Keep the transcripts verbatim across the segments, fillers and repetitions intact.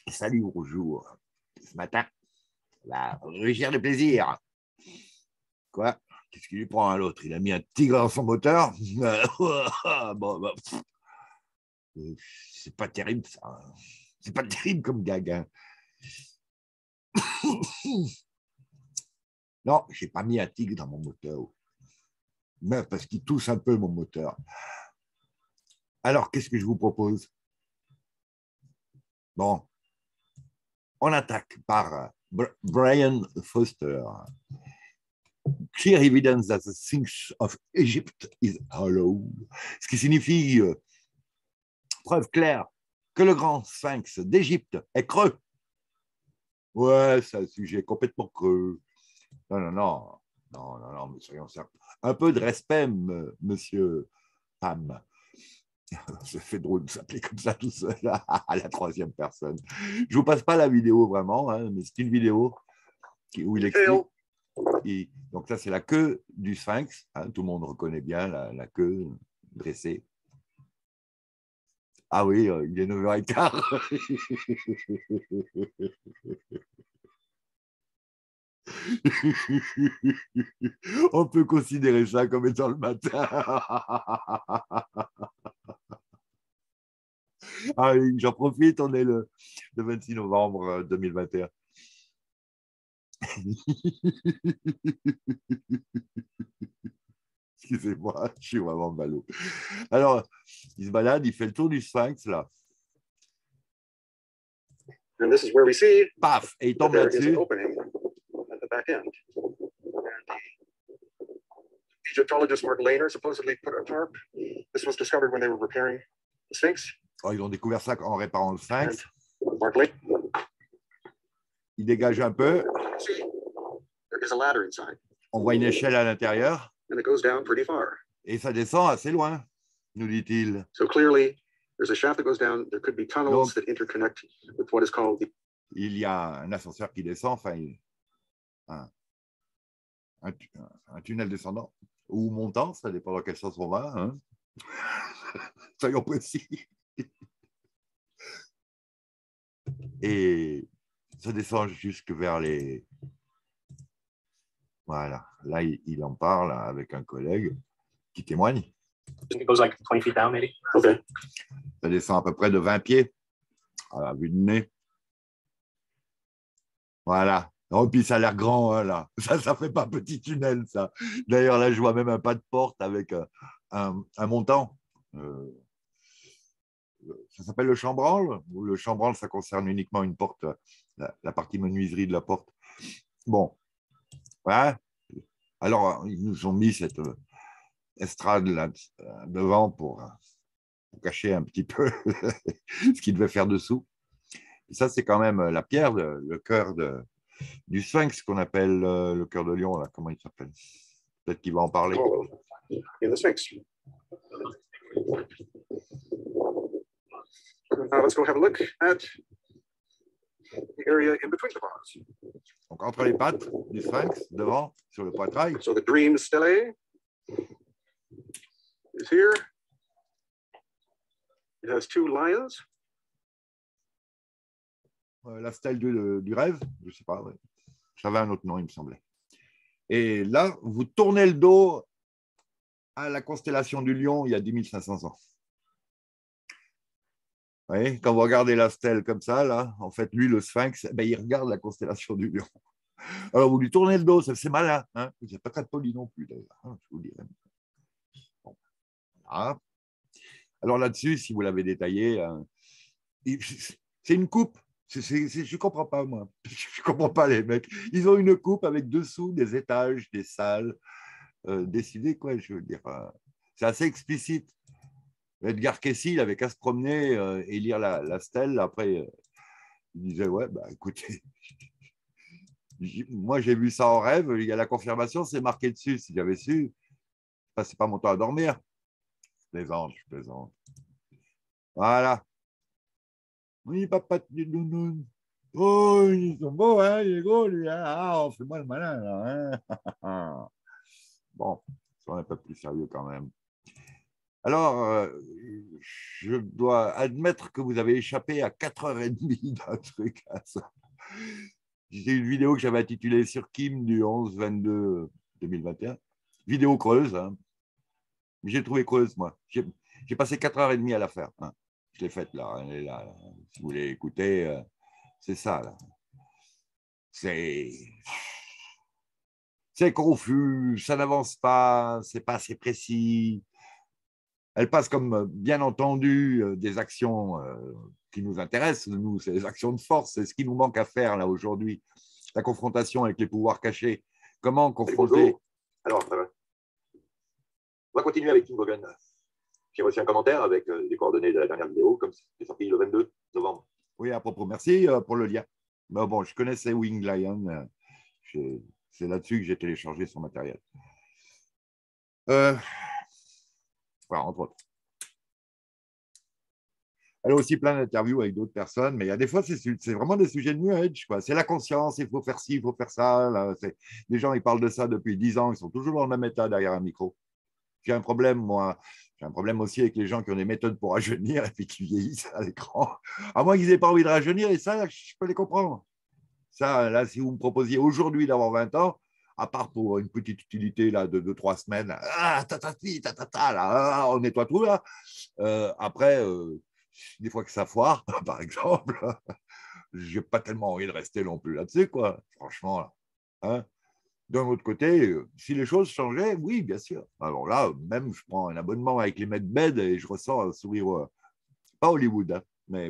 Salut, bonjour. Ce matin, va rugir de plaisir. Quoi? Qu'est-ce qu'il lui prend à l'autre? Il a mis un tigre dans son moteur. Bon, bah, c'est pas terrible, ça. C'est pas terrible comme gag. Hein. Non, j'ai pas mis un tigre dans mon moteur. Mais parce qu'il tousse un peu mon moteur. Alors, qu'est-ce que je vous propose? Bon, on attaque par Brian Foster. Clear evidence that the Sphinx of Egypt is hollow. Ce qui signifie euh, preuve claire que le grand Sphinx d'Égypte est creux. Ouais, c'est un sujet complètement creux. Non, non, non. Non, non, non, mais soyons certains. Un peu de respect, monsieur Pam. Ça fait drôle de s'appeler comme ça tout seul à la troisième personne. Je vous passe pas la vidéo vraiment, hein, mais c'est une vidéo qui, où il explique. Et donc ça, c'est la queue du sphinx. Hein, tout le monde reconnaît bien la, la queue dressée. Ah oui, euh, il est neuf heures quinze. On peut considérer ça comme étant le matin. Ah, j'en profite, on est le, le vingt-six novembre deux mille vingt et un. Excusez-moi, je suis vraiment ballot. Alors, il se balade, il fait le tour du sphinx, là. And this is where we see Paf, et il tombe there is an là-dessus. opening at the back end. And the Egyptologist Mark Lehner supposedly put a tarp. This was discovered when they were repairing the Sphinx. Oh, ils ont découvert ça en réparant le sphinx. And Mark Lehner. Il dégage un peu. See, there is a ladder inside. On voit une échelle à l'intérieur. And it goes down pretty far. Et ça descend assez loin, nous dit-il. So clearly, there's a shaft that goes down. There could be tunnels Donc, that interconnect with what is called the. Il y a un ascenseur qui descend, enfin, un, un, un tunnel descendant ou montant, ça dépend dans quel sens on va. Hein. Soyons précis. Et ça descend jusque vers les. Voilà, là, il, il en parle avec un collègue qui témoigne. It goes like twenty feet down, maybe. Okay. Ça descend à peu près de vingt pieds à la vue de nez. Voilà. Oh, puis ça a l'air grand, hein, là. Ça, ça fait pas petit tunnel, ça. D'ailleurs, là, je vois même un pas de porte avec un, un, un montant. Euh, ça s'appelle le chambranle. Ou le chambranle, ça concerne uniquement une porte, la, la partie menuiserie de la porte. Bon. Ouais. Alors, ils nous ont mis cette estrade là devant pour, pour cacher un petit peu ce qu'ils devaient faire dessous. Et ça, c'est quand même la pierre, de, le cœur de, du sphinx qu'on appelle euh, le cœur de lion. Là. Comment il s'appelle? Peut-être qu'il va en parler. Oh, in the Sphinx. Now let's go have a look at the area in between the bars. Donc, entre les pattes du sphinx, devant, sur le poitrail. So the dream stele is here. It has two lions. Euh, la stèle du, du rêve, je ne sais pas. Ouais. Ça avait un autre nom, il me semblait. Et là, vous tournez le dos à la constellation du lion il y a dix mille cinq cents ans. Vous voyez, quand vous regardez la stèle comme ça, là, en fait, lui, le sphinx, ben, il regarde la constellation du lion. Alors, vous lui tournez le dos, c'est malin. Hein, vous n'êtes pas très poli non plus, d'ailleurs. Hein, je vous le dirais. Bon. Voilà. Alors là-dessus, si vous l'avez détaillé, euh, c'est une coupe. C'est, c'est, c'est, je ne comprends pas, moi. Je ne comprends pas, les mecs. Ils ont une coupe avec dessous des étages, des salles, euh, décidées, quoi, je veux dire. Euh, c'est assez explicite. Edgar Cayce, il avait qu'à se promener euh, et lire la, la stèle. Après, euh, il disait, ouais, bah écoutez, moi, j'ai vu ça en rêve. Il y a la confirmation, c'est marqué dessus. Si j'avais su, je passais pas mon temps à dormir. Je plaisante, je plaisante. Voilà. Oui, papa, tu nounou. Oh, ils sont beaux, hein, les gros, lui. Hein. Ah, fais-moi le malin, là. Hein. Bon, c'est un peu plus sérieux quand même. Alors, euh, je dois admettre que vous avez échappé à quatre heures trente d'un truc à ça. J'ai une vidéo que j'avais intitulée sur Kim du onze vingt-deux deux mille vingt et un. Vidéo creuse. Hein. J'ai trouvé creuse, moi. J'ai passé quatre heures trente à la faire. Hein. Je l'ai faite là, elle est là, là. Si vous voulez écouter, euh, c'est ça. Là. C'est... C'est confus, ça n'avance pas, c'est pas assez précis. Elle passe comme, bien entendu, des actions qui nous intéressent, nous, c'est les actions de force, c'est ce qui nous manque à faire là aujourd'hui, la confrontation avec les pouvoirs cachés. Comment confronter? Alors, euh, on va continuer avec Kim Bogan. J'ai reçu un commentaire avec euh, les coordonnées de la dernière vidéo, comme c'est sorti le vingt-deux novembre. Oui, à propos, merci euh, pour le lien. Mais bon, je connaissais Wing Lion, euh, c'est là-dessus que j'ai téléchargé son matériel. Euh, voilà, entre autres. Elle a aussi plein d'interviews avec d'autres personnes, mais il y a des fois, c'est vraiment des sujets de New Age. C'est la conscience, il faut faire ci, il faut faire ça. Là, les gens, ils parlent de ça depuis dix ans, ils sont toujours dans le même état derrière un micro. J'ai un problème, moi. J'ai un problème aussi avec les gens qui ont des méthodes pour rajeunir et puis qui vieillissent à l'écran. À moins qu'ils n'aient pas envie de rajeunir, et ça, je peux les comprendre. Ça, là, si vous me proposiez aujourd'hui d'avoir vingt ans, à part pour une petite utilité là, de deux trois semaines, ah, tatati, tatata, là, ah, on nettoie tout là. Euh, après, euh, des fois que ça foire, par exemple, je n'ai pas tellement envie de rester non plus là-dessus, quoi, franchement. Là. Hein. D'un autre côté, si les choses changeaient, oui, bien sûr. Alors là, même, je prends un abonnement avec les Medbed et je ressens un sourire, euh, pas Hollywood, hein, mais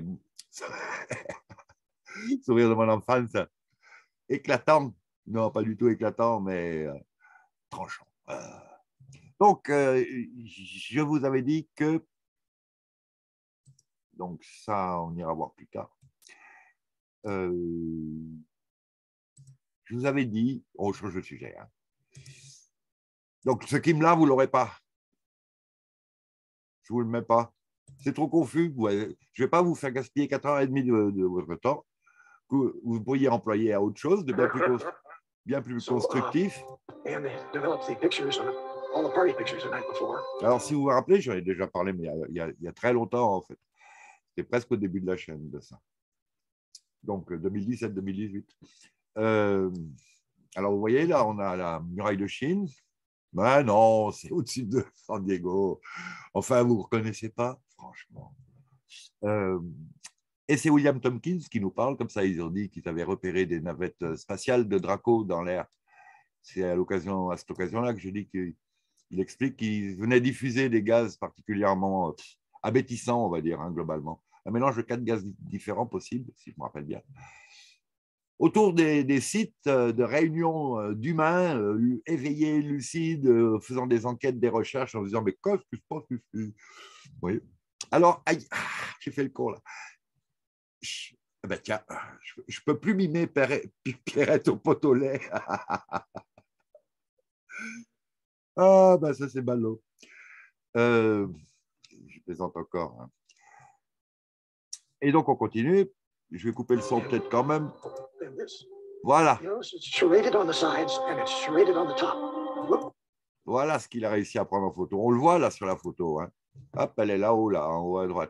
sourire de mon enfance, éclatant. Non, pas du tout éclatant, mais euh, tranchant. Euh. Donc, euh, je vous avais dit que, donc ça, on ira voir plus tard. Euh, je vous avais dit, on change de sujet. Hein. Donc, ce qui me l'a, vous ne l'aurez pas. Je ne vous le mets pas. C'est trop confus. Je ne vais pas vous faire gaspiller quatre heures trente de, de votre temps que vous pourriez employer à autre chose, de bien plus, bien plus constructif. Alors, si vous vous rappelez, j'en ai déjà parlé, mais il y, a, il y a très longtemps, en fait. C'était presque au début de la chaîne de ça. Donc, deux mille dix-sept deux mille dix-huit. Euh, alors, vous voyez, là, on a la muraille de Chine. Ben non, c'est au-dessus de San Diego. Enfin, vous ne reconnaissez pas, franchement. Euh, et c'est William Tompkins qui nous parle, comme ça, ils ont dit qu'ils avaient repéré des navettes spatiales de Draco dans l'air. C'est à, l'occasion, à cette occasion-là que je dis qu'il explique qu'il venait diffuser des gaz particulièrement abétissants, on va dire, hein, globalement. Un mélange de quatre gaz différents possibles, si je me rappelle bien. Autour des, des sites de réunion d'humains euh, éveillés, lucides, euh, faisant des enquêtes, des recherches, en disant mais qu'est-ce qui se passe ici? Oui. Alors, aïe, ah, j'ai fait le cours là. Je, ben tiens, je ne peux plus mimer Pierrette au pot au lait. Ah, ben ça c'est ballot. Euh, je plaisante encore. Hein. Et donc on continue. Je vais couper le son peut-être quand même. Voilà. Voilà ce qu'il a réussi à prendre en photo. On le voit là sur la photo. Hein. Hop, elle est là-haut, là, en haut à droite.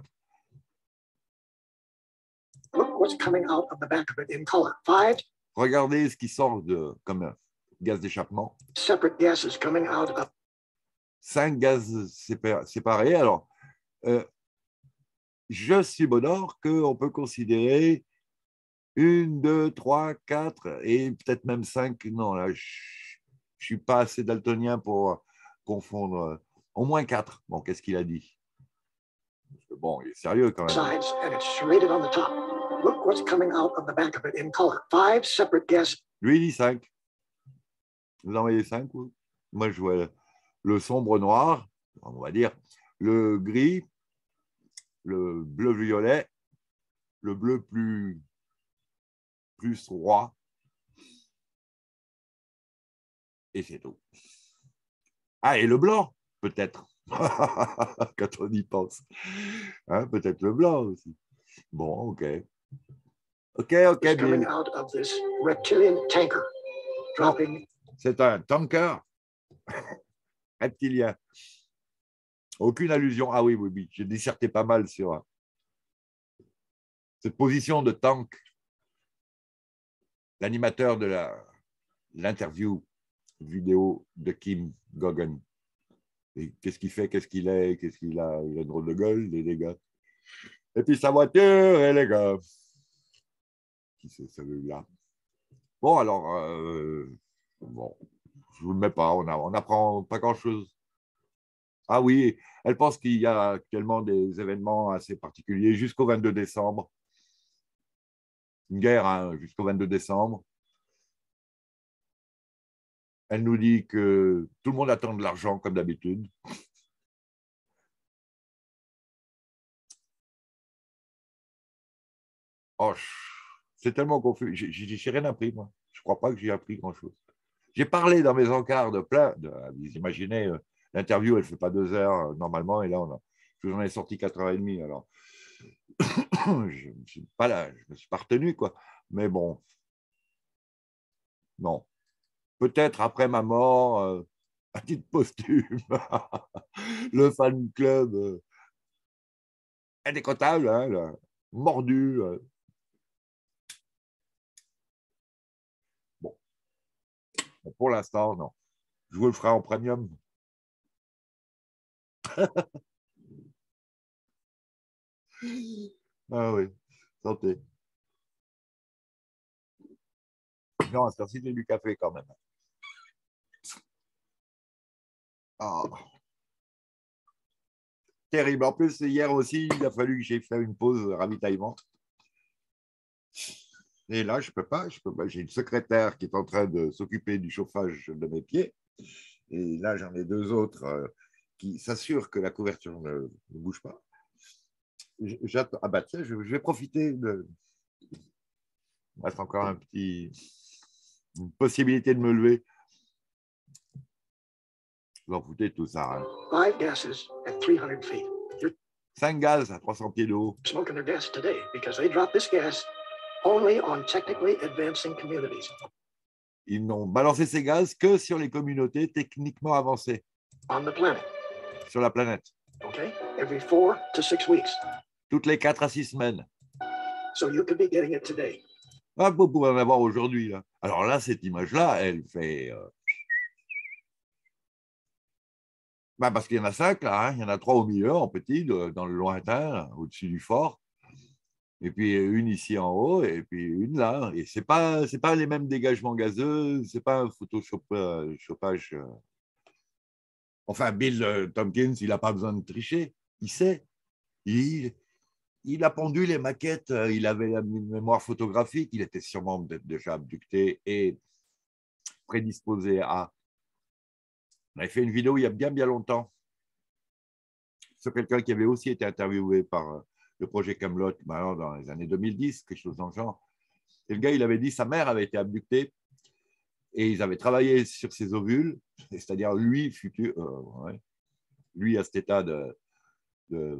Regardez ce qui sort de, comme gaz d'échappement. Cinq gaz séparés. Alors, euh, je subodore qu'on peut considérer une, deux, trois, quatre et peut-être même cinq. Non, là, je ne suis pas assez daltonien pour confondre. Au moins quatre. Bon, qu'est-ce qu'il a dit? Parce que bon, il est sérieux quand même. Lui, il dit cinq. Vous en voyez cinq? Moi, je vois le sombre noir, on va dire, le gris, le bleu-violet, le bleu plus, plus roi, et c'est tout. Ah, et le blanc, peut-être, quand on y pense. Hein, peut-être le blanc aussi. Bon, ok. Ok, ok. C'est un tanker reptilien. Aucune allusion. Ah oui, oui, oui. J'ai disserté pas mal sur cette position de Tank, l'animateur de l'interview vidéo de Kim Gogan. Qu'est-ce qu'il fait, qu'est-ce qu'il est, qu'est-ce qu'il a, il a une drôle de gueule, les gars. Et puis sa voiture, et les gars. Qui c'est celui-là? Bon, alors, euh, bon, je ne vous le mets pas, on n'apprend pas grand-chose. Ah oui, elle pense qu'il y a actuellement des événements assez particuliers jusqu'au vingt-deux décembre. Une guerre hein, jusqu'au vingt-deux décembre. Elle nous dit que tout le monde attend de l'argent comme d'habitude. Oh, c'est tellement confus. J'ai rien appris, moi. Je ne crois pas que j'ai appris grand-chose. J'ai parlé dans mes encarts de plein. De, vous imaginez, l'interview, elle ne fait pas deux heures normalement, et là, on a, je vous en ai sorti quatre heures et demie. Alors, je ne suis pas là, je me suis pas retenu, quoi. Mais bon, non. Peut-être après ma mort, euh, à titre posthume, le fan club euh, indécrottable, hein, là, mordu. Euh. Bon. Bon, pour l'instant, non. Je vous le ferai en premium. Ah oui, santé. Non, c'est aussi du café quand même. Oh. Terrible. En plus, hier aussi, il a fallu que j'ai fait une pause ravitaillement. Et là, je ne peux pas. Je peux pas. J'ai une secrétaire qui est en train de s'occuper du chauffage de mes pieds. Et là, j'en ai deux autres euh, qui s'assurent que la couverture ne, ne bouge pas. J'attends. Ah bah tiens, je, je vais profiter de. Il reste encore un petit. Une possibilité de me lever. Vous en foutez de tout ça. Hein. Five gases at three hundred feet. You're Cinq gaz à trois cents pieds d'eau. smoking their gas today because they dropped this gas only on technically advancing communities. Ils n'ont balancé ces gaz que sur les communautés techniquement avancées. On the planet. Sur la planète. Okay? Every four to six weeks. Toutes les quatre à six semaines. So you could be getting it today. Ah, vous pouvez en avoir aujourd'hui. Là. Alors là, cette image-là, elle fait. Euh... Bah, parce qu'il y en a cinq, là. Hein. Il y en a trois au milieu, en petit, de, dans le lointain, au-dessus du fort. Et puis une ici en haut, et puis une là. Et ce n'est pas, c'est pas les mêmes dégagements gazeux, ce n'est pas un photochopage. Euh... Enfin, Bill euh, Tompkins, il n'a pas besoin de tricher. Il sait. Il, il a pondu les maquettes, il avait la mémoire photographique, il était sûrement déjà abducté et prédisposé à. On avait fait une vidéo il y a bien, bien longtemps sur quelqu'un qui avait aussi été interviewé par le projet Camelot dans les années deux mille dix, quelque chose dans le genre. Et le gars, il avait dit que sa mère avait été abductée et ils avaient travaillé sur ses ovules, c'est-à-dire lui, futur, euh, ouais, lui à cet état de, de,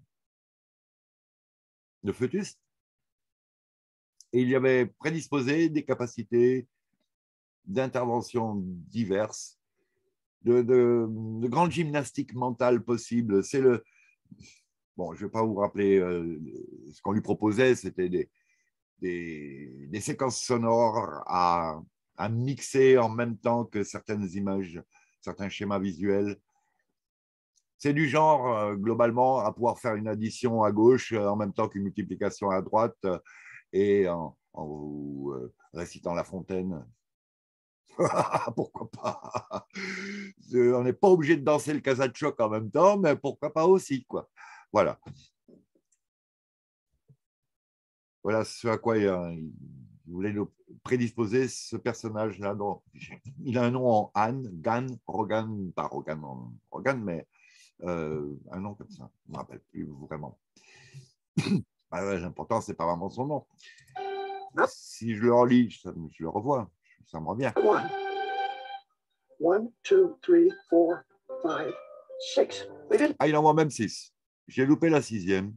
de fœtus. Et il y avait prédisposé des capacités d'intervention diverses, de, de, de grande gymnastique mentale possible. C'est le. Bon, je ne vais pas vous rappeler euh, ce qu'on lui proposait, c'était des, des, des séquences sonores à, à mixer en même temps que certaines images, certains schémas visuels. C'est du genre, euh, globalement, à pouvoir faire une addition à gauche euh, en même temps qu'une multiplication à droite euh, et en, en vous euh, récitant La Fontaine. Pourquoi pas? On n'est pas obligé de danser le Kazatchok en même temps, mais pourquoi pas aussi, quoi. Voilà. Voilà ce à quoi il, il voulait nous prédisposer ce personnage-là. Il a un nom en Anne, Gan, Rogan, pas Rogan, Rogan, mais euh, un nom comme ça. Je ne me rappelle plus vraiment. Ah, l'important, ce n'est pas vraiment son nom. Si je le relis, je, je le revois. Ça me revient. One. One, two, three, four, five, six. Ah, il en voit même six. J'ai loupé la sixième.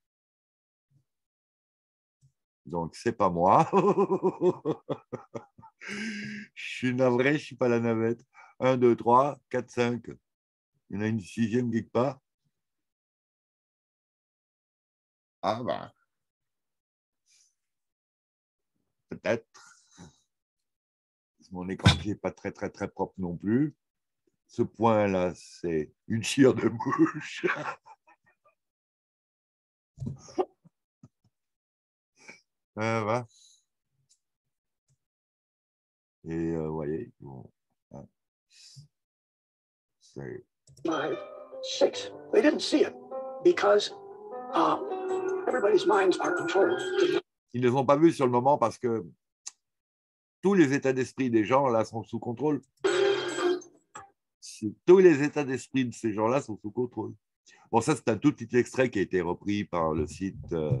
Donc, c'est pas moi. Je suis navré, je ne suis pas la navette. un, deux, trois, quatre, cinq. Il y en a une sixième quelque part. Ah ben, peut-être. Mon écran qui n'est pas très, très, très propre non plus. Ce point-là, c'est une cire de mouche. Ah, va. Et euh, vous voyez, bon, hein, c'est... Five, six. They didn't see it because uh, everybody's minds are controlled. Ils ne les ont pas vus sur le moment parce que tous les états d'esprit des gens là sont sous contrôle. Tous les états d'esprit de ces gens-là sont sous contrôle. Bon, ça, c'est un tout petit extrait qui a été repris par le site euh,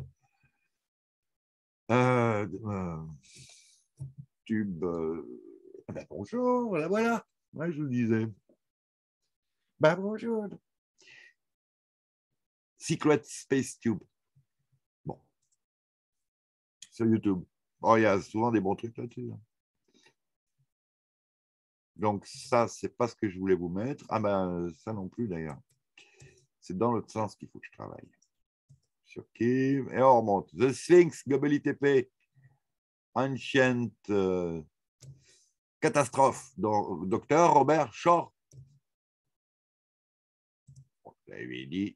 euh, euh, Tube. Euh, ben, bonjour, voilà, voilà. Ouais, je vous le disais. Ben, bonjour. Secret Space Tube. Bon. Sur YouTube. Oh, il y a souvent des bons trucs là-dessus. Hein. Donc, ça, c'est pas ce que je voulais vous mettre. Ah ben, ça non plus, d'ailleurs. C'est dans l'autre sens qu'il faut que je travaille. Sur Kim. Et on remonte. The Sphinx, Göbekli Tepe, Ancient euh, Catastrophe. Donc, docteur Robert Shaw. Bon, je l'avais dit.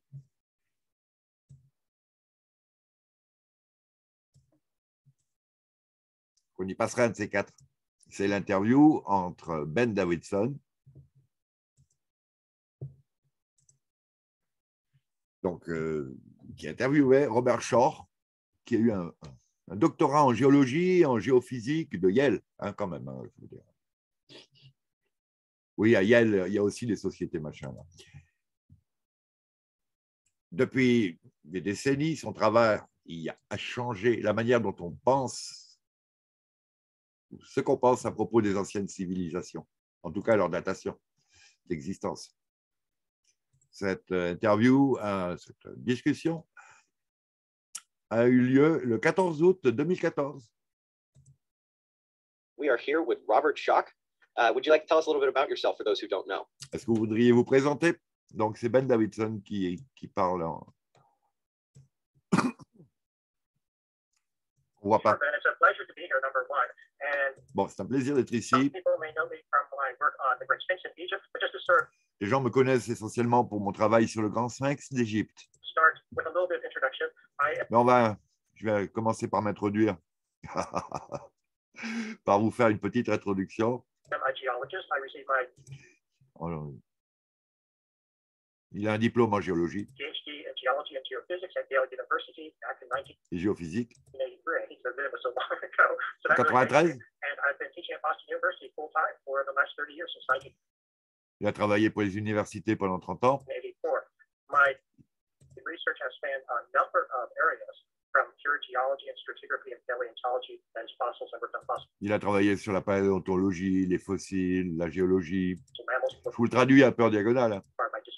On y passera un de ces quatre. C'est l'interview entre Ben Davidson, donc, euh, qui interviewait Robert Shaw, qui a eu un, un doctorat en géologie, en géophysique de Yale, hein, quand même. Hein, je veux dire. Oui, à Yale, il y a aussi des sociétés machin. Là. Depuis des décennies, son travail il a changé la manière dont on pense, ce qu'on pense à propos des anciennes civilisations, en tout cas leur datation d'existence. Cette interview, cette discussion a eu lieu le quatorze août deux mille quatorze. We are here with Robert Schoch. Uh, would you like to tell us a little bit about yourself for those who don't know? Est-ce que vous voudriez vous présenter? Donc, c'est Ben Davidson qui, qui parle en... On voit pas. Bon, c'est un plaisir d'être ici. Les gens me connaissent essentiellement pour mon travail sur le Grand Sphinx d'Égypte. Mais on va, je vais commencer par m'introduire, par vous faire une petite introduction. Alors, il a un diplôme en géologie et géophysique. En quatre-vingt-treize, il a travaillé pour les universités pendant trente ans. Il a travaillé sur la paléontologie, les fossiles, la géologie. Je vous le traduis un peu en diagonale. Hein.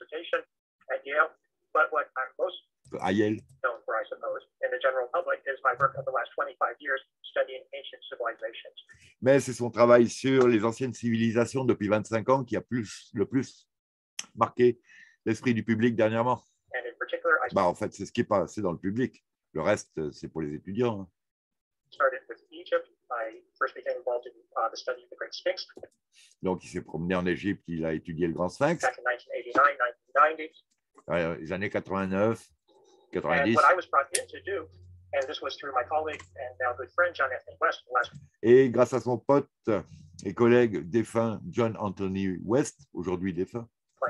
À Yale. Mais c'est son travail sur les anciennes civilisations depuis vingt-cinq ans qui a plus, le plus marqué l'esprit du public dernièrement. Bah, en fait, c'est ce qui est passé dans le public. Le reste, c'est pour les étudiants. Hein. Donc, il s'est promené en Égypte, il a étudié le Grand Sphinx. Euh, les années quatre-vingt-neuf, quatre-vingt-dix. Et grâce à son pote et collègue défunt John Anthony West, aujourd'hui défunt,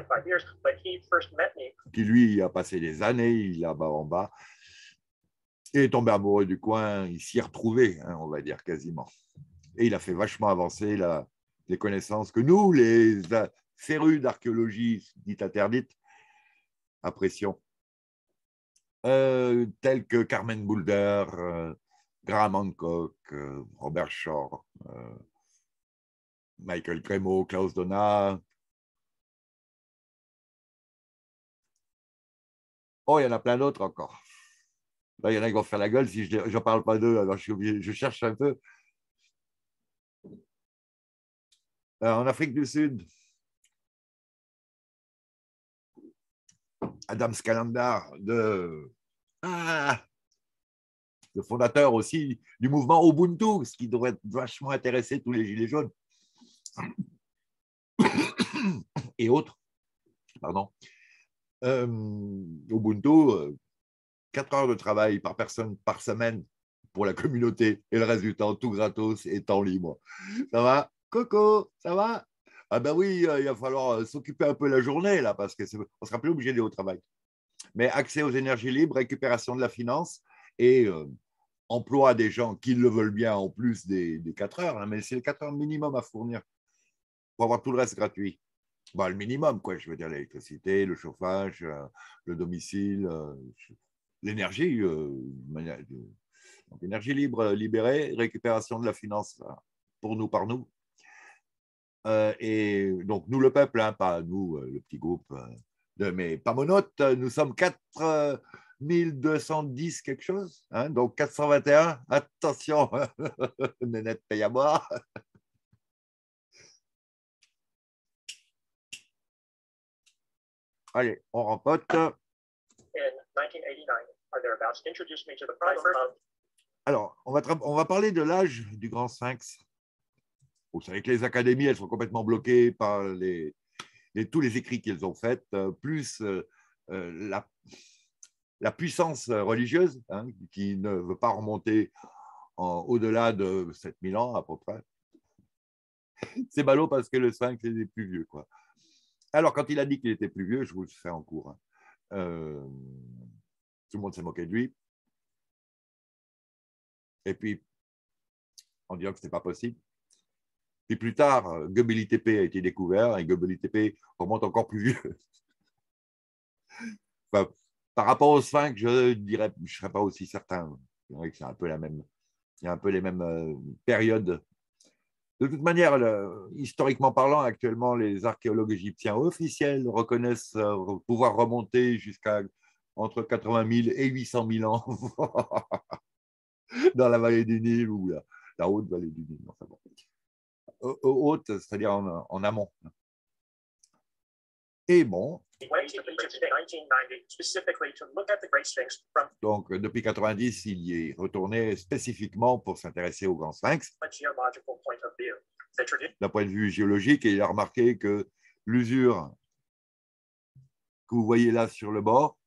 qui lui a passé des années là-bas en bas, et est tombé amoureux du coin, il s'y est retrouvé, hein, on va dire quasiment. Et il a fait vachement avancer la, les connaissances que nous, les férus d'archéologie dite interdite, apprécions. Euh, tels que Carmen Boulder, euh, Graham Hancock, euh, Robert Shaw, euh, Michael Cremo, Klaus Donat. Oh, il y en a plein d'autres encore. Là, il y en a qui vont faire la gueule si je ne parle pas d'eux, alors je suis obligé, je cherche un peu. Alors, en Afrique du Sud, Adam Scalanda, de, ah, le fondateur aussi du mouvement Ubuntu, ce qui devrait vachement intéresser tous les gilets jaunes et autres. Pardon. Euh, Ubuntu, euh, quatre heures de travail par personne par semaine pour la communauté et le reste du temps, tout gratos et temps libre. Ça va? Coco, ça va? Ah ben oui, euh, il va falloir s'occuper un peu la journée, là, parce qu'on ne sera plus obligé d'aller au travail. Mais accès aux énergies libres, récupération de la finance et euh, emploi des gens qui le veulent bien en plus des, des quatre heures. Hein, mais c'est les quatre heures minimum à fournir pour avoir tout le reste gratuit. Bon, le minimum, quoi, je veux dire, l'électricité, le chauffage, euh, le domicile, euh, l'énergie, euh, donc énergie libre libérée, récupération de la finance là, pour nous, par nous. Euh, et donc, nous, le peuple, hein, pas nous, euh, le petit groupe euh, de mes pamonotes, nous sommes quatre mille deux cent dix quelque chose, hein, donc quatre cent vingt et un. Attention, Nénette paye à boire. Allez, on rempote. Alors, on va, on va parler de l'âge du Grand Sphinx. Vous savez que les académies, elles sont complètement bloquées par les, les, tous les écrits qu'elles ont faits, plus euh, la, la puissance religieuse, hein, qui ne veut pas remonter au-delà de sept mille ans à peu près. C'est ballot parce que le Sphinx est plus vieux, quoi. Alors, quand il a dit qu'il était plus vieux, je vous le fais en cours. Hein. Euh, tout le monde s'est moqué de lui. Et puis, en disant que ce n'était pas possible. Puis plus tard, Göbekli Tepe a été découvert et Göbekli Tepe remonte encore plus vieux. Enfin, par rapport au Sphinx, je dirais, je ne serais pas aussi certain. C'est vrai que c'est un peu la même, il y a un peu les mêmes euh, périodes. De toute manière, le, historiquement parlant, actuellement, les archéologues égyptiens officiels reconnaissent euh, pouvoir remonter jusqu'à entre quatre-vingt mille et huit cent mille ans dans la vallée du Nil ou la, la haute vallée du Nil. Enfin bon. Haute, c'est-à-dire en, en amont. Et bon, donc depuis quatre-vingt-dix, il y est retourné spécifiquement pour s'intéresser au Grand Sphinx. D'un point de vue géologique, et il a remarqué que l'usure que vous voyez là sur le bord,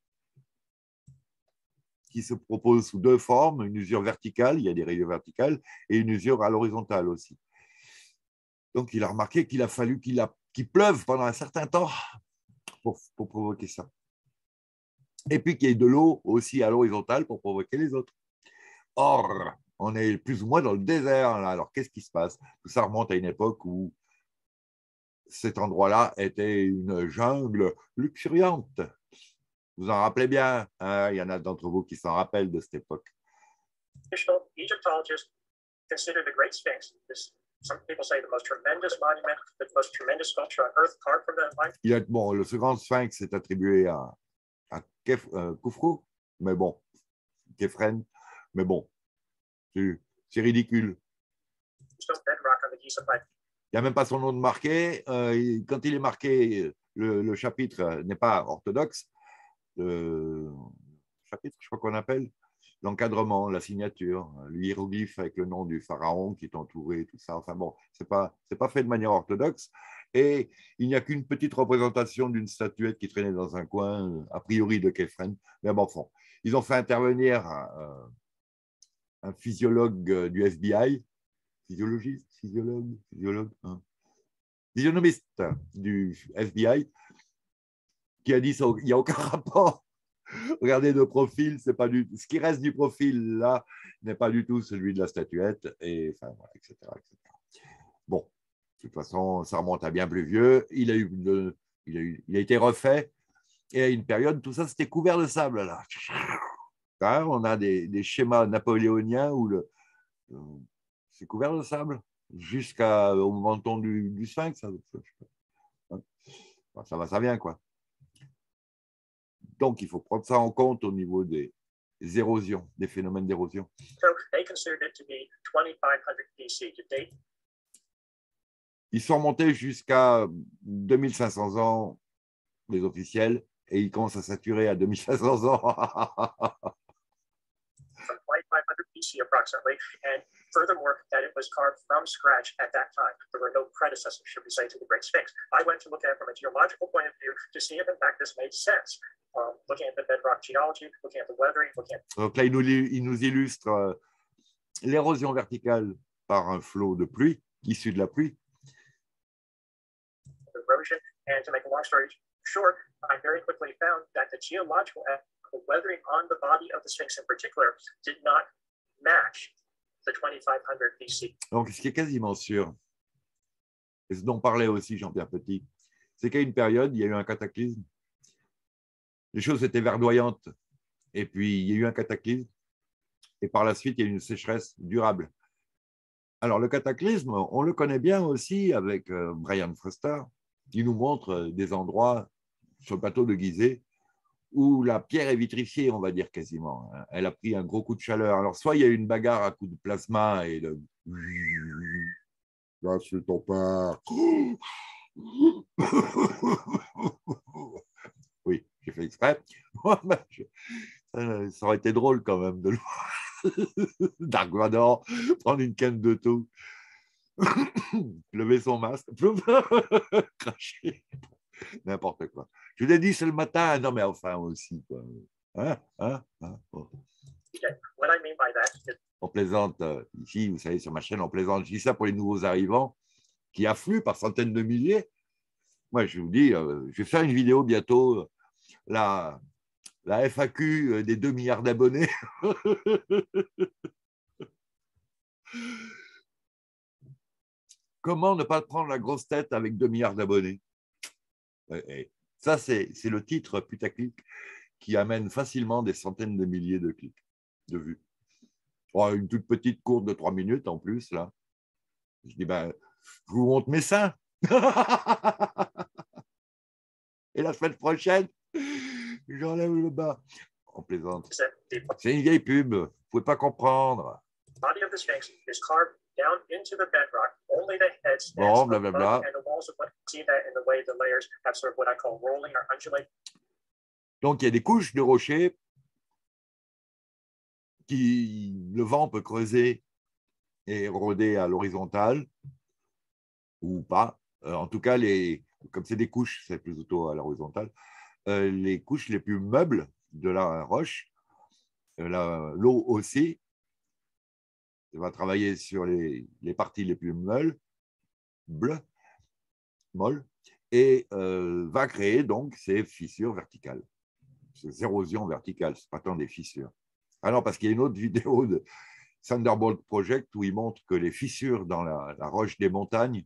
qui se propose sous deux formes, une usure verticale, il y a des rayures verticales, et une usure à l'horizontale aussi. Donc, il a remarqué qu'il a fallu qu'il a, qu'il pleuve pendant un certain temps pour, pour provoquer ça. Et puis qu'il y ait de l'eau aussi à l'horizontale pour provoquer les autres. Or, on est plus ou moins dans le désert. Là. Alors, qu'est-ce qui se passe? Tout ça remonte à une époque où cet endroit-là était une jungle luxuriante. Vous en rappelez bien, hein? Il y en a d'entre vous qui s'en rappellent de cette époque. Egyptologists consider the Great Sphinx this. Some people say the most tremendous monument, the most tremendous sculpture on earth carved from the life. Il a, bon, le second Sphinx est attribué à, à Kef, euh, Khufu, mais bon, Khéphren, mais bon, c'est ridicule. Il n'y a même pas son nom de marqué. Euh, quand il est marqué, le, le chapitre n'est pas orthodoxe. Le chapitre, je crois qu'on appelle l'encadrement, la signature, l'hiéroglyphe avec le nom du pharaon qui est entouré, tout ça. Enfin bon, ce n'est pas, c'est pas fait de manière orthodoxe. Et il n'y a qu'une petite représentation d'une statuette qui traînait dans un coin, a priori de Khéphren. Mais bon, enfin, ils ont fait intervenir un, un physiologue du F B I, physiologiste, physiologue, physiologue, hein, physionomiste du F B I, qui a dit qu'il n'y a aucun rapport. Regardez le profil, c'est pas du ce qui reste du profil là n'est pas du tout celui de la statuette, et enfin voilà, et cetera, et cetera. Bon, de toute façon, ça remonte à bien plus vieux. Il a eu, de, il a eu, il a été refait, et à une période, tout ça c'était couvert de sable là. Hein, on a des, des schémas napoléoniens où le, c'est couvert de sable jusqu'au menton du, du Sphinx. Ça, ça, ça va, ça vient quoi. Donc, il faut prendre ça en compte au niveau des érosions, des phénomènes d'érosion. Ils sont montés jusqu'à deux mille cinq cents ans, les officiels, et il commence à saturer à deux mille cinq cents ans. From twenty-five hundred B C approximately, and furthermore, that it was carved from scratch at that time. There were no predecessors, should we say, to the Great Sphinx. I went to look at it from a geological point of view to see if, in fact, this made sense. Um, looking at the bedrock geology, looking at the weathering, looking at... Donc là, il nous, il nous illustre euh, l'érosion verticale par un flot de pluie, issu de la pluie. Erosion, and to make a long story short, I very quickly found that the geological the weathering on the body of the Sphinx in particular did not match the twenty-five hundred B C. Donc, ce qui est quasiment sûr, et ce dont parlait aussi Jean-Pierre Petit, c'est qu'à une période, il y a eu un cataclysme. Les choses étaient verdoyantes, et puis il y a eu un cataclysme, et par la suite, il y a eu une sécheresse durable. Alors, le cataclysme, on le connaît bien aussi avec euh, Brian Foster, qui nous montre des endroits sur le plateau de Gizeh où la pierre est vitrifiée, on va dire quasiment. Elle a pris un gros coup de chaleur. Alors, soit il y a eu une bagarre à coup de plasma et de... Là, c'est ton père. Oui, j'ai fait exprès. Ça aurait été drôle quand même de le voir. Dark Vador prendre une canne de tout, lever son masque, cracher, n'importe quoi. Je vous l'ai dit, c'est le matin. Non, mais enfin aussi. Quoi. Hein, hein, hein, oh. What I mean by that is... On plaisante euh, ici, vous savez, sur ma chaîne, on plaisante. Je dis ça pour les nouveaux arrivants qui affluent par centaines de milliers. Moi, je vous dis, euh, je vais faire une vidéo bientôt, euh, la, la F A Q des deux milliards d'abonnés. Comment ne pas prendre la grosse tête avec deux milliards d'abonnés? Ça, c'est le titre putaclic qui amène facilement des centaines de milliers de clics, de vues. Oh, une toute petite courte de trois minutes en plus, là. Je dis, ben, je vous montre mes seins. Et la semaine prochaine, j'enlève le bas. On plaisante. C'est une vieille pub, vous ne pouvez pas comprendre. Body of the Sphinx is carved down into the bedrock. Only the head stands bon, bla, bla, bla. and the walls of what see that in the way the layers have sort of what I call rolling or undulating. Donc il y a des couches de rochers qui le vent peut creuser et éroder à l'horizontale ou pas. Euh, en tout cas, les, comme c'est des couches, c'est plutôt à l'horizontale. Euh, les couches les plus meubles de la roche, euh, l'eau aussi, elle va travailler sur les, les parties les plus molles, bleues, molles, et euh, va créer donc ces fissures verticales, ces érosions verticales, ce n'est pas tant des fissures. Alors, parce qu'il y a une autre vidéo de Thunderbolt Project où il montre que les fissures dans la, la roche des montagnes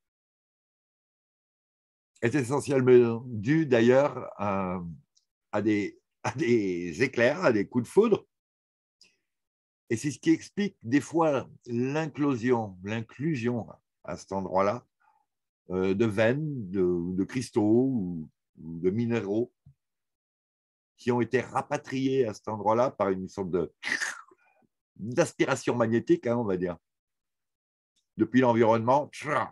est essentiellement due d'ailleurs à, à, des, à des éclairs, à des coups de foudre. Et c'est ce qui explique des fois l'inclusion, l'inclusion à cet endroit-là euh, de veines, de, de cristaux ou, ou de minéraux qui ont été rapatriés à cet endroit-là par une sorte de d'aspiration magnétique, hein, on va dire. Depuis l'environnement,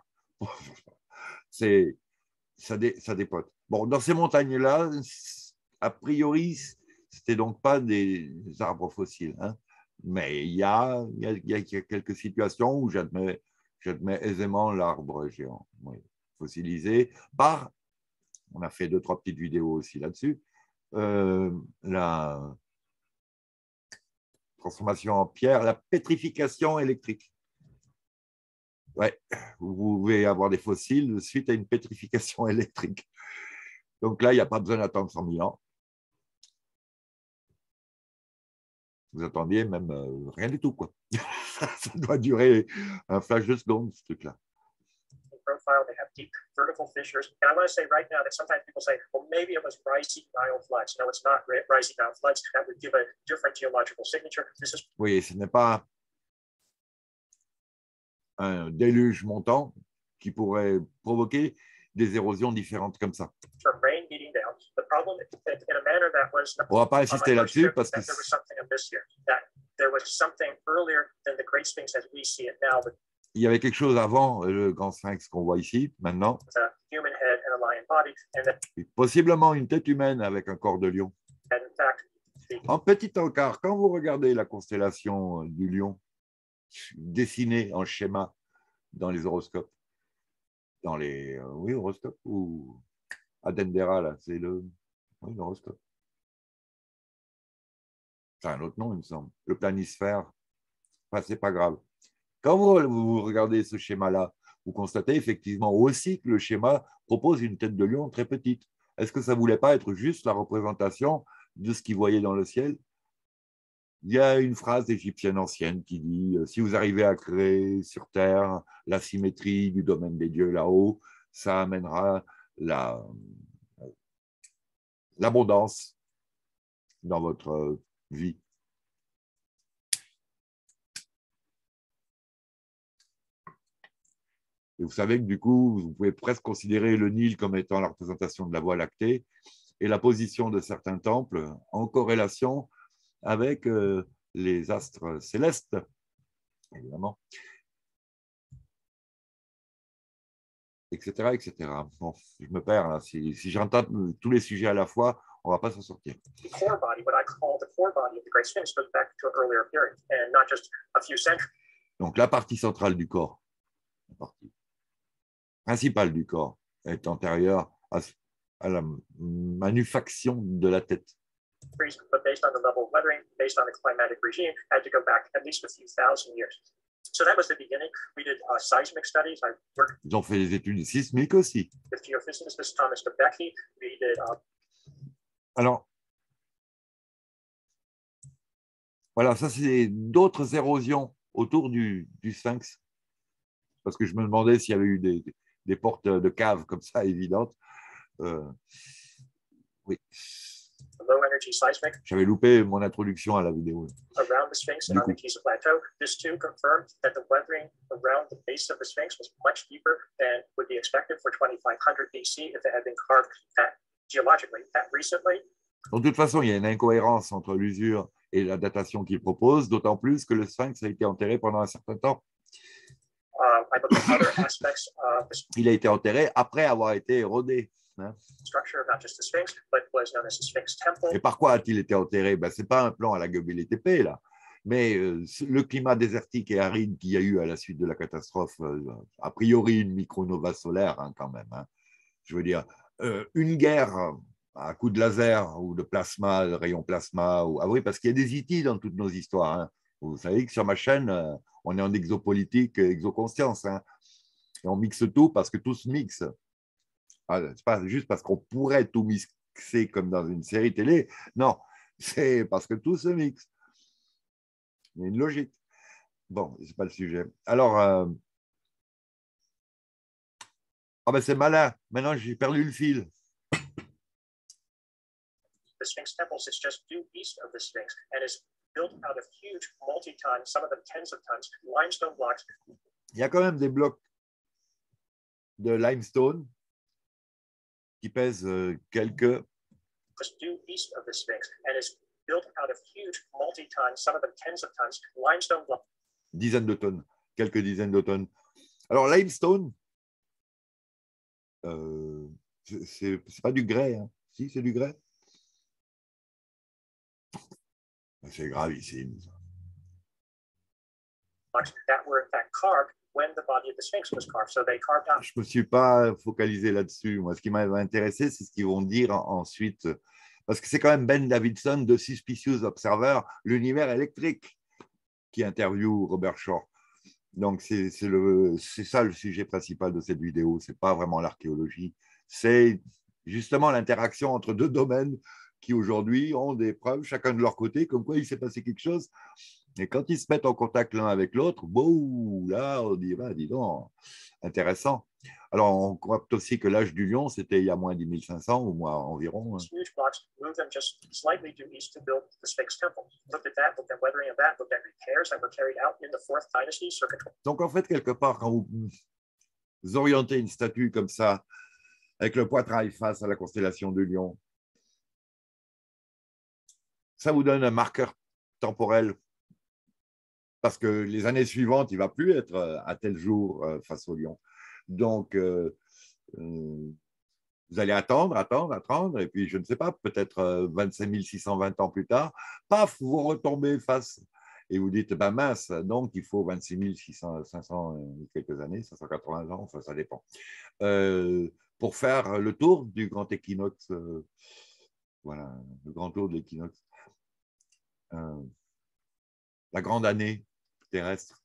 c'est ça, dé, ça dépote. Bon, dans ces montagnes-là, a priori, c'était donc pas des arbres fossiles, hein, mais il y a, il y a, il y a quelques situations où j'admets, j'admets aisément l'arbre géant, oui, fossilisé par, on a fait deux, trois petites vidéos aussi là-dessus, euh, la transformation en pierre, la pétrification électrique. Ouais, vous pouvez avoir des fossiles suite à une pétrification électrique. Donc là, il n'y a pas besoin d'attendre cent mille ans. Vous attendiez même euh, rien du tout, quoi. ça, ça doit durer un flash de seconde, ce truc-là. Profile, they have deep vertical fissures. And I want to say right now that sometimes people say, well, maybe it was rising Nile floods. No, it's not rising Nile floods. That would give a different geological signature. This is... Oui, ce n'est pas un déluge montant qui pourrait provoquer des érosions différentes comme ça. Rain beating down. The problem in a manner that was on ne va pas insister là-dessus parce que there was something amiss here. That there was something earlier than the Great Sphinx as we see it now. But il y avait quelque chose avant le grand sphinx qu'on voit ici, maintenant. a human head and a lion body, and that, Et possiblement une tête humaine avec un corps de lion. that in fact, the En petit encart, quand vous regardez la constellation du lion dessinée en schéma dans les horoscopes, dans les euh, oui, horoscopes ou Adendera, là, c'est le oui, l'horoscope. C'est un autre nom, il me semble. Le planisphère. Enfin, c'est pas grave. Quand vous, vous regardez ce schéma-là, vous constatez effectivement aussi que le schéma propose une tête de lion très petite. Est-ce que ça ne voulait pas être juste la représentation de ce qu'il voyait dans le ciel? Il y a une phrase égyptienne ancienne qui dit « Si vous arrivez à créer sur Terre la symétrie du domaine des dieux là-haut, ça amènera la, l'abondance dans votre vie. » Et vous savez que du coup, vous pouvez presque considérer le Nil comme étant la représentation de la Voie lactée et la position de certains temples en corrélation avec euh, les astres célestes, évidemment, et cetera, et cetera. Bon, je me perds là. Si, si j'entame tous les sujets à la fois, on ne va pas s'en sortir. the core body, what I call the core body of the Great Sphinx, goes back to an earlier period, and not just a few centuries. Donc, la partie centrale du corps, la partie principale du corps, est antérieure à, à la manufaction de la tête. But based on the level of weathering, based on the climatic regime, had to go back at least a few thousand years. So that was the beginning. We did uh, seismic studies. I worked Ils ont fait des études sismiques aussi. with geophysicist Thomas DeBecke. We did uh, Alors, voilà, ça c'est d'autres érosions autour du, du sphinx. Parce que je me demandais s'il y avait eu des, des portes de cave comme ça évidentes. Euh, oui. low energy seismic J'avais loupé mon introduction à la vidéo. around the Sphinx and Du on the coup. Giza Plateau. This too confirmed that the weathering around the base of the Sphinx was much deeper than would be expected for twenty-five hundred B C if it had been carved that geologically that recently. De toute façon, il y a une incohérence entre l'usure et la datation qu'il propose, d'autant plus que le sphinx a été enterré pendant un certain temps. Uh, I looked at other aspects of the Il a été enterré après avoir été érodé. Hein. structure, not just the Sphinx, but was known as the Sphinx Temple. Et par quoi a-t-il été enterré? Ben, ce n'est pas un plan à la Göbekli Tepe, là. Mais euh, le climat désertique et aride qu'il y a eu à la suite de la catastrophe, euh, a priori une micronova solaire hein, quand même. Hein. Je veux dire, euh, une guerre à coup de laser ou de plasma, de rayon plasma. Ou... Ah oui, parce qu'il y a des I T dans toutes nos histoires. Hein. Vous savez que sur ma chaîne, euh, on est en exopolitique, exoconscience. Hein. Et on mixe tout parce que tout se mixe. Ah, ce n'est pas juste parce qu'on pourrait tout mixer comme dans une série télé. Non, c'est parce que tout se mixe. Il y a une logique. Bon, ce n'est pas le sujet. Alors, euh... oh ben c'est malin. Maintenant, j'ai perdu le fil. The Sphinx Temple sits just due east of the Sphinx and is built out of huge multi-ton, some of them tens of tons, limestone blocks. Il y a quand même des blocs de limestone qui pèsent euh, quelques Just due east of the Sphinx and is built out of huge multi-ton, some of them tens of tons, limestone blocks. dizaines de tonnes, quelques dizaines de tonnes. Alors, limestone, euh, c'est pas du grès. Hein. Si, c'est du grès. C'est gravissime. That were in fact carved when the body of the Sphinx was carved. So they carved out. Je ne me suis pas focalisé là-dessus. Moi, ce qui m'a intéressé, c'est ce qu'ils vont dire ensuite. Parce que c'est quand même Ben Davidson de Suspicious Observer, l'univers électrique, qui interviewe Robert Shore. Donc, c'est ça le sujet principal de cette vidéo. Ce n'est pas vraiment l'archéologie. C'est justement l'interaction entre deux domaines qui aujourd'hui ont des preuves, chacun de leur côté, comme quoi il s'est passé quelque chose. Et quand ils se mettent en contact l'un avec l'autre, bon, là, on dit, bah, dis donc, intéressant. Alors, on croit aussi que l'âge du lion, c'était il y a moins dix mille cinq cents ou moins environ. Huge blocks, moved them just slightly due east to build the Sphinx Temple. Looked at that, looked at weathering of that, looked at repairs that were carried out in the fourth dynasty, circa. Donc, en fait, quelque part, quand vous, vous orientez une statue comme ça, avec le poitrail face à la constellation du lion, ça vous donne un marqueur temporel parce que les années suivantes, il ne va plus être à tel jour face au lion. Donc, euh, euh, Vous allez attendre, attendre, attendre, et puis je ne sais pas, peut-être euh, vingt-cinq mille six cent vingt ans plus tard, paf, vous retombez face. Et vous dites, ben mince, donc il faut vingt-six mille six cents, cinq cents et quelques années, cinq cent quatre-vingts ans, enfin ça dépend, euh, pour faire le tour du grand équinoxe, euh, voilà, le grand tour de l'équinoxe, euh, la grande année terrestre.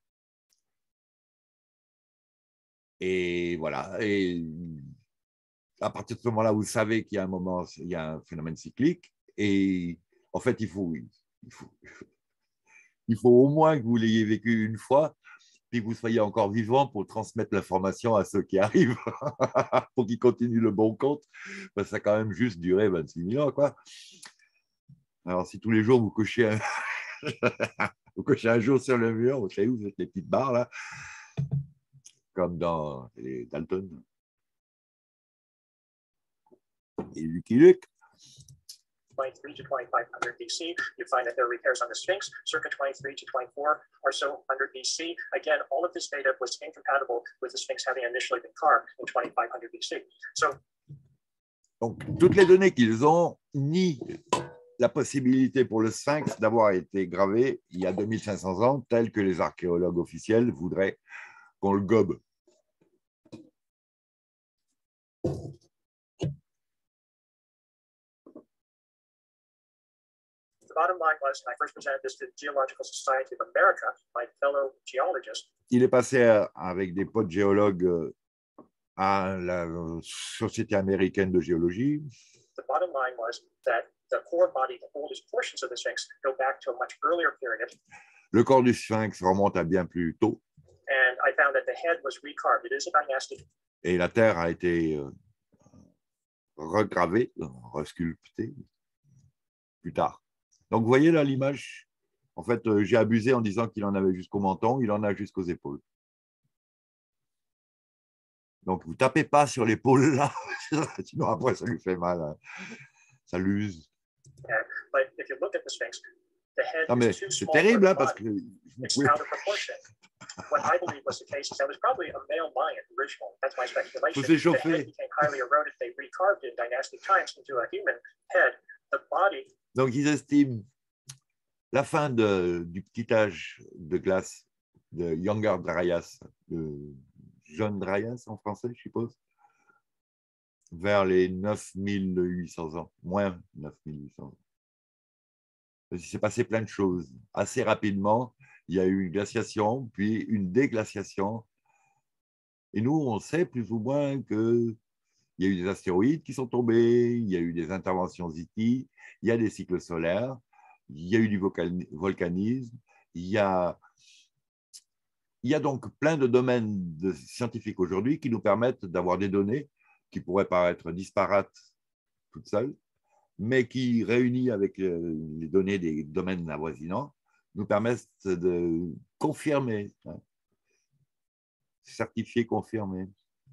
Et voilà, et à partir de ce moment-là, vous savez qu'il y a un moment, il y a un phénomène cyclique, et en fait, il faut, il faut, il faut au moins que vous l'ayez vécu une fois, puis que vous soyez encore vivant pour transmettre l'information à ceux qui arrivent, pour qu'ils continuent le bon compte, parce que ça a quand même juste duré vingt-six mille ans, quoi. Alors, si tous les jours, vous cochez un, vous cochez un jour sur le mur, vous savez où, vous faites les petites barres, là, comme dans les Dalton et Lucky Luke. twenty-three to twenty-five hundred B C, you find that there are repairs on the Sphinx, circa twenty-three to twenty-four or so one hundred B C. Again, all of this data was incompatible with the Sphinx having initially been carved in twenty-five hundred B C. So, donc, toutes les données qu'ils ont nient la possibilité pour le Sphinx d'avoir été gravé il y a deux mille cinq cents ans, tel que les archéologues officiels voudraient qu'on le gobe. bottom line was, when I first presented this to the Geological Society of America, my fellow geologists, il est passé à, avec des potes géologues à la Société américaine de géologie. The bottom line was that the core body, the oldest portions of the Sphinx, go back to a much earlier period. Le corps du Sphinx remonte à bien plus tôt. And I found that the head was recarved. It is a dynastic. Et la terre a été euh, regravée, resculptée plus tard. Donc, vous voyez là l'image. En fait, euh, j'ai abusé en disant qu'il en avait jusqu'au menton, il en a jusqu'aux épaules. Donc, vous ne tapez pas sur l'épaule là, sinon après ça lui fait mal, hein. Ça l'use. Yeah, but if you look at the Sphinx, the head Non, mais is too c'est small terrible, for hein, the parce body. que vous It's pouvez... out of proportion. What I believe was the case is that was probably a male lion originally. That's my speculation. Faut s'échauffer. The head became highly eroded. They recarved it in dynastic times into a human head. The body. Donc, ils estiment la fin de, du petit âge de glace de Younger Dryas, de jeune Dryas en français, je suppose, vers les neuf mille huit cents ans, moins neuf mille huit cents ans. Il s'est passé plein de choses. Assez rapidement, il y a eu une glaciation, puis une déglaciation. Et nous, on sait plus ou moins qu'il y a eu des astéroïdes qui sont tombés, il y a eu des interventions Z T, il y a des cycles solaires, il y a eu du volcanisme, il y a, il y a donc plein de domaines de scientifiques aujourd'hui qui nous permettent d'avoir des données qui pourraient paraître disparates toutes seules, mais qui, réunies avec les données des domaines avoisinants, nous permettent de confirmer, hein, certifier, confirmer.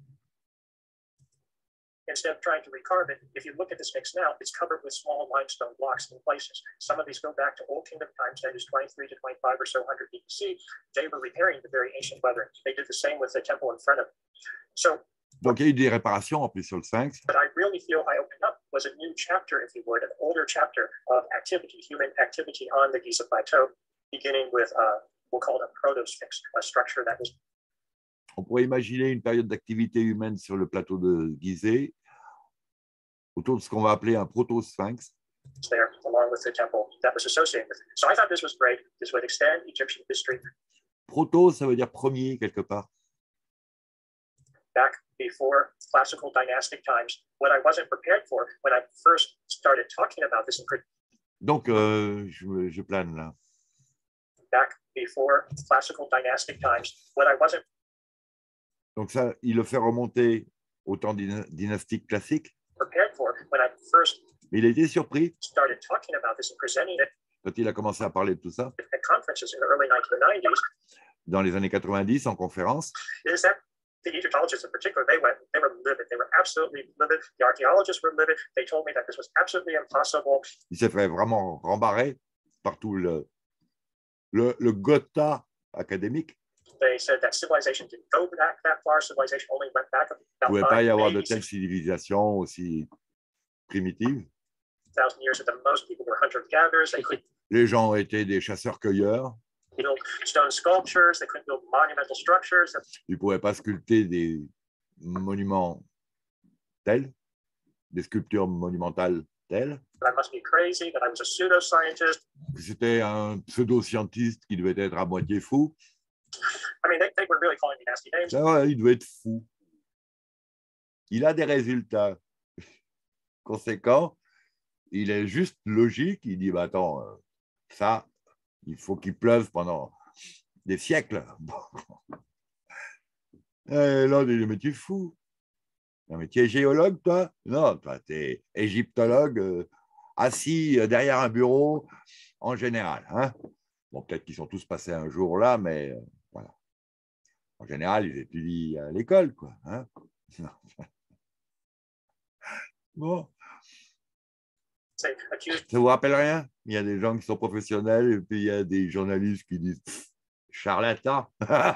Instead of trying to recarve it, if you look at the Sphinx now, it's covered with small limestone blocks in places. Some of these go back to Old Kingdom times, that is twenty-three to twenty-five or so hundred B C. They were repairing the very ancient weathering. They did the same with the temple in front of it. So, donc, il y a eu des réparations en plus sur le Sphinx. But I really feel I opened up was a new chapter, if you would, an older chapter of activity, human activity on the Giza Plateau, beginning with, uh, we'll call it a proto-Sphinx, a structure that was. On pourrait imaginer une période d'activité humaine sur le plateau de Gizeh autour de ce qu'on va appeler un proto-sphinx. There, along with the temple that was associated with it. So I thought this was great. This would extend Egyptian history. Proto, ça veut dire premier quelque part. Back before classical dynastic times, what I wasn't prepared for when I first started talking about this. Donc, euh, je, je plane là. Back before classical dynastic times, what I wasn't. Donc ça, il le fait remonter au temps dynastique classique. Prepared for when I first Mais il a été surpris started talking about this and presenting it quand il a commencé à parler de tout ça at conferences in the early nineteen nineties. Dans les années quatre-vingt-dix en conférence. Is that the Egyptologists in particular, they went, they were livid. They were absolutely livid. The archaeologists were livid. They told me that this was absolutely impossible. Il s'est fait vraiment rembarrer par tout le, le, le Gotha académique. they said that civilization didn't go back that far. Civilization only went back Il ne about pouvait pas y five, avoir de maybe telles six civilisations aussi primitives. thousand years at the most. People were hunter-gatherers. They couldn't Les gens étaient des chasseurs-cueilleurs. build stone sculptures. They couldn't build monumental structures. Ils ne pouvaient pas sculpter des monuments tels, des sculptures monumentales telles. That I must be crazy, that I was a pseudoscientist. C'était un pseudo-scientiste qui devait être à moitié fou. I mean, they, they were really calling me nasty names. Ça, ouais, il devait être fou. Il a des résultats conséquents. Il est juste logique. Il dit, bah, attends, euh, ça, il faut qu'il pleuve pendant des siècles. Et là, on dit, mais tu es fou. Non, mais tu es géologue, toi? Non, toi, tu es égyptologue euh, assis derrière un bureau en général. Hein? Bon, peut-être qu'ils sont tous passés un jour là, mais euh, voilà. En général, ils étudient à l'école, quoi. Hein? Bon. Say, accused Ça vous rappelle rien? Il y a des gens qui sont professionnels et puis il y a des journalistes qui disent charlatan.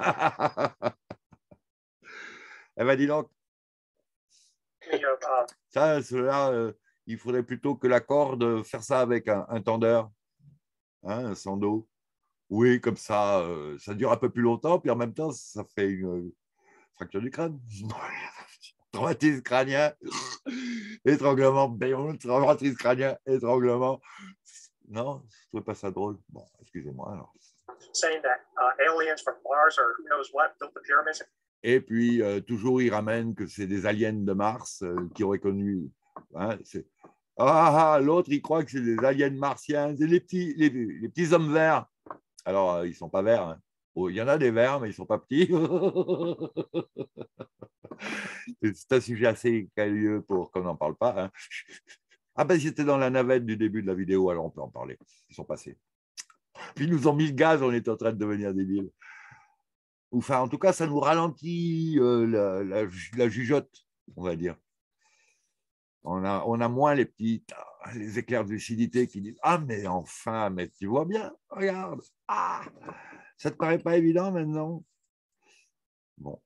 Elle va dire donc, me of uh, ça, cela, euh, il faudrait plutôt que la corde, faire ça avec un, un tendeur, hein, un sando. Oui, comme ça, euh, ça dure un peu plus longtemps, puis en même temps, ça fait une euh, fracture du crâne. Traumatisme crânien, étranglement, traumatisme crânien, étranglement. Non, je ne trouvais pas ça drôle. Bon, excusez-moi alors. saying that uh, aliens from Mars or who knows what built the pyramids. Et puis, euh, toujours, ils ramènent que c'est des aliens de Mars euh, qui auraient connu. Hein, c'est... Ah, ah, l'autre, il croit que c'est des aliens martiens. C'est les petits, les, les petits hommes verts. Alors, euh, ils ne sont pas verts. Hein. Oh, il y en a des verts, mais ils ne sont pas petits. C'est un sujet assez curieux pour qu'on n'en parle pas. Hein. Ah ben, c'était dans la navette du début de la vidéo, alors on peut en parler. Ils sont passés. Puis ils nous ont mis le gaz, on est en train de devenir débiles. Enfin, en tout cas, ça nous ralentit euh, la, la, la jugeote, on va dire. On a, on a moins les petits les éclairs de lucidité qui disent « Ah, mais enfin, mais tu vois bien, regarde, ah, ça ne te paraît pas évident maintenant ?» Bon.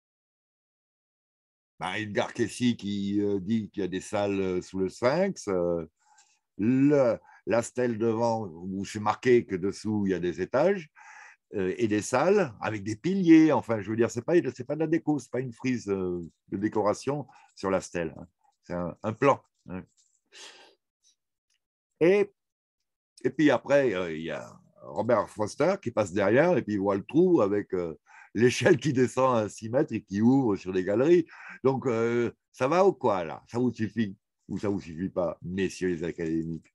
Ben, Edgar Cayce qui euh, dit qu'il y a des salles euh, sous le Sphinx, euh, le, la stèle devant où c'est marqué que dessous il y a des étages euh, et des salles avec des piliers. Enfin, je veux dire, c'est pas c'est pas de la déco, c'est pas une frise euh, de décoration sur la stèle. Hein. C'est un, un plan. Hein. Et, et puis après, euh, il y a Robert Foster qui passe derrière et puis il voit le trou avec euh, l'échelle qui descend à six mètres et qui ouvre sur les galeries. Donc, euh, ça va ou quoi, là? Ça vous suffit ou ça ne vous suffit pas, messieurs les académiques?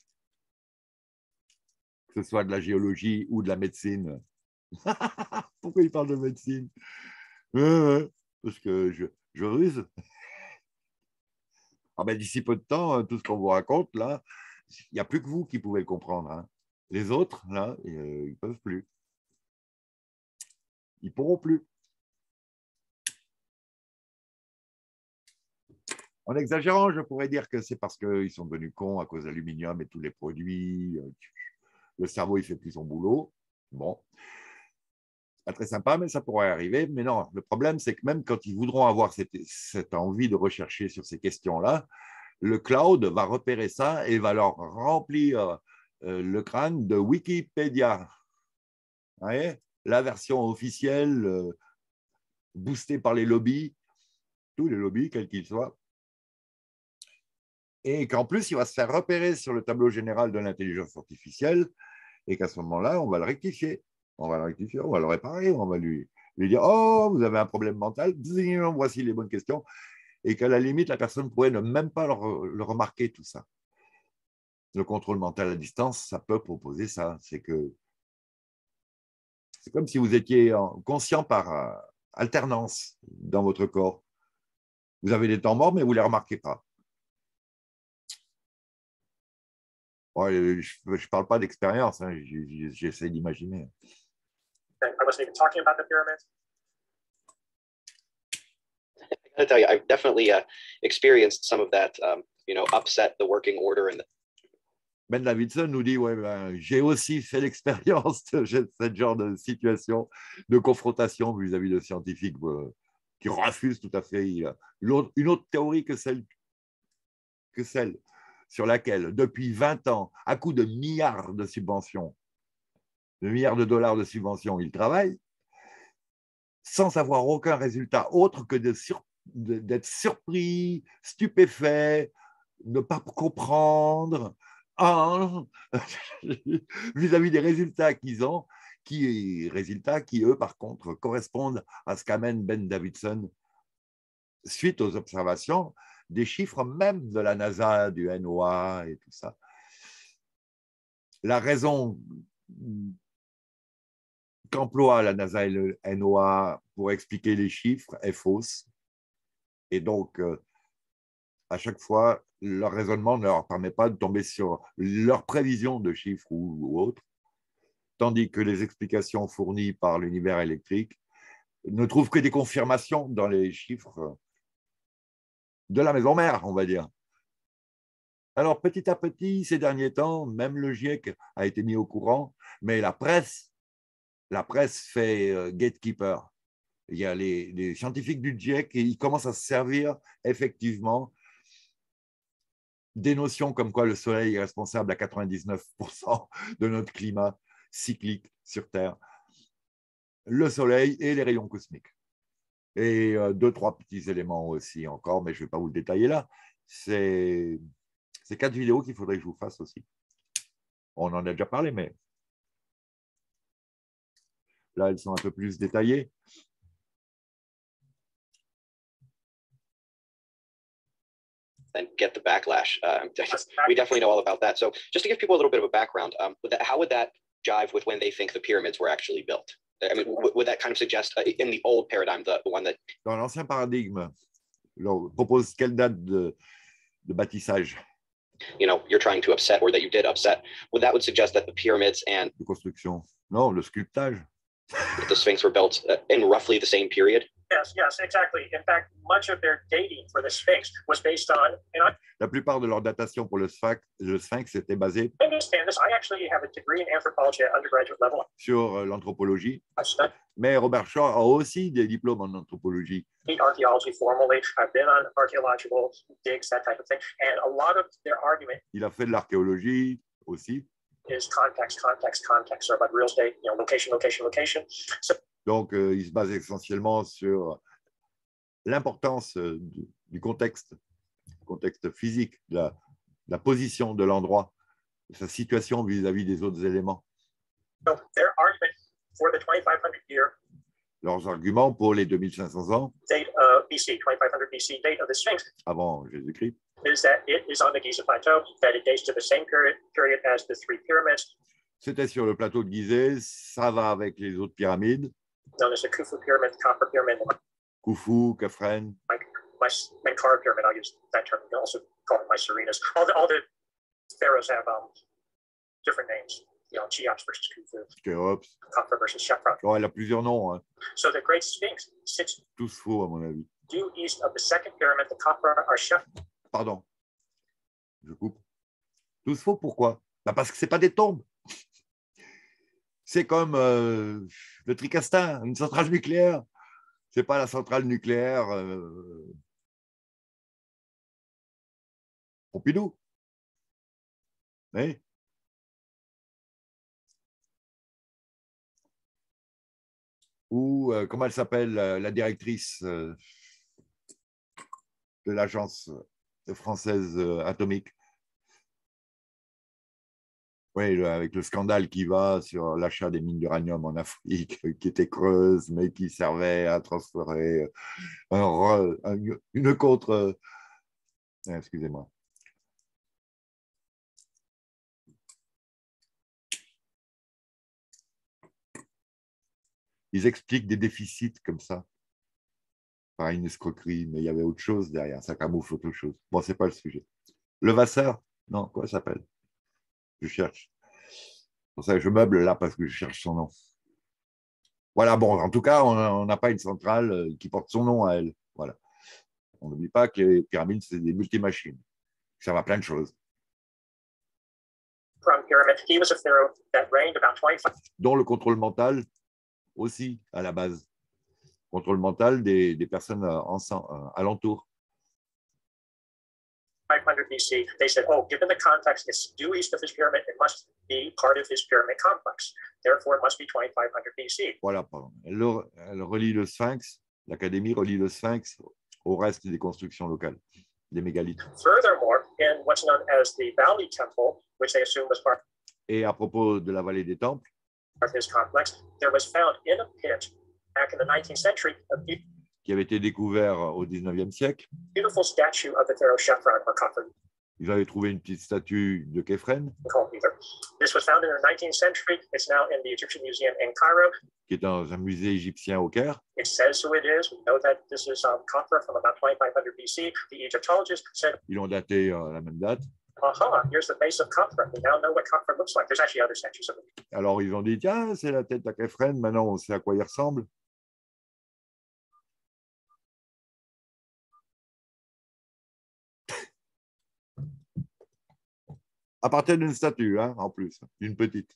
Que ce soit de la géologie ou de la médecine. Pourquoi il parle de médecine? euh, Parce que je, je ruse. Ah ben, d'ici peu de temps, tout ce qu'on vous raconte, là, il n'y a plus que vous qui pouvez le comprendre. Hein. Les autres, là, euh, ils ne peuvent plus. Ils ne pourront plus. En exagérant, je pourrais dire que c'est parce qu'ils sont devenus cons à cause de l'aluminium et tous les produits. Le cerveau, il ne fait plus son boulot. Bon. Pas très sympa, mais ça pourrait arriver. Mais non, le problème, c'est que même quand ils voudront avoir cette, cette envie de rechercher sur ces questions-là, le cloud va repérer ça et va leur remplir euh, le crâne de Wikipédia. Vous voyez, la version officielle, euh, boostée par les lobbies, tous les lobbies, quels qu'ils soient. Et qu'en plus, il va se faire repérer sur le tableau général de l'intelligence artificielle et qu'à ce moment-là, on va le rectifier. On va le rectifier, on va le réparer, on va lui, lui dire « Oh, vous avez un problème mental, voici les bonnes questions. » Et qu'à la limite, la personne pourrait ne même pas le, le remarquer, tout ça. Le contrôle mental à distance, ça peut proposer ça. C'est que c'est comme si vous étiez conscient par euh, alternance dans votre corps. Vous avez des temps morts, mais vous ne les remarquez pas. Bon, je ne parle pas d'expérience, hein, j'essaie d'imaginer. I wasn't even talking about the pyramids. I gotta tell you, I've definitely uh, experienced some of that, um, you know, upset the working order and the Ben Davidson nous dit, ouais, ben, j'ai aussi fait l'expérience de ce genre de situation, de confrontation vis-à-vis de scientifiques euh, qui refusent tout à fait une autre théorie que celle, que celle sur laquelle, depuis vingt ans, à coup de milliards de subventions, de milliards de dollars de subventions, ils travaillent, sans avoir aucun résultat autre que de sur, d'être surpris, stupéfait, ne pas comprendre, hein, vis-à-vis des résultats qu'ils ont, qui, résultats qui, eux, par contre, correspondent à ce qu'amène Ben Davidson suite aux observations des chiffres même de la NASA, du N O A et tout ça. La raison qu'emploie la NASA et le N O A pour expliquer les chiffres est fausse. Et donc, euh, à chaque fois, leur raisonnement ne leur permet pas de tomber sur leur prévision de chiffres ou, ou autres, tandis que les explications fournies par l'univers électrique ne trouvent que des confirmations dans les chiffres de la maison mère, on va dire. Alors, petit à petit, ces derniers temps, même le GIEC a été mis au courant, mais la presse, la presse fait euh, gatekeeper. Il y a les, les scientifiques du GIEC et ils commencent à se servir effectivement des notions comme quoi le Soleil est responsable à quatre-vingt-dix-neuf pour cent de notre climat cyclique sur Terre. Le Soleil et les rayons cosmiques. Et euh, deux, trois petits éléments aussi encore, mais je ne vais pas vous le détailler là. C'est ces quatre vidéos qu'il faudrait que je vous fasse aussi. On en a déjà parlé, mais là, elles sont un peu plus détaillées. And get the backlash. Uh, we definitely know all about that. So just to give people a little bit of a background, um, would that, how would that jive with when they think the pyramids were actually built? I mean, would that kind of suggest uh, in the old paradigm, the, the one that... Dans l'ancien paradigme, on propose quelle date de, de bâtissage? You know, you're trying to upset or that you did upset. Would that would suggest that the pyramids and... De construction. Non, le sculptage. The Sphinx were built uh, in roughly the same period? Yes, yes, exactly. In fact, much of their dating for the Sphinx was based on, and I La plupart de leur datation pour le Sphinx, le Sphinx était basée understand this. I actually have a degree in anthropology at undergraduate level. sur l'anthropologie, I've studied mais Robert Shaw a aussi des diplômes en anthropologie. archaeology formally. I've been on archaeological digs, that type of thing. And a lot of their argument Il a fait de l'archéologie aussi. is context, context, context. So about real estate, you know, location, location, location. So Donc, euh, il se base essentiellement sur l'importance euh, du, du contexte, du contexte physique, de la, de la position de l'endroit, de sa situation vis-à-vis des autres éléments. So their argument for the twenty-five hundred year Leurs arguments pour les deux mille cinq cents ans date of B C, twenty-five hundred B C date of the Sphinx, avant Jésus-Christ, is that it is on the Giza Plateau, that it dates to the same period, period as the three pyramids, c'était sur le plateau de Gizeh, ça va avec les autres pyramides, known as the Khufu Pyramid, the Copper Pyramid, the Khufu, Khafren, Menkaure Pyramid. I'll use that term. You can also call it Mycerinus. All the, all the pharaohs have um, different names. You know, Cheops versus Khufu, Khéops. Khafre versus Khafre. Oh, elle a plusieurs noms, hein. So the Great Sphinx sits Tous faux à mon avis. due east of the second pyramid, the Khafre are Khafre. Pardon, je coupe. Tous faux, pourquoi? Bah parce que ce n'est pas des tombes. C'est comme euh, le Tricastin, une centrale nucléaire. Ce n'est pas la centrale nucléaire euh, Pompidou. Oui. Ou euh, comment elle s'appelle, la, la directrice euh, de l'agence française euh, atomique. Oui, le, avec le scandale qui va sur l'achat des mines d'uranium en Afrique, qui étaient creuses, mais qui servaient à transférer un, un, une contre... Excusez-moi. Ils expliquent des déficits comme ça, par une escroquerie, mais il y avait autre chose derrière, ça camoufle autre chose. Bon, ce n'est pas le sujet. Le Vasseur? Non, quoi ça s'appelle? Je cherche. C'est pour ça que je meuble là, parce que je cherche son nom. Voilà, bon, en tout cas, on n'a pas une centrale qui porte son nom à elle. Voilà. On n'oublie pas que les pyramides, c'est des multimachines. Ça va plein de choses. from pyramid. He was a pharaoh that reigned about twenty-five. Dont le contrôle mental aussi à la base. Contrôle mental des, des personnes ensemble, alentour. five hundred B C, they said, oh, given the context, it's due east of his pyramid, it must be part of his pyramid complex. Therefore, it must be twenty-five hundred B C. Voilà, pardon. Elle, le- elle relie le Sphinx, l'Académie relie le Sphinx au reste des constructions locales, des mégalithes. Furthermore, in what's known as the Valley Temple, which they assume was part Et à propos de la vallée des temples, of his complex, there was found in a pit back in the nineteenth century a qui avait été découvert au dix-neuvième siècle, beautiful statue of the pharaoh Shephren or Khafre ils avaient trouvé une petite statue de Képhren, called either. This was found in the nineteenth century. It's now in the Egyptian Museum in Cairo. qui est dans un musée égyptien au Caire. It says who it is. We know that this is um, Khafre from about twenty-five hundred B C. The Egyptologists said, Ils l'ont daté à la même date. aha, here's the face of Khafre. We now know what Khafre looks like. There's actually other statues of him. Alors ils ont dit, tiens, c'est la tête à Képhren, maintenant on sait à quoi il ressemble. À partir d'une statue, hein, en plus, d'une petite.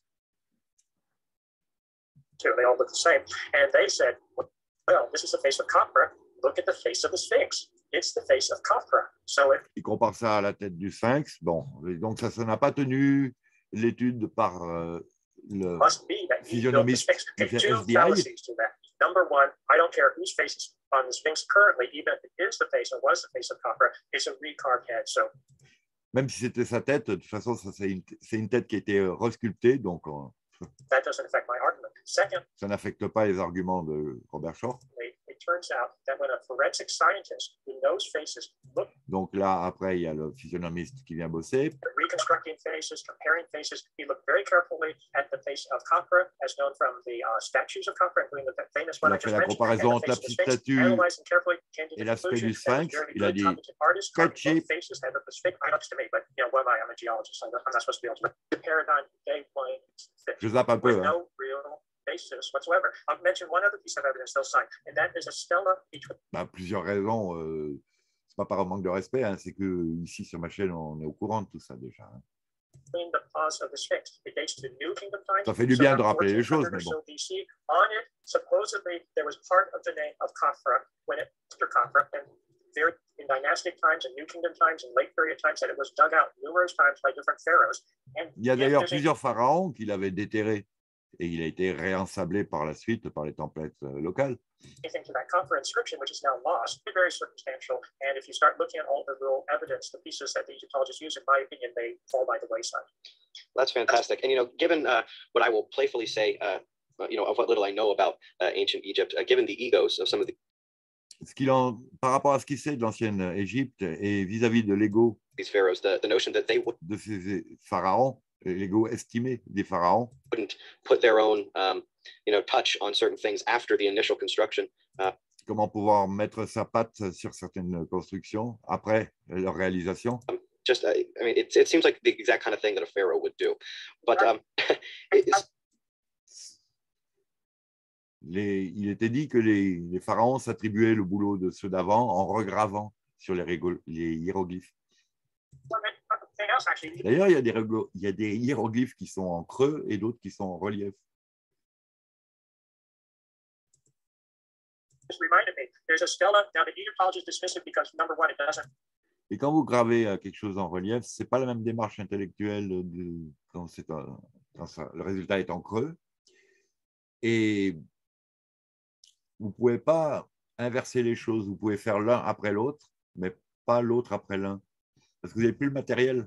Too. They all look the same. And they said, well, this is the face of Khafre. Look at the face of the Sphinx. It's the face of Khafre. So it Ils comparent ça à la tête du Sphinx. Bon, et donc ça, ça n'a pas tenu l'étude par euh, le must be that he built the physionomiste Sphinx. qui Okay, fait two S D I. fallacies to that. Number one, I don't care whose face is on the Sphinx currently, even if it is the face or was the face of Khafre, it's a recarved head. So Même si c'était sa tête, de toute façon, ça, c'est une, c'est une tête qui a été euh, resculptée, donc euh, that doesn't affect my argument. Second, ça n'affecte pas les arguments de Robert Short. it turns out that when a forensic scientist who knows faces look Donc là, après, il y a le physionomiste qui vient bosser. at reconstructing faces, comparing faces, he looked very carefully at the face of Khafre, as known from the uh, statues of Khafre, including the famous one Il I a fait just la mentioned, comparaison and entre the la face of the petite Sphinx, statue analyzed and carefully came to et the l'aspect conclusion du that the Sphinx. very Il a good dit, competent artists très carved cheap. both faces and the Sphinx. I to me, but you know, what am I? I'm a geologist. I'm not, I'm not supposed to be able to. The paradigm they point Je zappe un peu. with Hein. no real basis whatsoever. I'll mention one other piece of evidence they'll cite, and that is a stela between Bah, plusieurs raisons. Euh, c'est pas par manque de respect, hein, c'est que ici sur ma chaîne, on est au courant de tout ça déjà. Hein. the paws of the Sphinx. It dates to New Kingdom times. Ça fait du so bien about de rappeler les choses, fourteen hundred mais or bon. so B C. On it, supposedly, there was part of the name of Khafre when it after Khafre, and very in dynastic times and New Kingdom times and late period times, that it was dug out numerous times by different pharaohs. And Il y a if d'ailleurs there's a- plusieurs pharaons qu'il avait déterrés et il a été réensablé par la suite par les tempêtes euh, locales. anything to that Khafre inscription, which is now lost, it's very circumstantial. And if you start looking at all the real evidence, the pieces that the Egyptologists use, in my opinion, they fall by the wayside. That's fantastic. And, you know, given uh, what I will playfully say, uh, you know, of what little I know about uh, ancient Egypt, uh, given the egos of some of the Ce qu'il en, par rapport à ce qu'il sait de l'ancienne Égypte et vis-à-vis de l'ego these pharaohs, the, the notion that they de ces pharaons, l'ego estimé des pharaons, wouldn't put their own, um, you know, touch on certain things after the initial construction. Uh, comment pouvoir mettre sa patte sur certaines constructions après leur réalisation. just, uh, I mean, it, it seems like the exact kind of thing that a pharaoh would do. But um, it's, Les, il était dit que les, les pharaons s'attribuaient le boulot de ceux d'avant en regravant sur les, régo- les hiéroglyphes. Something else, actually, D'ailleurs, il y a des, régo- il y a des hiéroglyphes qui sont en creux et d'autres qui sont en relief. just reminded me, there's a stela. Now, the Egyptologists dismiss it because, number one, it doesn't Et quand vous gravez euh, quelque chose en relief, ce n'est pas la même démarche intellectuelle de, quand, c'est un- quand ça- le résultat est en creux. Et vous ne pouvez pas inverser les choses. Vous pouvez faire l'un après l'autre, mais pas l'autre après l'un. Parce que vous n'avez plus le matériel.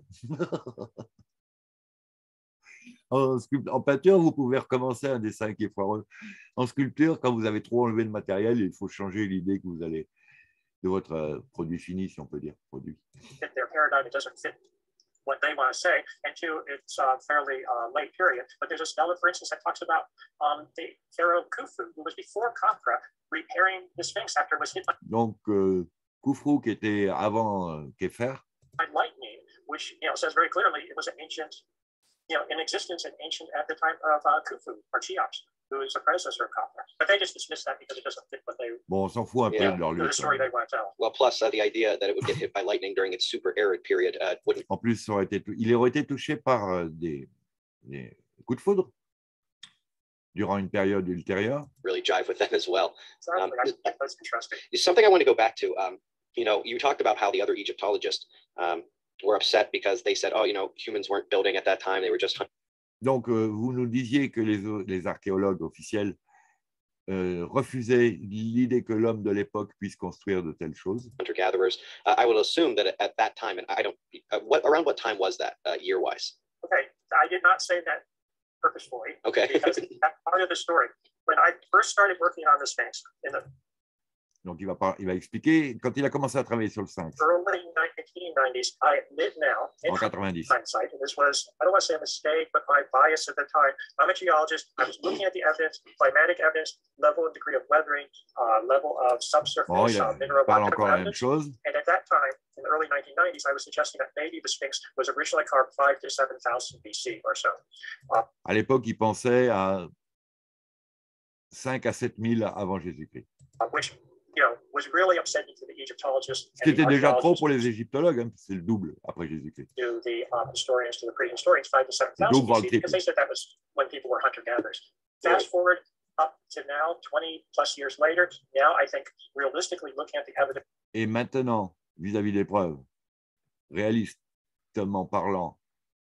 En, sculpt- en peinture, vous pouvez recommencer un dessin qui est foireux. En sculpture, quand vous avez trop enlevé de matériel, il faut changer l'idée que vous allez de votre euh, produit fini, si on peut dire produit. fit their paradigm. It doesn't fit what they want to say. And two, it's uh, fairly uh, late period. But there's a stela, for instance, that talks about um, the pharaoh Khufu, who was before Khafre, repairing the Sphinx after it was hit Donc, euh, Khufru, qui était avant euh, Képher, by lightning, which you know says very clearly it was an ancient, you know, in existence and ancient at the time of uh, Khufu or Cheops, who is the predecessor of Khafre. But they just dismiss that because it doesn't fit what they, Bon, on s'en fout un peu Yeah. de leur lieu the de story temps. they want to tell. Well, plus uh, the idea that it would get hit by lightning during its super arid period uh, wouldn't En plus, ça aurait été, il aurait été touché par euh, des, des coups de foudre durant une période ultérieure. really jive with them as well. Exactly. Um, I think that's interesting. It's something I want to go back to. Um, you know, you talked about how the other Egyptologists um, were upset because they said, oh, you know, humans weren't building at that time. They were just Donc, euh, vous nous disiez que les, les archéologues officiels euh, refusaient l'idée que l'homme de l'époque puisse construire de telles choses. hunter-gatherers. Uh, I will assume that at that time, and I don't, uh, what around what time was that uh, year-wise? Okay, I did not say that purposefully. Okay. Because that's part of the story. When I first started working on the Sphinx in the Donc, il va, par- il va expliquer, quand il a commencé à travailler sur le Sphinx, early nineteen nineties, I admit now, in en quatre-vingt-dix, hindsight, and this was, I don't want to say a mistake, but my bias at the time. I'm a geologist. I was looking at the evidence, climatic evidence, level and degree of weathering, uh, level of subsurface, bon, il, a- uh, il parle mineralogical encore la même evidence. chose. And at that time, in the early nineteen nineties, I was suggesting that maybe the Sphinx was originally carved five to seven thousand B C or so. À l'époque, il pensait à cinq à sept mille avant Jésus-Christ. Uh, which, you know, was really upsetting to the Egyptologists. Ce qui and the était déjà trop pour les archaeologists, égyptologues, hein, c'est le double après Jésus-Christ. to the um, historians, to the prehistorians, five to seven Le thousand double B C, al triple. because they said that was when people were hunter-gatherers. Right. Fast forward up to now, twenty plus years later, now I think realistically looking at the evidence, Et maintenant, vis-à-vis des preuves, réalistement parlant,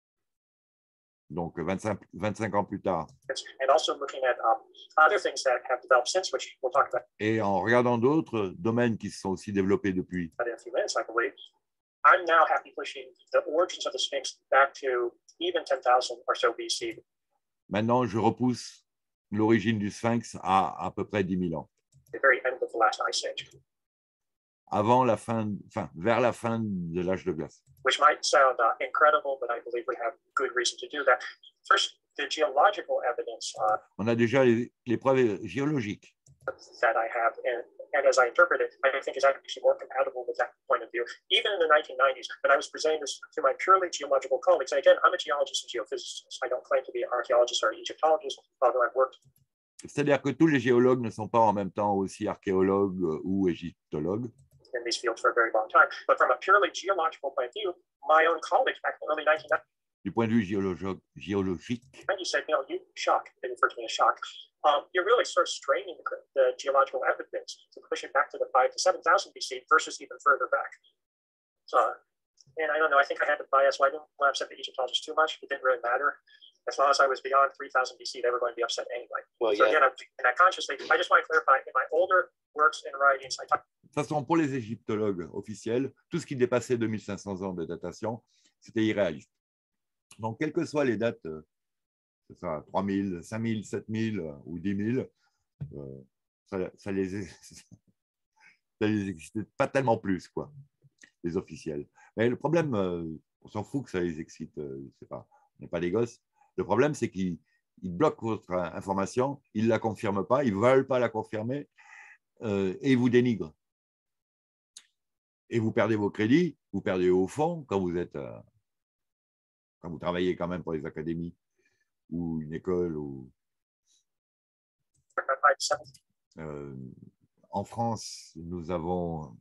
donc vingt-cinq, vingt-cinq ans plus tard, and also looking at um, other things that have developed since, which we'll talk about et en regardant d'autres domaines qui se sont aussi développés depuis, in a few minutes, I believe, I'm now happy pushing the origins of the Sphinx back to even ten thousand or so B C, maintenant je repousse l'origine du Sphinx à à peu près dix mille ans, the very end of the last ice age, avant la fin, enfin, vers la fin de l'âge de glace. which might sound uh, incredible, but I believe we have good reason to do that. First, the geological evidence uh, On a déjà les, les preuves géologiques. that I have, and, and as I interpret it, I think is actually more compatible with that point of view. Even in the nineteen nineties, when I was presenting this to my purely geological colleagues, and again, I'm a geologist and geophysicist. I don't claim to be an archaeologist or an Egyptologist, although I've worked C'est-à-dire que tous les géologues ne sont pas en même temps aussi archéologues euh, ou égyptologues. in these fields for a very long time. But from a purely geological point of view, my own colleagues back in the early nineteen Du point de vue géologique, géologique, nineties said, you know, you shock, they refer to me as shock. Um, you're really sort of straining the, the geological evidence to push it back to the five to seven thousand B C versus even further back. So, and I don't know, I think I had to bias, so I didn't want to upset the Egyptologists too much. It didn't really matter. As long as I was beyond three thousand B C, they were going to be upset anyway. Well, So yeah. again, I'm doing that consciously. I just want to clarify, in my older works and writings, I talk de toute façon, pour les égyptologues officiels, tout ce qui dépassait deux mille cinq cents ans de datation, c'était irréaliste. Donc, quelles que soient les dates, euh, c'est ça, trois mille, cinq mille, sept mille euh, ou dix mille, euh, ça, ça les ça les excitait pas tellement plus, quoi, les officiels. Mais le problème, euh, on s'en fout que ça les excite, euh, c'est pas, on n'est pas des gosses. Le problème, c'est qu'ils ils bloquent votre information, ils ne la confirment pas, ils ne veulent pas la confirmer euh, et ils vous dénigrent. Et vous perdez vos crédits, vous perdez au fond quand vous êtes, euh, quand vous travaillez quand même pour les académies ou une école. Ou, about five to seven. euh, en France, nous avons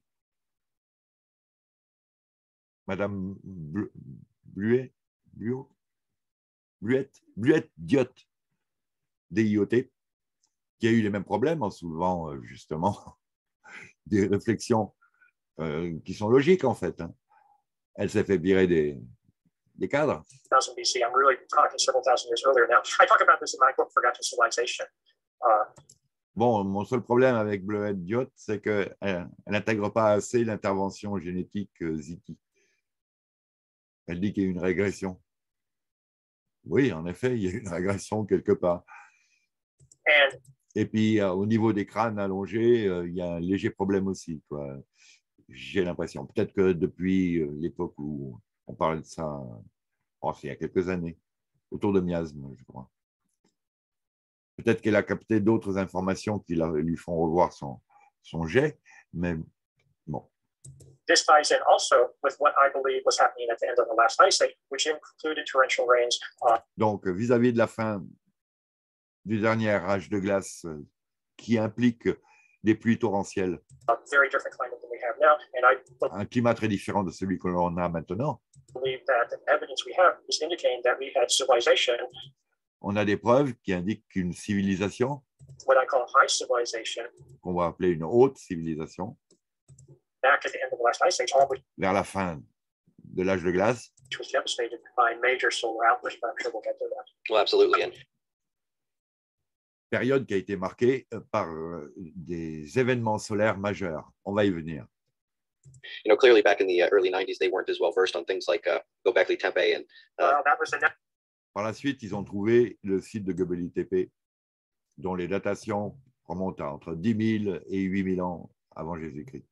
Madame Blu- Bluet, Bluot, Bluette, Bluette Diot, D I O T, qui a eu les mêmes problèmes en soulevant euh, justement des réflexions euh, qui sont logiques en fait. Hein. Elle s'est fait virer des, des cadres. thousand B C. I'm really talking several thousand years earlier now. I talk about this in my book, Forgotten Civilization. Uh, Bon, mon seul problème avec Bluette Diot, c'est qu'elle n'intègre pas assez l'intervention génétique euh, Ziti. Elle dit qu'il y a une régression. Oui, en effet, il y a une régression quelque part. and Et puis, euh, au niveau des crânes allongés, euh, il y a un léger problème aussi, quoi. J'ai l'impression. Peut-être que depuis euh, l'époque où on parlait de ça, oh, c'est il y a quelques années, autour de miasme, je crois. Peut-être qu'elle a capté d'autres informations qui la, lui font revoir son, son jet, mais bon. this ties in also with what I believe was happening at the end of the last ice age, which included torrential rains. Uh, Donc, vis-à-vis de la fin du dernier âge de glace euh, qui implique des pluies torrentielles. A very different climate than we have now, and I Un climat très différent de celui que l'on a maintenant. believe that the evidence we have is indicating that we had civilization, On a des preuves qui indiquent qu'une civilisation, what I call high civilization, qu'on va appeler une haute civilisation, back at the end of the last ice age, all which vers la fin de l'âge de glace, was devastated by major solar outbursts, but I'm sure we'll get to that. Well, absolutely. And période qui a été marquée par des événements solaires majeurs. On va y venir. you know, clearly back in the uh, early nineties, they weren't as well versed on things like uh, Göbekli Tepe and uh, Well, that was the next Par la suite, ils ont trouvé le site de Göbekli Tepe, dont les datations remontent à entre dix mille et huit mille ans avant Jésus-Christ.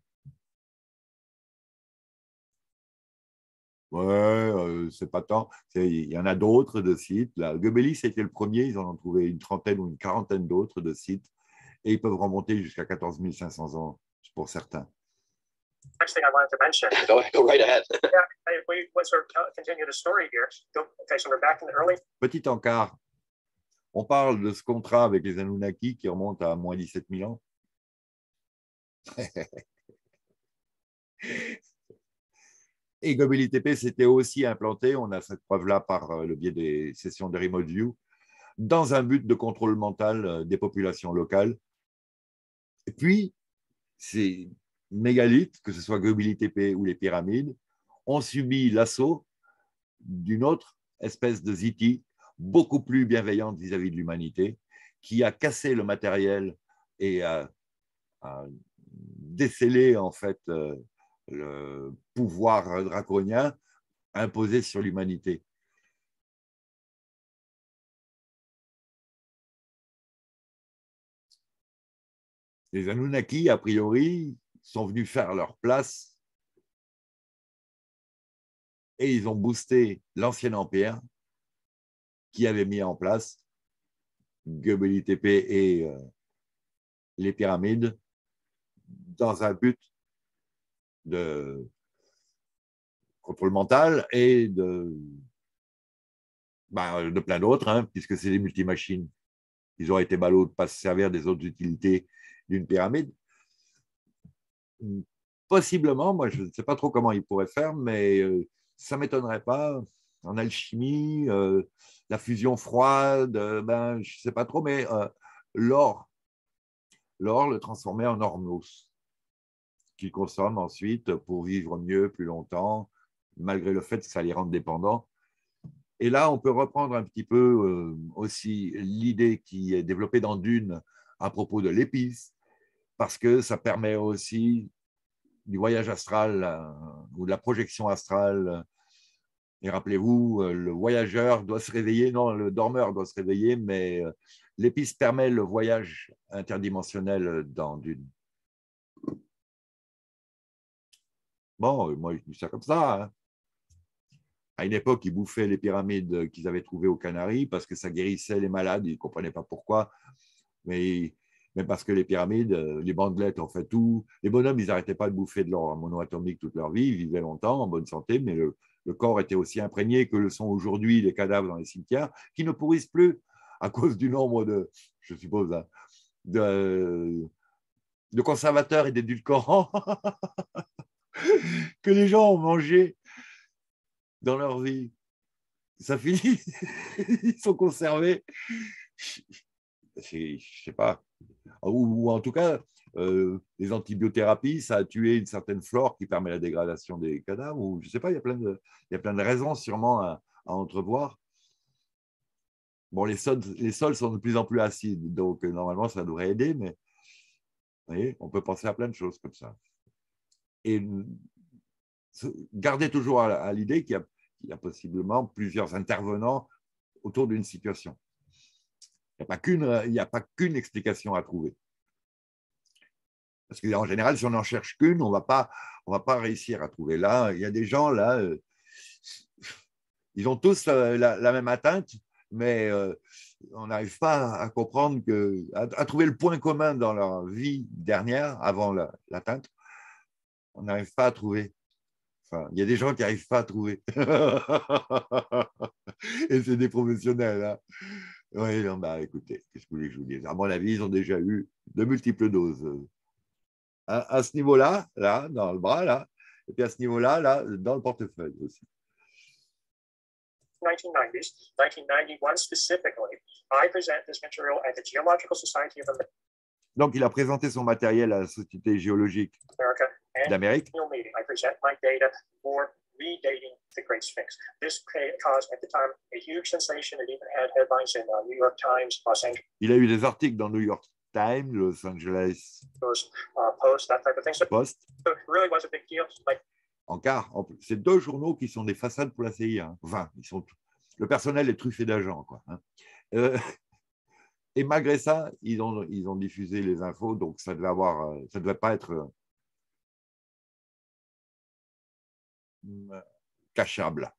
Ouais, euh, c'est pas tant. C'est- Il y en a d'autres de sites. Là, Göbekli, c'était le premier. Ils en ont trouvé une trentaine ou une quarantaine d'autres de sites. Et ils peuvent remonter jusqu'à quatorze mille cinq cents ans pour certains. next thing I wanted to mention. go, go right ahead. Yeah, if we let's sort of tell- continue the story here. Go, okay, so we're back in the early Petit encart. On parle de ce contrat avec les Anunnaki qui remonte à moins dix-sept mille ans. Et Göbekli Tepe s'était aussi implanté, on a cette preuve-là par euh, le biais des sessions de Remote View, dans un but de contrôle mental euh, des populations locales. Et puis, ces mégalithes, que ce soit Göbekli Tepe ou les pyramides, ont subi l'assaut d'une autre espèce de Ziti, beaucoup plus bienveillante vis-à-vis de l'humanité, qui a cassé le matériel et a, a décelé en fait euh, le pouvoir draconien imposé sur l'humanité. Les Anunnaki, a priori, sont venus faire leur place et ils ont boosté l'ancien empire qui avait mis en place Göbekli Tepe et euh, les pyramides dans un but de contrôle mental et de, ben, de plein d'autres, hein, puisque c'est des multimachines. Ils auraient été ballots de ne pas se servir des autres utilités d'une pyramide. Possiblement, moi je ne sais pas trop comment ils pourraient faire, mais euh, ça ne m'étonnerait pas. En alchimie, euh, la fusion froide, euh, ben, je ne sais pas trop, mais euh, l'or, l'or le transformer en ornos, qu'ils consomment ensuite pour vivre mieux, plus longtemps, malgré le fait que ça les rende dépendants. Et là, on peut reprendre un petit peu euh, aussi l'idée qui est développée dans Dune à propos de l'épice, parce que ça permet aussi du voyage astral euh, ou de la projection astrale. Et rappelez-vous, euh, le voyageur doit se réveiller, non, le dormeur doit se réveiller, mais euh, l'épice permet le voyage interdimensionnel dans Dune. Bon, moi, je dis ça comme ça. Hein. À une époque, ils bouffaient les pyramides qu'ils avaient trouvées aux Canaries parce que ça guérissait les malades. Ils ne comprenaient pas pourquoi. Mais, mais parce que les pyramides, les bandelettes, en fait, tout. Les bonhommes, ils n'arrêtaient pas de bouffer de l'or monoatomique toute leur vie. Ils vivaient longtemps, en bonne santé, mais le, le corps était aussi imprégné que le sont aujourd'hui les cadavres dans les cimetières, qui ne pourrissent plus à cause du nombre de, je suppose, hein, de, de conservateurs et d'édulcorants que les gens ont mangé dans leur vie. Ça finit, ils sont conservés. Je ne sais pas. Ou, ou en tout cas, euh, les antibiothérapies, ça a tué une certaine flore qui permet la dégradation des cadavres. Ou je ne sais pas, il y a plein de, il y a plein de raisons sûrement à, à entrevoir. Bon, les sols, les sols sont de plus en plus acides, donc euh, normalement, ça devrait aider, mais vous voyez, on peut penser à plein de choses comme ça. Et gardez toujours à, à l'idée qu'il y a, qu'il y a possiblement plusieurs intervenants autour d'une situation. Il n'y a pas qu'une, il n'y a pas qu'une explication à trouver. Parce qu'en général, si on n'en cherche qu'une, on ne va pas, on va pas réussir à trouver. Là, il y a des gens, là, euh, ils ont tous euh, la, la même atteinte, mais euh, on n'arrive pas à comprendre, que, à, à trouver le point commun dans leur vie dernière, avant la, l'atteinte. On n'arrive pas à trouver. Enfin, il y a des gens qui n'arrivent pas à trouver. Et c'est des professionnels. Hein. Oui, non, bah écoutez, qu'est-ce que vous voulez que je vous dise? À mon avis, ils ont déjà eu de multiples doses. À, à ce niveau-là, là, dans le bras, là, et puis à ce niveau-là, là, dans le portefeuille aussi. nineteen nineties, nineteen ninety-one specifically, I present this material at the Geological Society of Donc, il a présenté son matériel à la Société géologique America and d'Amérique. annual meeting. I present my data for redating the Great Sphinx. This caused at the time a huge sensation. It even had headlines in uh, New York Times, Los Angeles Il a eu des articles dans New York Times, Los Angeles uh, Post, that type of thing. So Post. it really was a big deal. Like, En quart, en- c'est deux journaux qui sont des façades pour la C I A. hein. Enfin, ils sont, le personnel est truffé d'agents, quoi. hein. Euh, et malgré ça, ils ont, ils ont diffusé les infos, donc ça devait avoir, euh, ça devait pas être euh, cachable.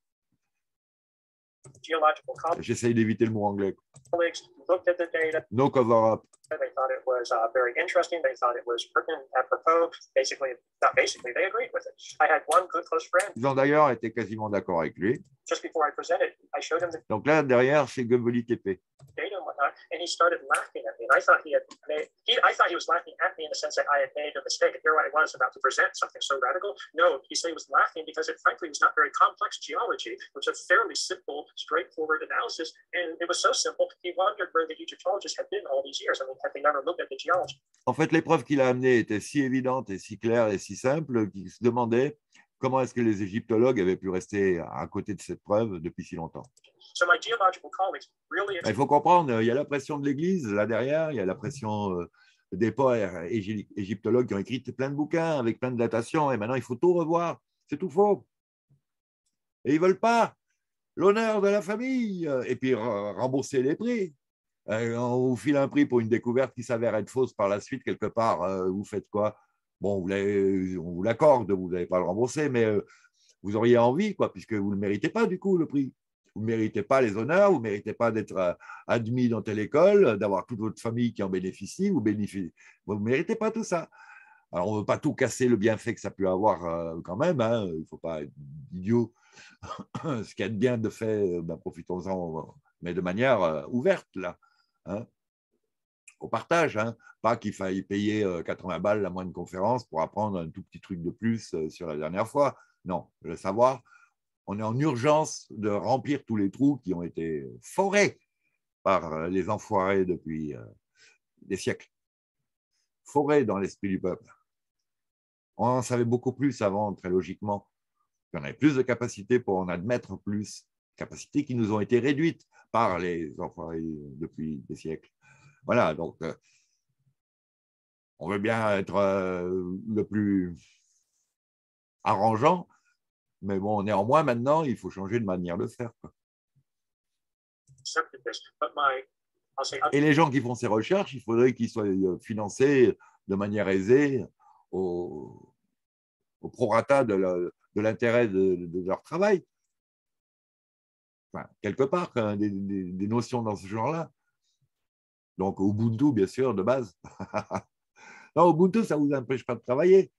geological J'essaye d'éviter le mot anglais. colleagues looked at the data. No cover-up. They thought it was uh, very interesting. They thought it was pertinent, apropos. Basically, not basically, they agreed with it. I had one good close friend. Ils ont d'ailleurs été quasiment d'accord avec lui. Just before I presented, I showed him the Donc là, derrière, c'est Göbeli Tepe. data and whatnot, and he started laughing at me. And I thought he had made, he, I thought he was laughing at me in the sense that I had made a mistake. And here I was about to present something so radical. No, he said he was laughing because it frankly was not very complex geology. It was a fairly simple, straightforward analysis. And it was so simple, he wondered where the Egyptologists had been all these years. I mean, had they never looked at the geology? En fait, les preuves qu'il a amenées étaient si évidentes et si claires et si simples qu'il se demandait comment est-ce que les égyptologues avaient pu rester à côté de cette preuve depuis si longtemps. So my geological colleagues really Il faut comprendre, il y a la pression de l'Église là derrière, il y a la pression euh, des pères égy- égyptologues qui ont écrit plein de bouquins avec plein de datations, et maintenant il faut tout revoir, c'est tout faux. Et ils ne veulent pas l'honneur de la famille, et puis re- rembourser les prix. Euh, On vous file un prix pour une découverte qui s'avère être fausse par la suite, quelque part, euh, vous faites quoi? Bon, vous l'avez- on vous l'accorde, vous n'allez pas le rembourser, mais euh, vous auriez envie, quoi, puisque vous ne le méritez pas, du coup, le prix. Vous ne méritez pas les honneurs, vous ne méritez pas d'être euh, admis dans telle école, d'avoir toute votre famille qui en bénéficie, vous bénéficiez, vous ne méritez pas tout ça. Alors, on ne veut pas tout casser le bienfait que ça peut avoir euh, quand même, hein, il ne faut pas être idiot. Ce qu'il y a de bien de fait, euh, ben, profitons-en, mais de manière euh, ouverte, là. Hein, au partage, hein. Pas qu'il faille payer euh, quatre-vingts balles la moindre conférence pour apprendre un tout petit truc de plus euh, sur la dernière fois. Non, le savoir, on est en urgence de remplir tous les trous qui ont été forés par euh, les enfoirés depuis euh, des siècles. Forés dans l'esprit du peuple. On en savait beaucoup plus avant, très logiquement. On avait plus de capacités pour en admettre plus, capacités qui nous ont été réduites par les enfoirés depuis des siècles. Voilà, donc euh, on veut bien être euh, le plus arrangeant, mais bon, néanmoins, maintenant, il faut changer de manière de faire, quoi. accepted this. But my, I'll say, Et les gens qui font ces recherches, il faudrait qu'ils soient financés de manière aisée au, au prorata de la- de l'intérêt de, de leur travail. Enfin, quelque part, quand même, des, des- des notions dans ce genre-là. Donc, Ubuntu, bien sûr, de base. Non, Ubuntu, ça ne vous empêche pas de travailler.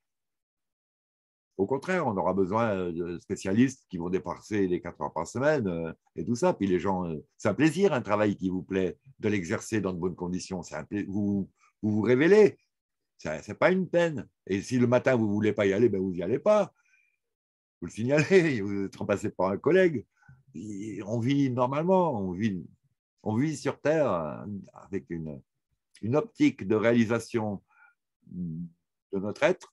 Au contraire, on aura besoin de spécialistes qui vont dépasser les quatre heures par semaine euh, et tout ça. Puis les gens, euh, c'est un plaisir, un travail qui vous plaît, de l'exercer dans de bonnes conditions. C'est un pla- vous, vous vous révélez. Ce n'est pas une peine. Et si le matin, vous ne voulez pas y aller, ben vous n'y allez pas. Vous le signalez, vous êtes remplacé par un collègue. Et on vit normalement, on vit, on vit sur Terre euh, avec une, une optique de réalisation de notre être,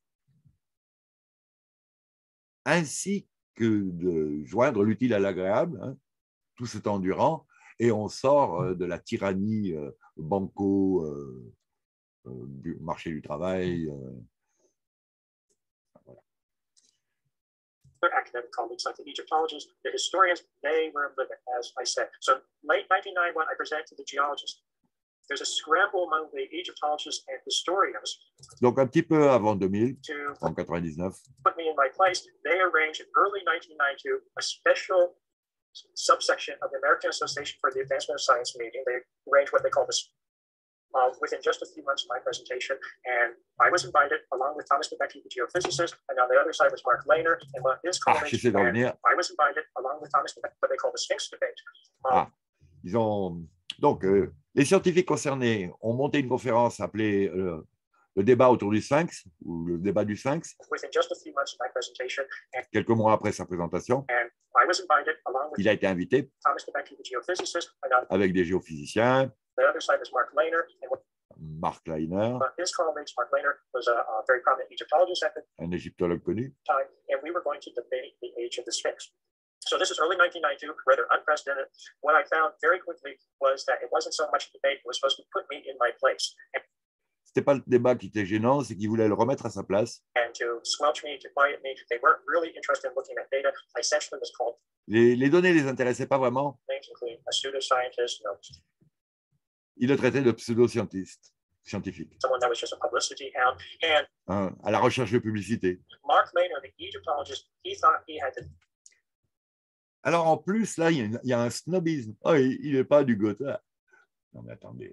ainsi que de joindre l'utile à l'agréable, hein, tout ce temps durant, et on sort euh, de la tyrannie euh, banco, euh, euh, du marché du travail. Euh, voilà. other academic colleagues like the Egyptologists, the historians, they were living, as I said. So late nineteen ninety-one, I presented to the geologists. There's a scramble among the Egyptologists and historians Donc un petit peu avant deux mille, to en quatre-vingt-dix-neuf, put me in my place. They arranged in early nineteen ninety-two a special subsection of the American Association for the Advancement of Science meeting. They arranged what they call this uh, within just a few months of my presentation. And I was invited along with Thomas Debicki, the geophysicist, and on the other side was Mark Lehner and one of his ah, colleagues. j'essaie de And revenir. I was invited along with Thomas Debicki, what they call the Sphinx debate. Um, Ah, ils ont Donc, euh, les scientifiques concernés ont monté une conférence appelée euh, le débat autour du Sphinx, ou le débat du Sphinx, Within just a few months of my presentation, and, quelques mois après sa présentation. and I was invited along with Il a été invité Thomas DeBakey, the geophysicist, and on avec des géophysiciens, the other side was Mark Lehner, and one Mark Lehner, of his colleagues, Mark Lehner, was a, a very prominent Egyptologist at the un égyptologue connu. time, and we were going to debate the age of the Sphinx. So this is early nineteen ninety-two, rather unprecedented. What I found very quickly was that it wasn't so much a debate, it was supposed to put me in my place. And C'était pas le débat qui était gênant, c'est qu'il voulait le remettre à sa place. and to squelch me, to quiet me. They weren't really interested in looking at data. I essentially was called Les, les données les intéressaient pas vraiment. names, including a pseudoscientist, you know, Il le traitait de pseudo-scientiste, scientifique, someone that was just a publicity hound. And hein, à la recherche de publicité. Mark Lehner, the Egyptologist, he thought he had to. Alors en plus, là, il y a, une- il y a un snobisme. Oh, il n'est pas du Gotha. Non mais attendez.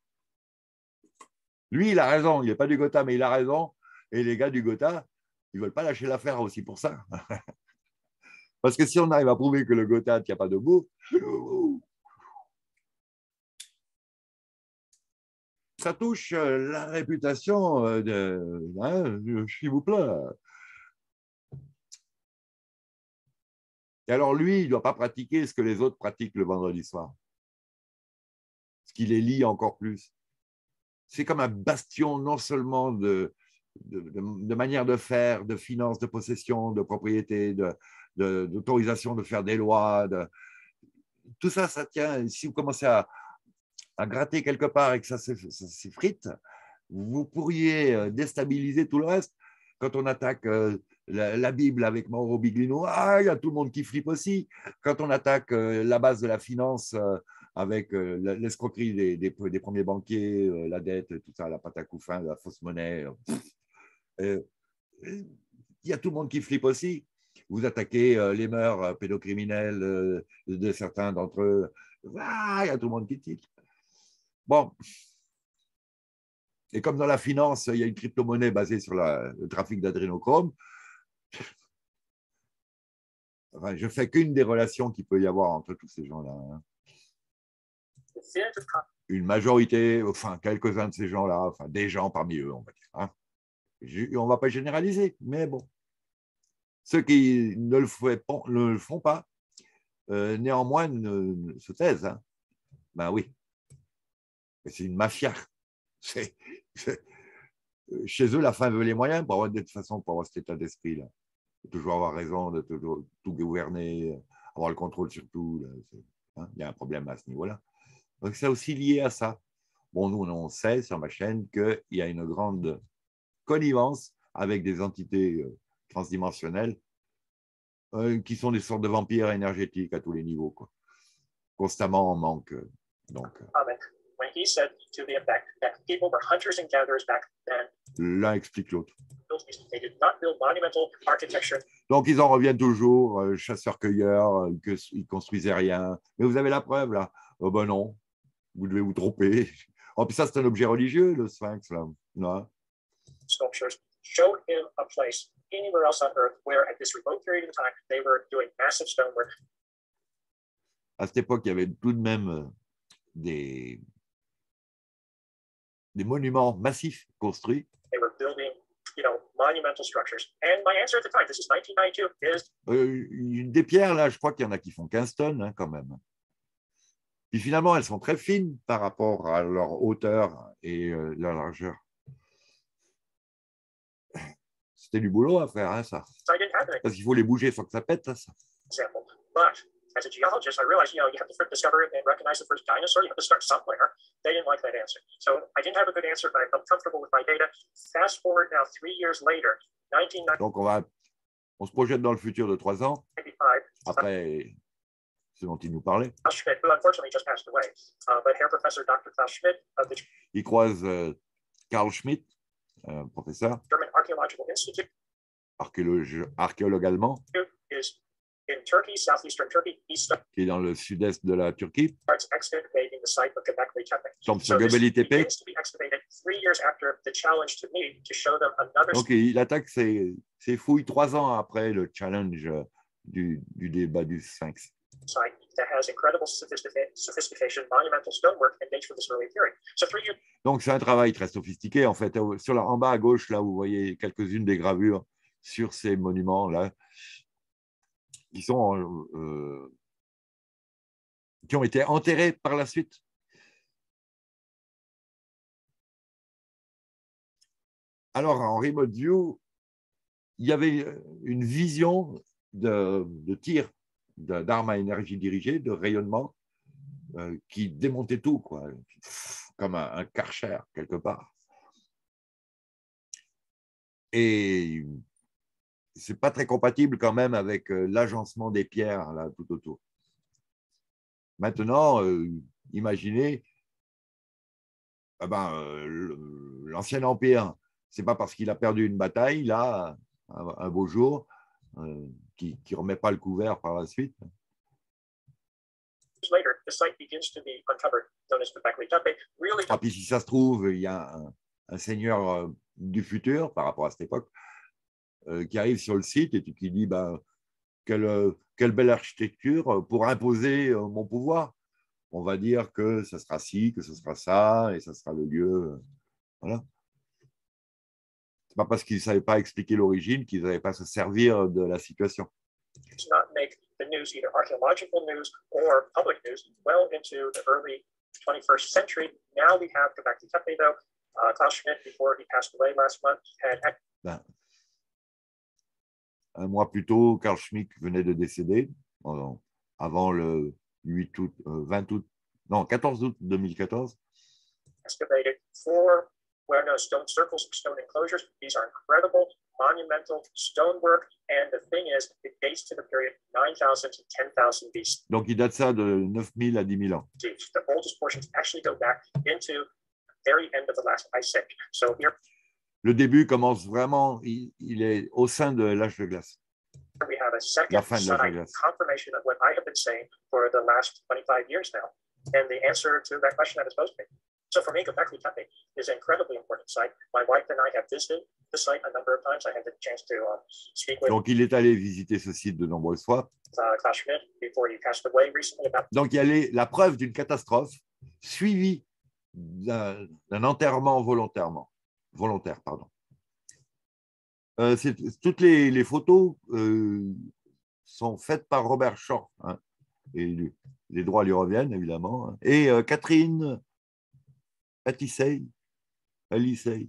Lui, il a raison, il n'est pas du Gotha, mais il a raison. Et les gars du Gotha, ils ne veulent pas lâcher l'affaire aussi pour ça. Parce que si on arrive à prouver que le Gotha ne tient pas debout, ça touche euh, la réputation euh, de, hein, de- s'il vous plaît. Et alors lui, il ne doit pas pratiquer ce que les autres pratiquent le vendredi soir. Ce qui les lie encore plus. C'est comme un bastion non seulement de, de, de- de manière de faire, de finances, de possession, de propriété, de- de- d'autorisation de, faire des lois. De... Tout ça, ça tient. Si vous commencez à, à gratter quelque part et que ça s'eff- ça s'effrite, vous pourriez euh, déstabiliser tout le reste. Quand on attaque euh, la, la Bible avec Mauro Biglino, ah, il y a tout le monde qui flippe aussi. Quand on attaque euh, la base de la finance euh, avec euh, la- l'escroquerie des, des, des premiers banquiers, euh, la dette, tout ça, la pâte à coups fins, la fausse monnaie, euh, euh, il y a tout le monde qui flippe aussi. Vous attaquez euh, les mœurs euh, pédocriminelles euh, de certains d'entre eux, ah, il y a tout le monde qui titre. Bon. Et comme dans la finance, il y a une crypto-monnaie basée sur la- le trafic d'adrénochrome, enfin, je ne fais qu'une des relations qu'il peut y avoir entre tous ces gens-là. Hein. definitive con- Une majorité, enfin quelques-uns de ces gens-là, enfin des gens parmi eux, on va dire. Hein. Je- on ne va pas généraliser, mais bon. Ceux qui ne le font, pas- ne le font pas, euh, néanmoins, ne, ne se taisent. Hein. Ben oui. Mais c'est une mafia. C'est, c'est- chez eux, la fin veut les moyens pour avoir, de toute façon, pour avoir cet état d'esprit-là. De toujours avoir raison, de toujours tout gouverner, avoir le contrôle sur tout. Là, c'est- hein, il y a un problème à ce niveau-là. Donc, c'est aussi lié à ça. Bon, nous, on sait sur ma chaîne qu'il y a une grande connivence avec des entités euh, transdimensionnelles euh, qui sont des sortes de vampires énergétiques à tous les niveaux, quoi. Constamment en manque. euh, Donc, euh, comment when he said to the effect that people were hunters and gatherers back then. l'un explique l'autre. They did not build monumental architecture. Donc, ils en reviennent toujours, euh, chasseurs-cueilleurs, euh, qu'ils ne construisaient rien. Mais vous avez la preuve, là. Oh ben non, vous devez vous tromper. Oh, puis ça, c'est un objet religieux, le sphinx, là. Non. Sculptures showed him a place anywhere else on Earth where, at this remote period of time, they were doing massive stonework. À cette époque, il y avait tout de même euh, des, des monuments massifs construits. They were building, you know, monumental structures. And my answer at the time, this is nineteen ninety-two, is Euh, des pierres, là, je crois qu'il y en a qui font quinze tonnes, hein, quand même. Puis finalement, elles sont très fines par rapport à leur hauteur et euh, leur largeur. C'était du boulot à faire, hein, ça. so I didn't have an Parce qu'il faut les bouger sans que ça pète, ça. example. But as a geologist, I realized, you know, you have to first discover and recognize the first dinosaur. You have to start somewhere. They didn't like that answer. So I didn't have a good answer, but I felt comfortable with my data. Fast forward now, three years later, nineteen Donc, on, va, on se projette dans le futur de trois ans, ninety-five, après ce dont il nous parlait. Klaus Schmidt, who unfortunately just passed away, uh, but Herr Professor Doctor Klaus Schmidt of the Il croise euh, Carl Schmitt, un professeur, German Archaeological Institute, archéologue, archéologue allemand, is in Turkey, southeastern Turkey. He qui est dans le sud-est de la Turquie, starts excavating the site of Göbekli Tepe. tombe sur So this Göbekli Tepe. begins to be excavated three years after the challenge to me to show them another Donc, il attaque ses, ses fouilles trois ans après le challenge du, du débat du Sphinx. site that has incredible sophistica- sophistication, monumental stonework, and dates from this early period. So three years. Donc, c'est un travail très sophistiqué. En fait, sur la, en bas à gauche, là, vous voyez quelques-unes des gravures sur ces monuments-là, qui sont, euh, qui ont été enterrés par la suite. Alors, en remote view, il y avait une vision de, de tir d'armes à énergie dirigée, de rayonnement, euh, qui démontait tout, quoi, comme un, un Karcher, quelque part. Et ce n'est pas très compatible quand même avec l'agencement des pierres là, tout autour. Maintenant, euh, imaginez, eh ben, euh, l'ancien Empire, ce n'est pas parce qu'il a perdu une bataille, là, un, un beau jour, euh, qui ne remet pas le couvert par la suite. Later, the site begins to be uncovered, known as Göbekli Tepe. Really... Et puis, si ça se trouve, il y a un, un seigneur euh, du futur, par rapport à cette époque, euh, qui arrive sur le site et qui dit ben, quelle, quelle belle architecture pour imposer euh, mon pouvoir. On va dire que ce sera ci, que ce sera ça, et ça sera le lieu. Euh, voilà. Ce n'est pas parce qu'ils ne savaient pas expliquer l'origine qu'ils n'avaient pas à se servir de la situation. Does not make the news, either archaeological news or public news, well into the early twenty-first century. Now we have Göbekli Tepe, though. Uh, Klaus Schmidt, before he passed away last month, had. Ben, un mois plus tôt, Carl Schmitt venait de décéder, avant le huit août, euh, vingt août, non, quatorze août deux mille quatorze. Excavated four well-known stone circles and stone enclosures. These are incredible, monumental stonework, and the thing is, it dates to the period nine thousand to ten thousand B C. Donc, il date ça de neuf mille à dix mille ans. The oldest portions actually go back into the very end of the last ice age. So here, le début commence vraiment, il, il est au sein de l'âge de glace. we have a second La fin de l'âge de glace. confirmation of what I have been saying for the last twenty-five years now. And the answer to that question that is posed to me. So for me, Göbekli Tepe is an incredibly important site. My wife and I have visited the site a number of times. I had the chance to uh, speak with Donc, il est allé visiter ce site de nombreuses fois. uh, Klaus Schmidt before he passed away recently. About Donc, il y a les, la preuve d'une catastrophe suivie d'un d'un enterrement volontairement, volontaire. Pardon. Euh, toutes les, les photos euh, sont faites par Robert Shaw, hein, et lui, les droits lui reviennent évidemment. Hein, et euh, Catherine Atisei, Alisei,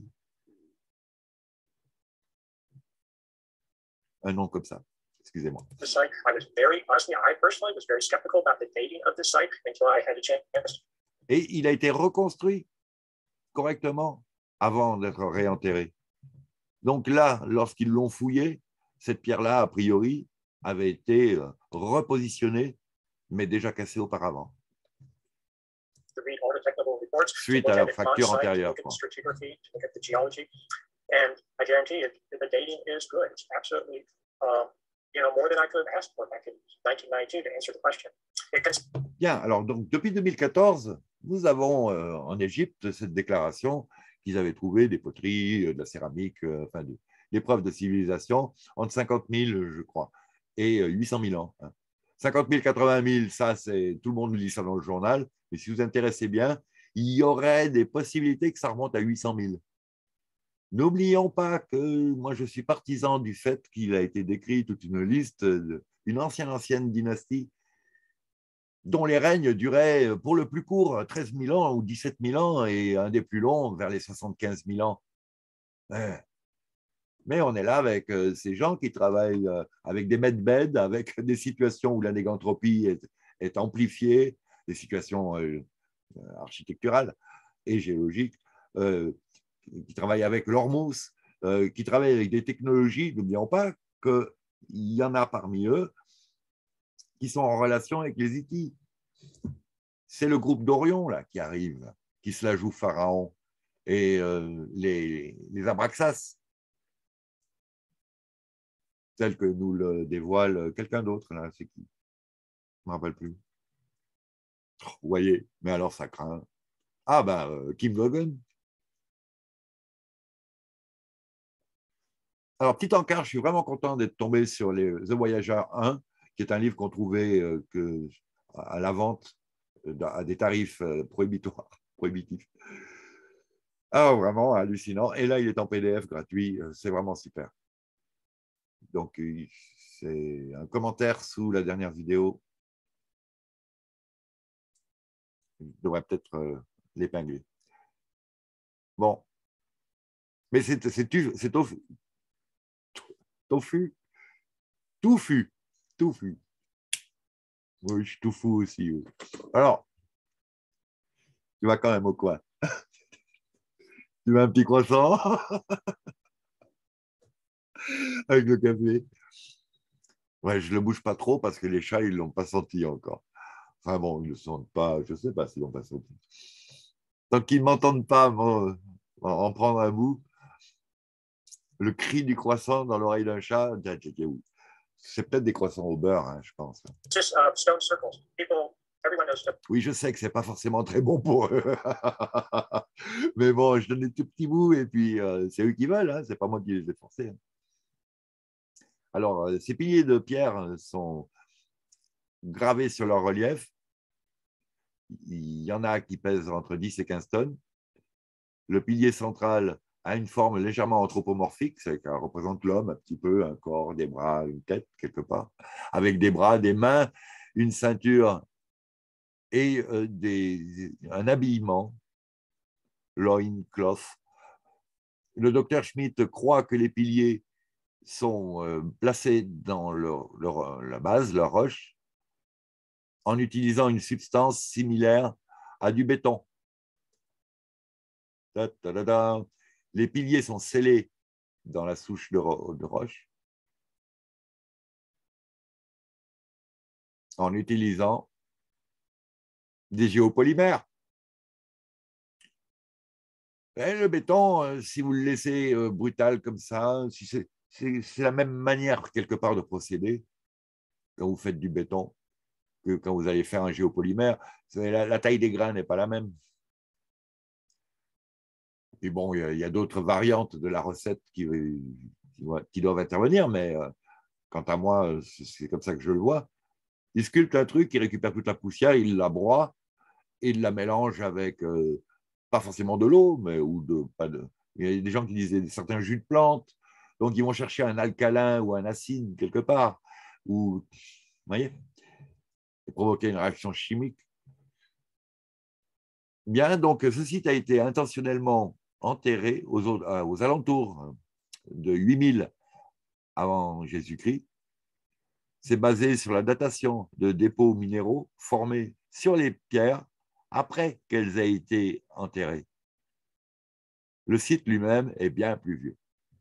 un nom comme ça, excusez-moi. the site, I was very, honestly, I personally was very skeptical about the dating of the site until I had a chance. Et il a été reconstruit correctement avant d'être réenterré. Donc là, lorsqu'ils l'ont fouillé, cette pierre-là, a priori, avait été repositionnée, mais déjà cassée auparavant. To read all the technical reports, Suite to à look la at it fracture on site, to antérieure, look at quoi. the stratigraphy, to look at the geology, and I guarantee you, the dating is good. It's absolutely, um, you know, more than I could have asked for back in nineteen ninety-two to answer the question. It can... Bien, alors donc depuis deux mille quatorze, nous avons euh, en Égypte cette déclaration qu'ils avaient trouvé des poteries, euh, de la céramique, euh, enfin de, des preuves de civilisation entre cinquante mille, je crois, et euh, huit cent mille ans. Hein. cinquante mille, quatre-vingt mille, ça, c'est tout le monde nous dit ça dans le journal, mais si vous vous intéressez bien, il y aurait des possibilités que ça remonte à huit cent mille. N'oublions pas que moi, je suis partisan du fait qu'il a été décrit toute une liste d'une ancienne, ancienne dynastie dont les règnes duraient pour le plus court treize mille ans ou dix-sept mille ans et un des plus longs vers les soixante-quinze mille ans. Mais on est là avec ces gens qui travaillent avec des medbeds, avec des situations où la négantropie est, est amplifiée, des situations architecturales et géologiques, euh, qui travaillent avec l'hormuz, euh, qui travaillent avec des technologies. N'oublions pas qu'il y en a parmi eux qui sont en relation avec les Hittite. C'est le groupe d'Orion là qui arrive, qui se la joue pharaon, et euh, les, les Abraxas, tel que nous le dévoile quelqu'un d'autre là, c'est qui? Je ne me rappelle plus. Vous voyez, mais alors ça craint. Ah ben, euh, Kim Gogan. Alors, petit encart, je suis vraiment content d'être tombé sur les, The Voyager un, qui est un livre qu'on trouvait euh, que, à la vente à des tarifs prohibitoires, prohibitifs. Ah, vraiment hallucinant. Et là, il est en P D F gratuit. C'est vraiment super. Donc, c'est un commentaire sous la dernière vidéo. Je devrais peut-être euh, l'épingler. Bon. Mais c'est tofu. Tofu. Touffu. Touffu. Oui, je suis tout fou aussi. Oui. Alors, tu vas quand même au coin. Tu veux un petit croissant avec le café. Ouais, je ne le bouge pas trop parce que les chats, ils ne l'ont pas senti encore. Enfin bon, ils ne le sentent pas. Je ne sais pas s'ils ne l'ont pas senti. Tant qu'ils ne m'entendent pas bon, en prendre un bout, le cri du croissant dans l'oreille d'un chat, c'est peut-être des croissants au beurre, hein, je pense. Just uh, stone circles. People, everyone knows stone. Oui, je sais que ce n'est pas forcément très bon pour eux. Mais bon, je donne des tout petits bouts et puis euh, c'est eux qui veulent, hein, ce n'est pas moi qui les ai forcés. Hein. Alors, euh, ces piliers de pierre sont gravés sur leur relief. Il y en a qui pèsent entre dix et quinze tonnes. Le pilier central a une forme légèrement anthropomorphique, c'est qu'elle représente l'homme un petit peu, un corps, des bras, une tête quelque part, avec des bras, des mains, une ceinture et euh, des, un habillement, loincloth. Le docteur Schmidt croit que les piliers sont euh, placés dans leur, leur, la base, leur roche, en utilisant une substance similaire à du béton. Ta, ta, ta, ta. Les piliers sont scellés dans la souche de, ro de roche en utilisant des géopolymères. Et le béton, si vous le laissez brutal comme ça, si c'est la même manière quelque part de procéder quand vous faites du béton que quand vous allez faire un géopolymère. La, la taille des grains n'est pas la même. Et bon, il y a, a d'autres variantes de la recette qui, qui, qui doivent intervenir, mais euh, quant à moi, c'est comme ça que je le vois. Il sculpte un truc, il récupère toute la poussière, il la broie et il la mélange avec, euh, pas forcément de l'eau, mais ou de, pas de. Il y a des gens qui disent certains jus de plantes, donc ils vont chercher un alcalin ou un acide quelque part, ou, vous voyez, et provoquer une réaction chimique. Bien, donc ce site a été intentionnellement enterré aux, aux alentours de huit mille avant Jésus-Christ. C'est basé sur la datation de dépôts minéraux formés sur les pierres après qu'elles aient été enterrées. Le site lui-même est bien plus vieux.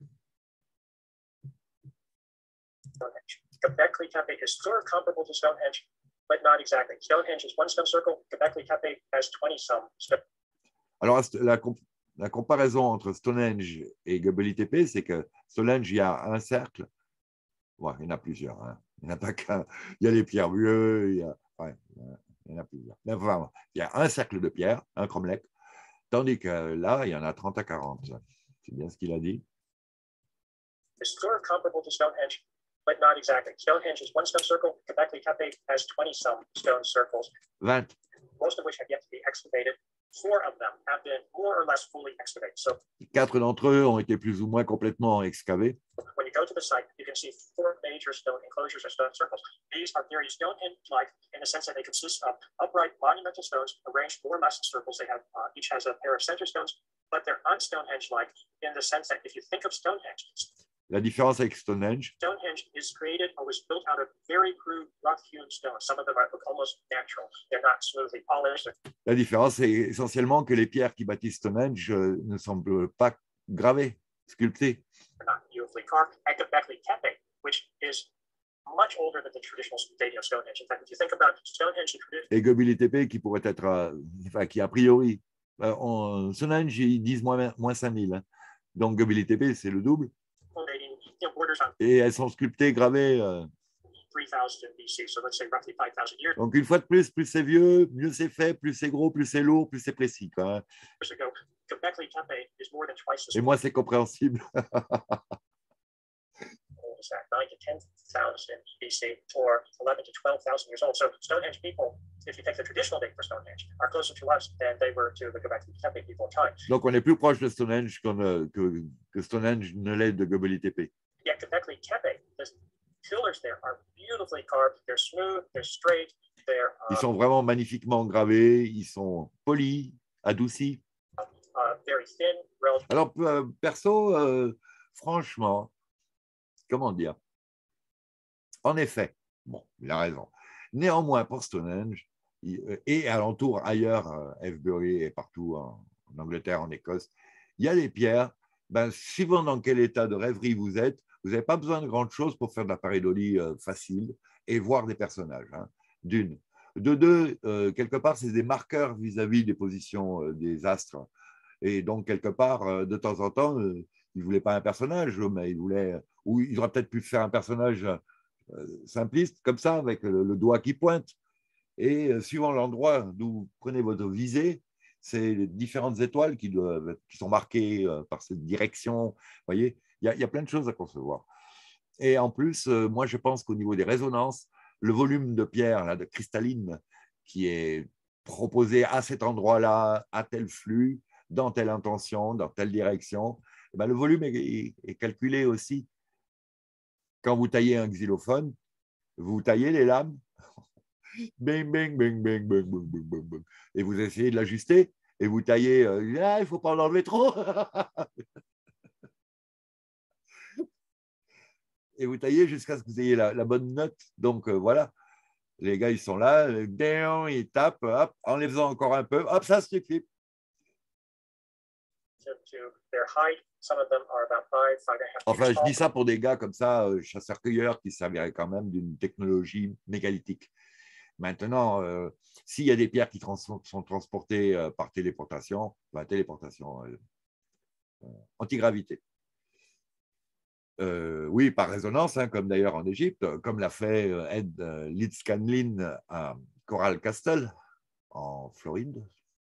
Göbekli Tepe is sort of comparable to Stonehenge, but not exactly. Stonehenge is one stone circle. Göbekli Tepe has twenty some. Alors, la, la comparaison entre Stonehenge et Göbekli Tepe, c'est que Stonehenge, il y a un cercle. Ouais, il y en a plusieurs. Hein. Il n'y en a pas qu'un. Il y a les pierre-vieux, il y a, ouais, il y en a plusieurs. Mais enfin, il y a un cercle de pierre, un cromlech, tandis que là, il y en a trente à quarante. C'est bien ce qu'il a dit. It's sort of comparable to Stonehenge, but not exactly. Stonehenge is one stone circle. Göbekli Tepe has twenty some stone circles. vingt. Most of which have yet to be excavated. Four of them have been more or less fully excavated. So, quatre d'entre eux ont été plus ou moins complètement excavés. When you go to the site, you can see four major stone enclosures or stone circles. These are very Stonehenge-like in the sense that they consist of upright monumental stones arranged more or less in circles. They have uh, each has a pair of center stones, but they're un-Stonehenge-like in the sense that if you think of Stonehenge, La différence avec Stonehenge, Stonehenge is created or was built out of very crude, rough-hewn stones. Some of them are, look almost natural. They're not smoothly polished. la différence est essentiellement que les pierres qui bâtissent Stonehenge euh, ne semblent pas gravées, sculptées. They're not beautifully carved. At Göbekli Tepe, which is much older than the traditional dating of Stonehenge. In fact, if you think about Stonehenge, et Göbekli Tepe qui pourrait être, euh, enfin, qui a priori, euh, en Stonehenge, ils disent moins, moins cinq mille. Hein. Donc Göbekli Tepe, c'est le double. Et elles sont sculptées, gravées. Euh... Donc une fois de plus, plus c'est vieux, mieux c'est fait, plus c'est gros, plus c'est lourd, plus c'est précis. Quoi, hein. Et moi, c'est compréhensible. is that? nine to ten thousand B C or eleven to twelve thousand years old. So Stonehenge people, if you take the traditional date for Stonehenge, are closer to us than they were to the Göbekli Tepe people at times. Donc, on est plus proche de Stonehenge qu'on, que, que Stonehenge ne l'est de Göbekli Tepe. Yet Göbekli Tepe, the pillars there are beautifully carved. They're smooth, they're straight, they're Ils uh, sont vraiment magnifiquement gravés, ils sont polis, adoucis. uh, very thin, relative. Alors, euh, perso, euh, franchement, comment dire? En effet, bon, il a raison. Néanmoins, pour Stonehenge, il, et alentour ailleurs, euh, Avebury et partout en, en Angleterre, en Écosse, il y a des pierres, ben, suivant dans quel état de rêverie vous êtes, vous n'avez pas besoin de grande chose pour faire de la pareidolie euh, facile et voir des personnages, hein, d'une. De deux, euh, quelque part, c'est des marqueurs vis-à-vis des positions euh, des astres. Et donc, quelque part, euh, de temps en temps, euh, il ne voulait pas un personnage, mais il voulait, ou il aurait peut-être pu faire un personnage euh, simpliste, comme ça, avec le, le doigt qui pointe. Et euh, suivant l'endroit d'où vous prenez votre visée, c'est les différentes étoiles qui, doivent, qui sont marquées euh, par cette direction. Vous voyez, il y, a, il y a plein de choses à concevoir. Et en plus, euh, moi, je pense qu'au niveau des résonances, le volume de pierre, là, de cristalline, qui est proposé à cet endroit-là, à tel flux, dans telle intention, dans telle direction, eh bien, le volume est, est, est calculé aussi. Quand vous taillez un xylophone, vous taillez les lames, bing, bing, bing, bing, bing, bing, bing, bing, bing, et vous essayez de l'ajuster, et vous taillez, euh, ah, il ne faut pas en enlever trop. Et vous taillez jusqu'à ce que vous ayez la, la bonne note. Donc, euh, voilà, les gars, ils sont là, ils tapent, hop, en les faisant encore un peu, hop, ça suffit. Enfin, je dis ça pour des gars comme ça, euh, chasseurs-cueilleurs, qui serviraient quand même d'une technologie mégalithique. Maintenant, euh, s'il y a des pierres qui trans sont transportées euh, par téléportation, ben, téléportation, euh, euh, antigravité. Euh, oui, par résonance, hein, comme d'ailleurs en Égypte, comme l'a fait euh, Ed euh, Lidscanlin à Coral Castle, en Floride.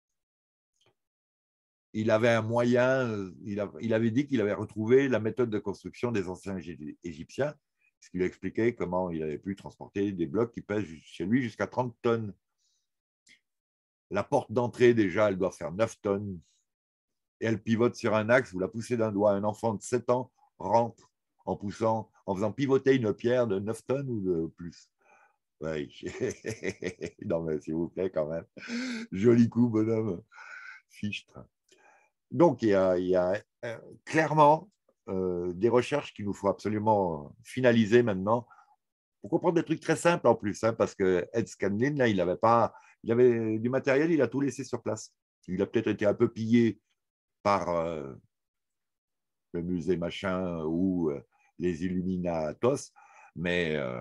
Il avait un moyen, il, a, il avait dit qu'il avait retrouvé la méthode de construction des anciens Égyptiens, ce qui lui expliquait comment il avait pu transporter des blocs qui pèsent chez lui jusqu'à trente tonnes. La porte d'entrée, déjà, elle doit faire neuf tonnes. Et elle pivote sur un axe, vous la poussez d'un doigt. Un enfant de sept ans rentre en poussant, en faisant pivoter une pierre de neuf tonnes ou de plus. Ouais. Non, mais s'il vous plaît, quand même. Joli coup, bonhomme. Fichtre. Donc, il y a, il y a euh, clairement euh, des recherches qu'il nous faut absolument finaliser maintenant pour comprendre des trucs très simples en plus, hein, parce que Ed Scanlin, là, il avait pas, il avait du matériel, il a tout laissé sur place. Il a peut-être été un peu pillé par euh, le musée machin ou euh, les Illuminatos, mais euh,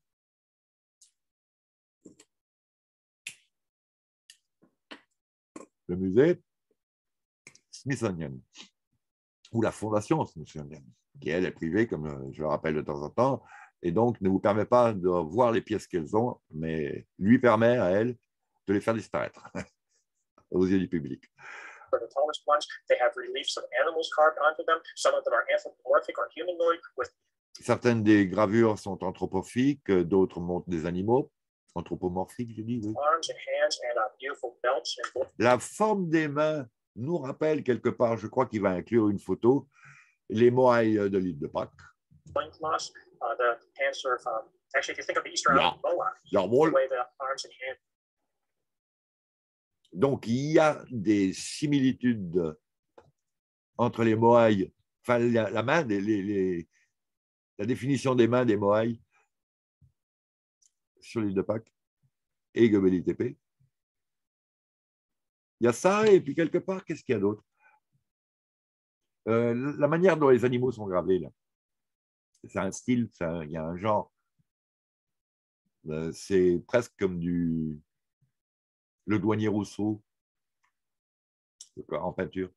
le musée Smithsonian, ou la fondation Smithsonian, qui elle est privée, comme je le rappelle de temps en temps, et donc ne vous permet pas de voir les pièces qu'elles ont, mais lui permet à elle de les faire disparaître aux yeux du public. For the tallest ones, they have reliefs of animals carved onto them. Some of them are anthropomorphic or humanoid with Certaines des gravures sont anthropomorphiques, d'autres montrent des animaux. Anthropomorphiques, je dis, oui. arms and hands and uh, beautiful belts and La forme des mains nous rappelle quelque part, je crois qu'il va inclure une photo, les Moai de l'île de Pâques. loincloths. Uh, the hands sort of, um, actually, if you think of the Eastern Yeah. Island boa, Yeah, the well, way the arms and hands. donc, il y a des similitudes entre les Moai, enfin, la, la main, les, les, les, la définition des mains des Moai sur l'île de Pâques et Göbekli Tepe. Il y a ça, et puis quelque part, qu'est-ce qu'il y a d'autre? euh, La manière dont les animaux sont gravés, là. C'est un style, un, il y a un genre. Euh, c'est presque comme du le douanier Rousseau en peinture.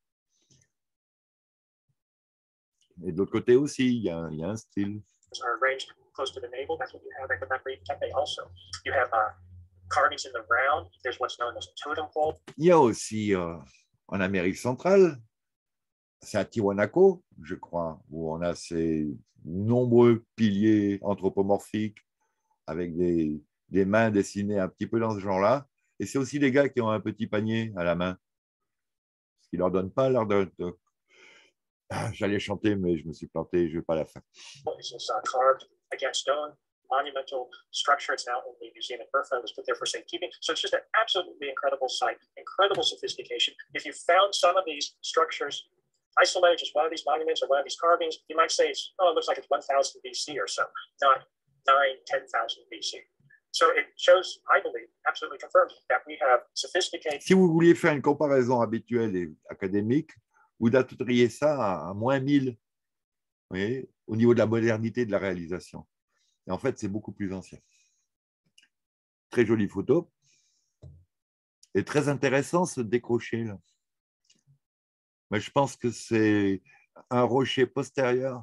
Et de l'autre côté aussi, il y a, il y a un style. Are arranged close to the navel. That's what you have at Göbekli Tepe also. You have uh, carvings in the round. There's what's known as a totem pole. Il y a aussi euh, en Amérique centrale c'est à Tiwanaku, je crois, où on a ces nombreux piliers anthropomorphiques avec des, des mains dessinées un petit peu dans ce genre-là. Et c'est aussi des gars qui ont un petit panier à la main, ce qui ne leur donne pas l'air de... de... Ah, j'allais chanter, mais je me suis planté, je ne vais pas la faire. This is uh, carved against stone, monumental structure. It's now in the museum in Bertha. It was put there for safekeeping. So it's just an absolutely incredible site, incredible sophistication. If you found some of these structures isolated, just one of these monuments or one of these carvings, you might say, it's, oh, it looks like it's one thousand B C or so, not nine, ten thousand B C. So it shows, I believe, absolutely confirms that we have sophisticated. Si vous vouliez faire une comparaison habituelle et académique, vous dateriez ça à, à moins mille, vous voyez, au niveau de la modernité de la réalisation. Et en fait, c'est beaucoup plus ancien. Très jolie photo. Et très intéressant ce décroché là. Mais je pense que c'est un rocher postérieur.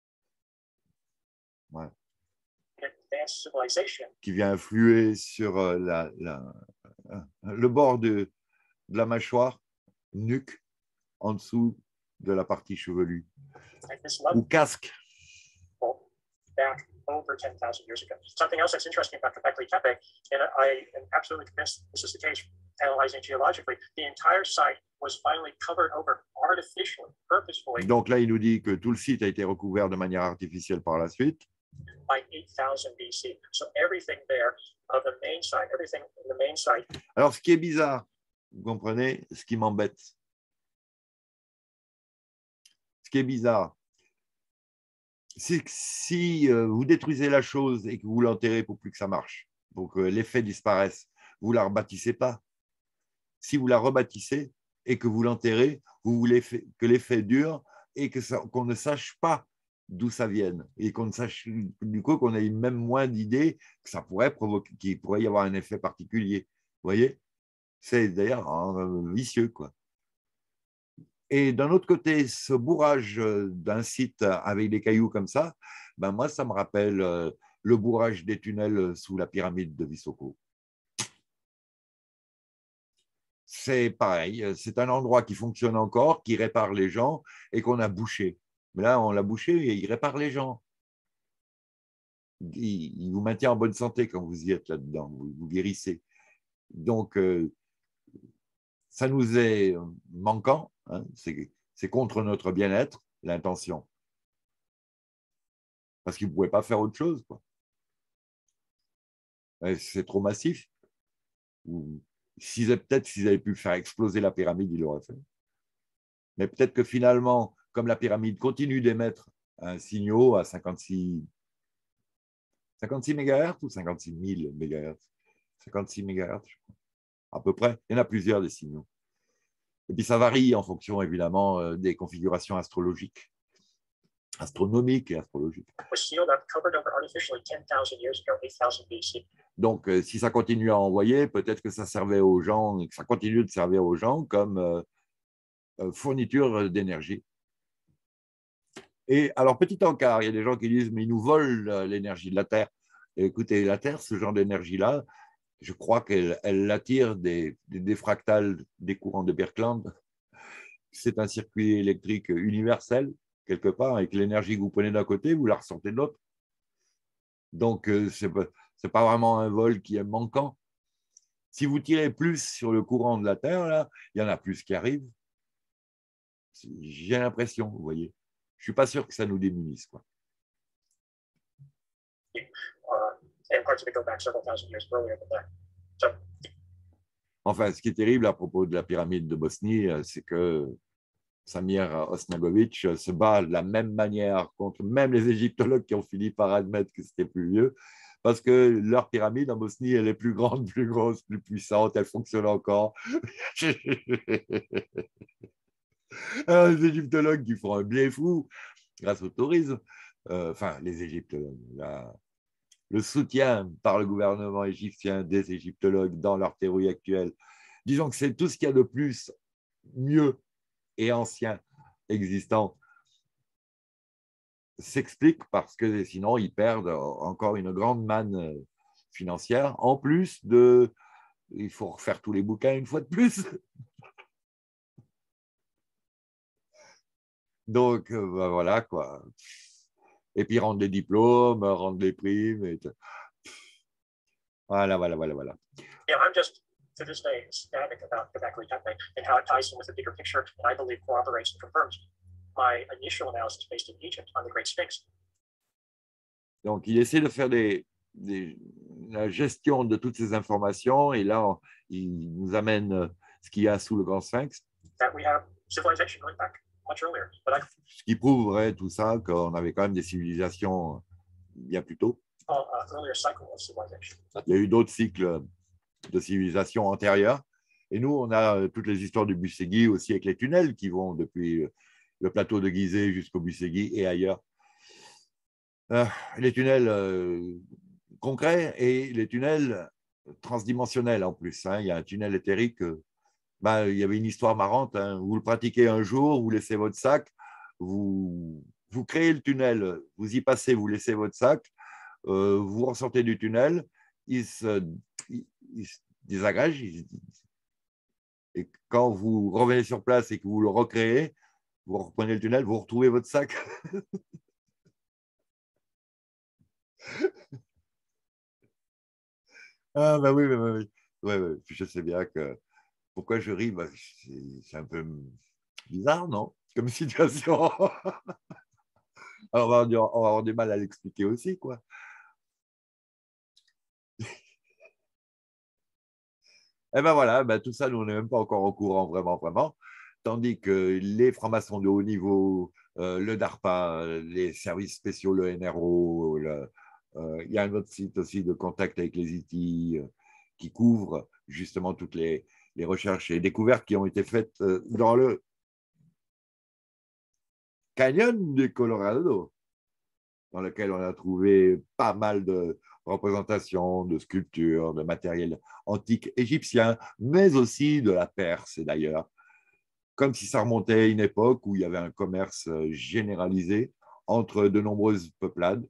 Ouais. Qui vient influer sur la, la, le bord de, de la mâchoire, nuque, en dessous de la partie chevelue. Ou casque. Back over ten thousand years ago. Something else that's interesting about Göbekli Tepe, and I am absolutely convinced this is the case, analyzing geologically, the entire site was finally covered over artificially, purposefully. Donc là, il nous dit que tout le site a été recouvert de manière artificielle par la suite. By eight thousand B C. So everything there of the main site, everything in the main site. Alors, ce qui est bizarre, vous comprenez, ce qui m'embête, ce qui est bizarre, c'est que si vous détruisez la chose et que vous l'enterrez pour plus que ça marche, pour que l'effet disparaisse, vous ne la rebâtissez pas. Si vous la rebâtissez et que vous l'enterrez, vous voulez que l'effet dure et que ça, qu'on ne sache pas d'où ça vienne et qu'on ne sache du coup qu'on ait même moins d'idées que ça pourrait provoquer, qu'il pourrait y avoir un effet particulier. Vous voyez, c'est d'ailleurs hein, vicieux, quoi. Et d'un autre côté, ce bourrage d'un site avec des cailloux comme ça, ben moi, ça me rappelle le bourrage des tunnels sous la pyramide de Visoko. C'est pareil, c'est un endroit qui fonctionne encore, qui répare les gens et qu'on a bouché. Mais là, on l'a bouché et il répare les gens. Il, il vous maintient en bonne santé quand vous y êtes là-dedans, vous, vous guérissez. Donc, euh, ça nous est manquant. Hein, c'est contre notre bien-être, l'intention. Parce qu'ils ne pouvaient pas faire autre chose, quoi. C'est trop massif. Peut-être s'ils avaient pu faire exploser la pyramide, ils l'auraient fait. Mais peut-être que finalement, comme la pyramide continue d'émettre un signal à cinquante-six, cinquante-six mégahertz ou cinquante-six mille mégahertz, cinquante-six mégahertz, je crois, à peu près. Il y en a plusieurs des signaux. Et puis ça varie en fonction évidemment des configurations astrologiques, astronomiques et astrologiques. Donc si ça continue à envoyer, peut-être que ça servait aux gens, que ça continue de servir aux gens comme euh, fourniture d'énergie. Et alors petit encart, il y a des gens qui disent mais ils nous volent l'énergie de la Terre. Et écoutez, la Terre, ce genre d'énergie-là, je crois qu'elle elle attire des, des, des fractales des courants de Birkeland. C'est un circuit électrique universel, quelque part, avec l'énergie que vous prenez d'un côté, vous la ressentez de l'autre. Donc, ce n'est pas vraiment un vol qui est manquant. Si vous tirez plus sur le courant de la Terre, là, il y en a plus qui arrivent. J'ai l'impression, vous voyez. Je ne suis pas sûr que ça nous démunisse, quoi. Enfin, ce qui est terrible à propos de la pyramide de Bosnie, c'est que Samir Osnagovic se bat de la même manière contre même les égyptologues qui ont fini par admettre que c'était plus vieux, parce que leur pyramide en Bosnie, elle est plus grande, plus grosse, plus puissante, elle fonctionne encore. Alors, les égyptologues qui font un bien fou grâce au tourisme, euh, enfin, les égyptologues, là, le soutien par le gouvernement égyptien des égyptologues dans leur théorie actuelle. Disons que c'est tout ce qu'il y a de plus, mieux et ancien existant s'explique parce que sinon ils perdent encore une grande manne financière. En plus de, il faut refaire tous les bouquins une fois de plus. Donc, euh, ben voilà, quoi. Et puis, rendre des diplômes, rendre des primes. Et... Voilà, voilà, voilà, voilà. Yeah, I'm just, to this day, ecstatic about Göbekli Tepe and how it ties in with the bigger picture, and I believe corroborates and confirms my initial analysis based in Egypt on the Great Sphinx. Donc, il essaie de faire des, des, la gestion de toutes ces informations, et là, on, il nous amène ce qu'il y a sous le Grand Sphinx. That we have civilization going back much earlier, but I, Ce qui prouverait tout ça, qu'on avait quand même des civilisations bien plus tôt. uh, uh, earlier cycle of civilization. Il y a eu d'autres cycles de civilisation antérieures. Et nous, on a toutes les histoires du Busségui aussi, avec les tunnels qui vont depuis le plateau de Gizeh jusqu'au Busségui et ailleurs. Euh, les tunnels euh, concrets et les tunnels transdimensionnels en plus. Hein. Il y a un tunnel éthérique. Euh, ben, il y avait une histoire marrante. Hein. Vous le pratiquez un jour, vous laissez votre sac, vous, vous créez le tunnel, vous y passez, vous laissez votre sac, euh, vous ressortez du tunnel, il se, il, il se désagrège. Il, et quand vous revenez sur place et que vous le recréez, vous reprenez le tunnel, vous retrouvez votre sac. Ah, bah oui, oui, oui, oui. Ouais, ouais. Je sais bien que. Pourquoi je ris, bah, c'est un peu bizarre, non? Comme situation. Alors, on va, avoir, on va avoir du mal à l'expliquer aussi, quoi. Et ben voilà, ben tout ça, nous, on n'est même pas encore au courant, vraiment, vraiment. Tandis que les francs-maçons de haut niveau, euh, le DARPA, les services spéciaux, le N R O, le, euh, il y a un autre site aussi de contact avec les I T euh, qui couvre justement toutes les, les recherches et découvertes qui ont été faites euh, dans le canyon du Colorado, dans lequel on a trouvé pas mal de représentations, de sculptures, de matériel antique égyptien, mais aussi de la Perse d'ailleurs, comme si ça remontait à une époque où il y avait un commerce généralisé entre de nombreuses peuplades.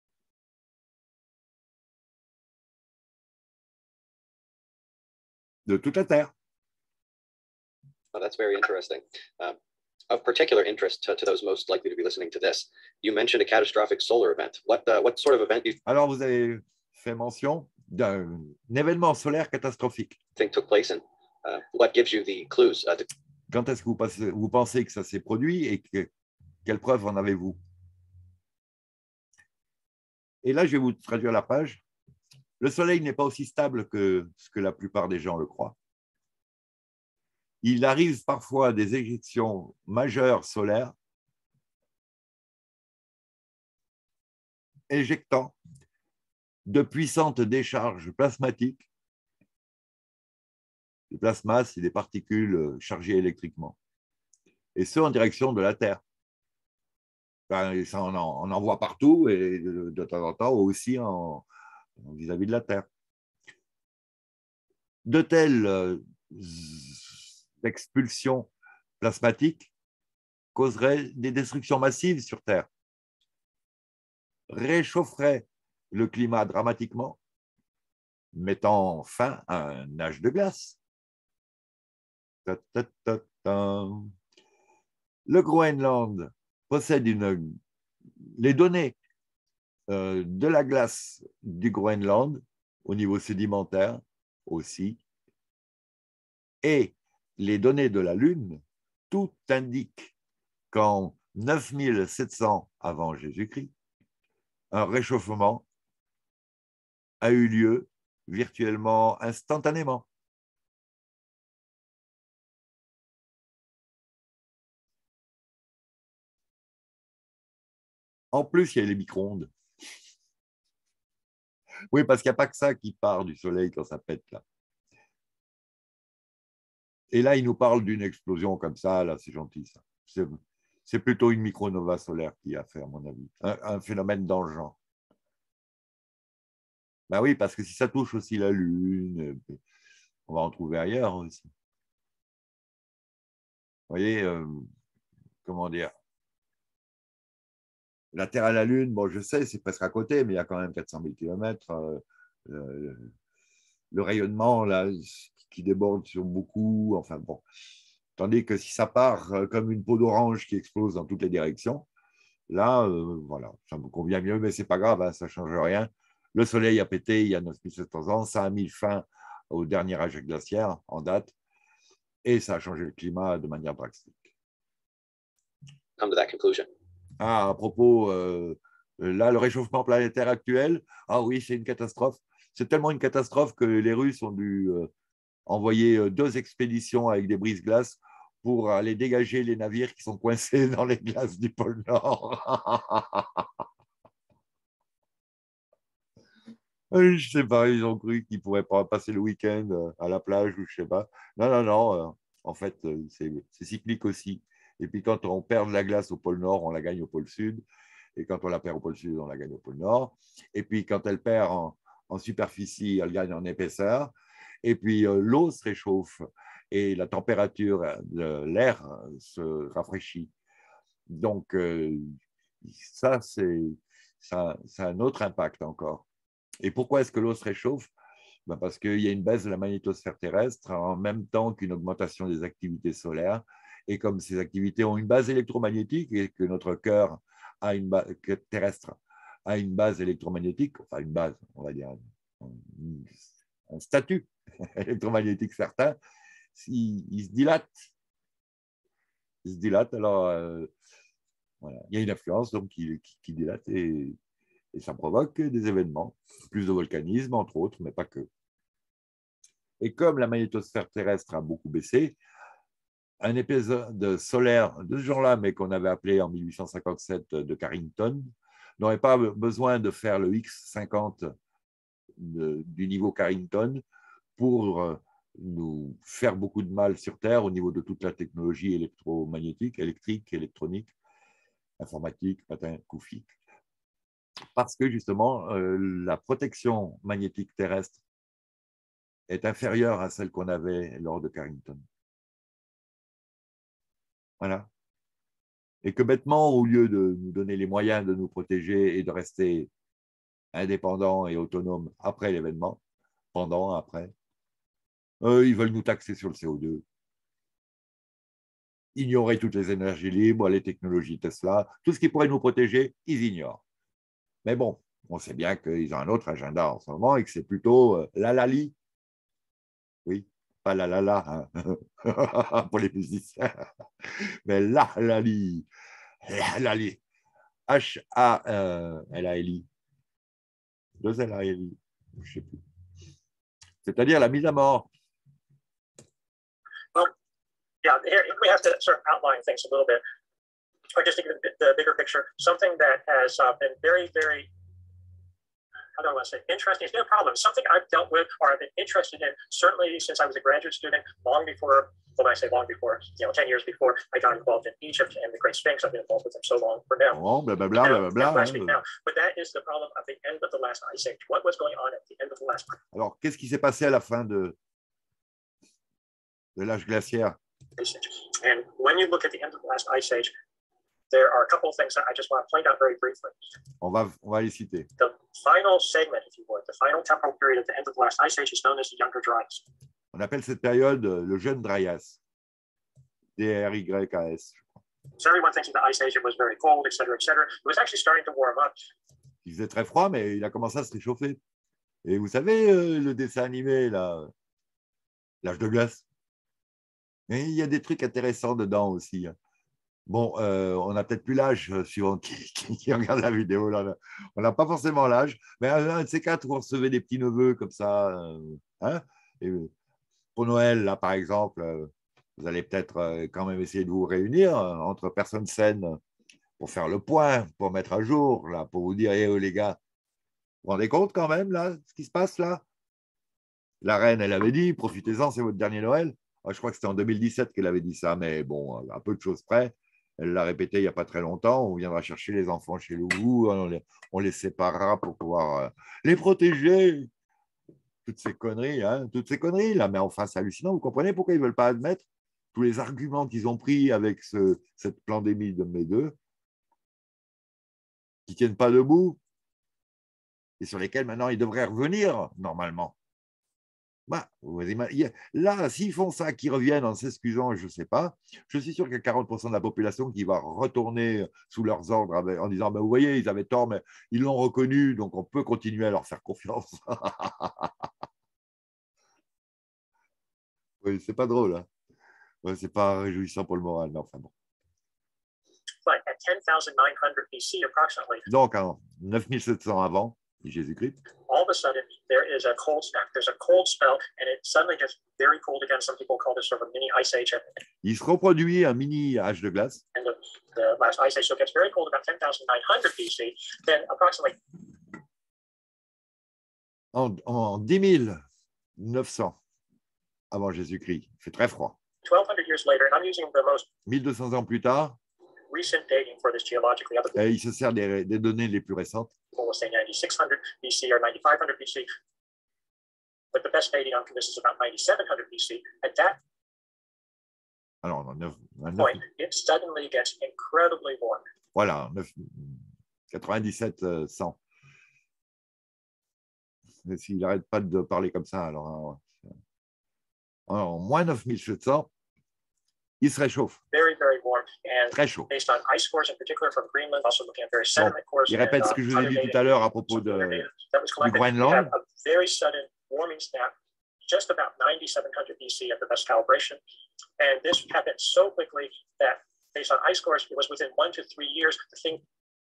De toute la Terre. Oh, that's very interesting. Um, of particular interest to, to those most likely to be listening to this, you mentioned a catastrophic solar event. What, uh, what sort of event do you Alors, vous avez fait mention d'un événement solaire catastrophique. think took place and uh, what gives you the clues? Uh, to... Quand est-ce que vous, passez, vous pensez que ça s'est produit et que, quelles preuves en avez-vous? Et là, je vais vous traduire la page. Le Soleil n'est pas aussi stable que ce que la plupart des gens le croient. Il arrive parfois des éjections majeures solaires éjectant de puissantes décharges plasmatiques. Le plasma, c'est des particules chargées électriquement. Et ce, en direction de la Terre. Enfin, ça, on, en, on en voit partout et de, de temps en temps aussi en, vis-à-vis de la Terre. De telles euh, expulsions plasmatiques causeraient des destructions massives sur Terre, réchaufferaient le climat dramatiquement, mettant fin à un âge de glace. Ta, ta, ta, ta. Le Groenland possède une, les données euh, de la glace du Groenland au niveau sédimentaire aussi, et les données de la Lune, tout indique qu'en neuf mille sept cents avant Jésus-Christ, un réchauffement a eu lieu virtuellement instantanément. En plus, il y a les micro-ondes. Oui, parce qu'il n'y a pas que ça qui part du Soleil quand ça pète, là. Et là, il nous parle d'une explosion comme ça, là, c'est gentil, ça. C'est plutôt une micronova solaire qui a fait, à mon avis, un, un phénomène dans le genre. Ben oui, parce que si ça touche aussi la Lune, on va en trouver ailleurs aussi. Vous voyez, euh, comment dire, la Terre à la Lune, bon, je sais, c'est presque à côté, mais il y a quand même quatre cent mille kilomètres. Euh, euh, le rayonnement, là, qui déborde sur beaucoup, enfin bon. Tandis que si ça part comme une peau d'orange qui explose dans toutes les directions, là, euh, voilà, ça me convient mieux, mais ce n'est pas grave, hein, ça ne change rien. Le soleil a pété il y a neuf mille sept cents ans, ça a mis fin au dernier âge glaciaire en date, et ça a changé le climat de manière drastique. Come to that conclusion. Ah, à propos, euh, là, le réchauffement planétaire actuel, ah oui, c'est une catastrophe. C'est tellement une catastrophe que les Russes ont dû euh, envoyer deux expéditions avec des brise-glaces pour aller dégager les navires qui sont coincés dans les glaces du pôle Nord. Je ne sais pas, ils ont cru qu'ils ne pourraient pas passer le week-end à la plage ou je ne sais pas. Non, non, non, en fait, c'est cyclique aussi. Et puis quand on perd la glace au pôle Nord, on la gagne au pôle Sud. Et quand on la perd au pôle Sud, on la gagne au pôle Nord. Et puis quand elle perd en, en superficie, elle gagne en épaisseur. Et puis l'eau se réchauffe et la température de l'air se rafraîchit. Donc, ça, c'est un autre impact encore. Et pourquoi est-ce que l'eau se réchauffe? Ben parce qu'il y a une baisse de la magnétosphère terrestre en même temps qu'une augmentation des activités solaires. Et comme ces activités ont une base électromagnétique et que notre cœur a une base terrestre a une base électromagnétique, enfin une base, on va dire, un, un statut électromagnétique certain, il, il se dilate. Il se dilate, alors euh, voilà. Il y a une influence donc, qui, qui, qui dilate et, et ça provoque des événements, plus de volcanisme entre autres, mais pas que. Et comme la magnétosphère terrestre a beaucoup baissé, un épisode solaire de ce genre-là, mais qu'on avait appelé en mille huit cent cinquante-sept de Carrington, n'aurait pas besoin de faire le X cinquante de, du niveau Carrington pour nous faire beaucoup de mal sur Terre au niveau de toute la technologie électromagnétique, électrique, électronique, informatique, patin, coufique. Parce que justement, euh, la protection magnétique terrestre est inférieure à celle qu'on avait lors de Carrington. Voilà. Et que bêtement, au lieu de nous donner les moyens de nous protéger et de rester indépendants et autonomes après l'événement, pendant, après, eux, ils veulent nous taxer sur le C O deux. Ignorer toutes les énergies libres, les technologies Tesla, tout ce qui pourrait nous protéger, ils ignorent. Mais bon, on sait bien qu'ils ont un autre agenda en ce moment et que c'est plutôt euh, la lali. Oui, pas la la la hein, pour les musiciens, mais la lali. La lali. H A L A L I. Deux L A L I. Je ne sais plus. C'est-à-dire la mise à mort. Well, yeah, here we have to sort of outline things a little bit. Or just to give the bigger picture, something that has uh, been very, very, how do I want to say, interesting. It's been a problem. Something I've dealt with or I've been interested in, certainly since I was a graduate student, long before, well, when I say long before, you know, ten years before I got involved in Egypt and the Great Sphinx. I've been involved with them so long for now. Oh, blah, blah, blah, blah, blah, blah, hein. now. But that is the problem of the end of the last ice age. What was going on at the end of the last ice age? Alors, qu'est-ce qui s'est passé à la fin de, de l'âge glaciaire? And when you look at the end of the last ice age, there are a couple of things that I just want to point out very briefly. On va, on va les citer. The final segment, if you would, the final temporal period at the end of the last ice age is known as the Younger Dryas. On appelle cette période le jeune Dryas. D R Y A S. So everyone thinks of the ice age, it was very cold, et cetera, et cetera. It was actually starting to warm up. Il faisait très froid, mais il a commencé à se réchauffer. Et vous savez, euh, le dessin animé, là, l'âge de glace. Et il y a des trucs intéressants dedans aussi. Bon, euh, on n'a peut-être plus l'âge, euh, suivant qui, qui, qui regarde la vidéo. Là. On n'a pas forcément l'âge, mais un de ces quatre, vous recevez des petits neveux comme ça. Euh, hein, et pour Noël, là, par exemple, euh, vous allez peut-être euh, quand même essayer de vous réunir euh, entre personnes saines pour faire le point, pour mettre à jour, là, pour vous dire, eh, oh, les gars, vous vous rendez compte quand même, là, ce qui se passe là? La reine, elle avait dit, profitez-en, c'est votre dernier Noël. Je crois que c'était en deux mille dix-sept qu'elle avait dit ça, mais bon, à peu de choses près. Elle l'a répété il n'y a pas très longtemps. On viendra chercher les enfants chez nous, on les, on les séparera pour pouvoir euh, les protéger. Toutes ces conneries, hein, toutes ces conneries là. Mais enfin, c'est hallucinant. Vous comprenez pourquoi ils ne veulent pas admettre tous les arguments qu'ils ont pris avec ce, cette pandémie de mes deux, qui ne tiennent pas debout et sur lesquels maintenant ils devraient revenir normalement. Bah, vous imaginez, là, s'ils font ça, qu'ils reviennent en s'excusant, je ne sais pas, je suis sûr qu'il y a quarante pour cent de la population qui va retourner sous leurs ordres avec, en disant bah, vous voyez, ils avaient tort, mais ils l'ont reconnu, donc on peut continuer à leur faire confiance. Oui, c'est pas drôle. Hein. Ouais, c'est pas réjouissant pour le moral, mais enfin bon. But at ten thousand nine hundred B C, approximately, Donc, en neuf mille sept cents avant Jésus-Christ, all of a sudden there is a cold snap. There's a cold spell, and it suddenly gets very cold again. Some people call this sort of a mini ice age. il se reproduit un mini âge de glace. And the, the last ice age, so it gets very cold about ten thousand nine hundred B C. Then approximately En, en dix mille neuf cents avant Jésus-Christ, il fait très froid. twelve hundred years later, and I'm using the most mille deux cents ans plus tard, recent dating for this geologically. Other et il se sert des, des données les plus récentes. people will say ninety-six hundred B C or ninety-five hundred B C. But the best dating on this is about ninety-seven hundred B C. At that Alors, en neuf- en neuf- point, it suddenly gets incredibly warm. voilà, en neuf- quatre-vingt-dix-sept cent. Mais s'il n'arrête pas de parler comme ça, alors, hein, en moins neuf mille sept cents, il se réchauffe, Very, very warm. And très chaud. based on ice cores in particular from Greenland, also looking at various sediment cores. Il répète and, ce uh, que je vous ai other dit data, tout à l'heure à propos some other de, data that was collected. We Groenland. have a very sudden warming snap just about ninety-seven hundred B C at the best calibration. And this happened so quickly that based on ice cores, it was within one to three years. The thing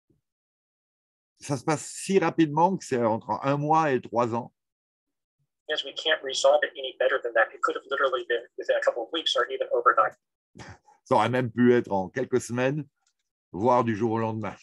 ça se passe si rapidement que c'est entre un mois et trois ans. is we can't resolve it any better than that. It could have literally been within a couple of weeks or even overnight. Ça aurait même pu être en quelques semaines, voire du jour au lendemain.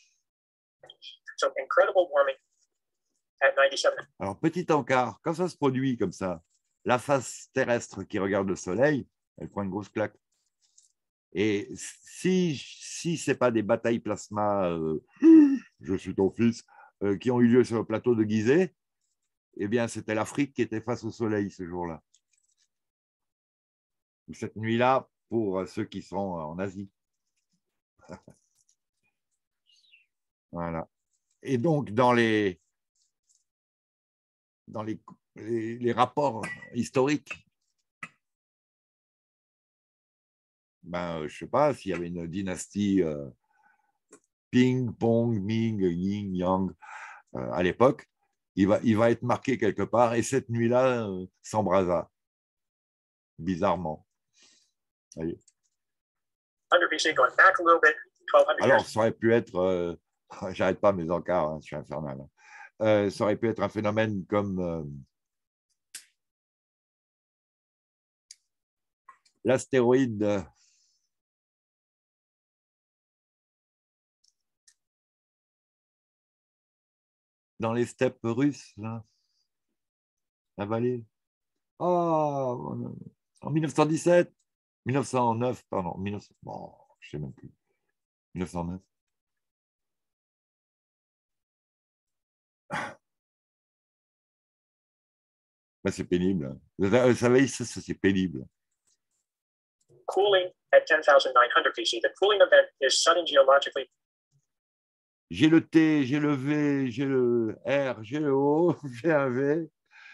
So incredible warming at ninety-seven. Alors, petit encart, quand ça se produit comme ça, la face terrestre qui regarde le soleil, elle prend une grosse claque. Et si, si ce n'est pas des batailles plasma, euh, je suis ton fils, euh, qui ont eu lieu sur le plateau de Gizeh, eh bien, c'était l'Afrique qui était face au soleil ce jour-là. Cette nuit-là, pour ceux qui sont en Asie. Voilà. Et donc, dans les, dans les, les, les rapports historiques, ben, je ne sais pas s'il y avait une dynastie euh, Ping, Pong, Ming, Yin, Yang euh, à l'époque, il va, il va être marqué quelque part. Et cette nuit-là euh, s'embrasa, bizarrement. Voyez. one hundred B C going back a little bit, twelve hundred Alors, years. ça aurait pu être, euh, j'arrête pas mes encarts, hein, je suis infernal. Hein. Euh, ça aurait pu être un phénomène comme euh, l'astéroïde euh, dans les steppes russes, là, la vallée. Oh, en mille neuf cent dix-sept, mille neuf cent neuf, pardon, mille neuf cents, bon, je ne sais même plus, mille neuf cent neuf. Ben, c'est pénible. Vous savez, ça, c'est pénible. Cooling at ten thousand nine hundred B C. The cooling event is sudden geologically. J'ai le T, j'ai le V, j'ai le R, j'ai le O, j'ai un V.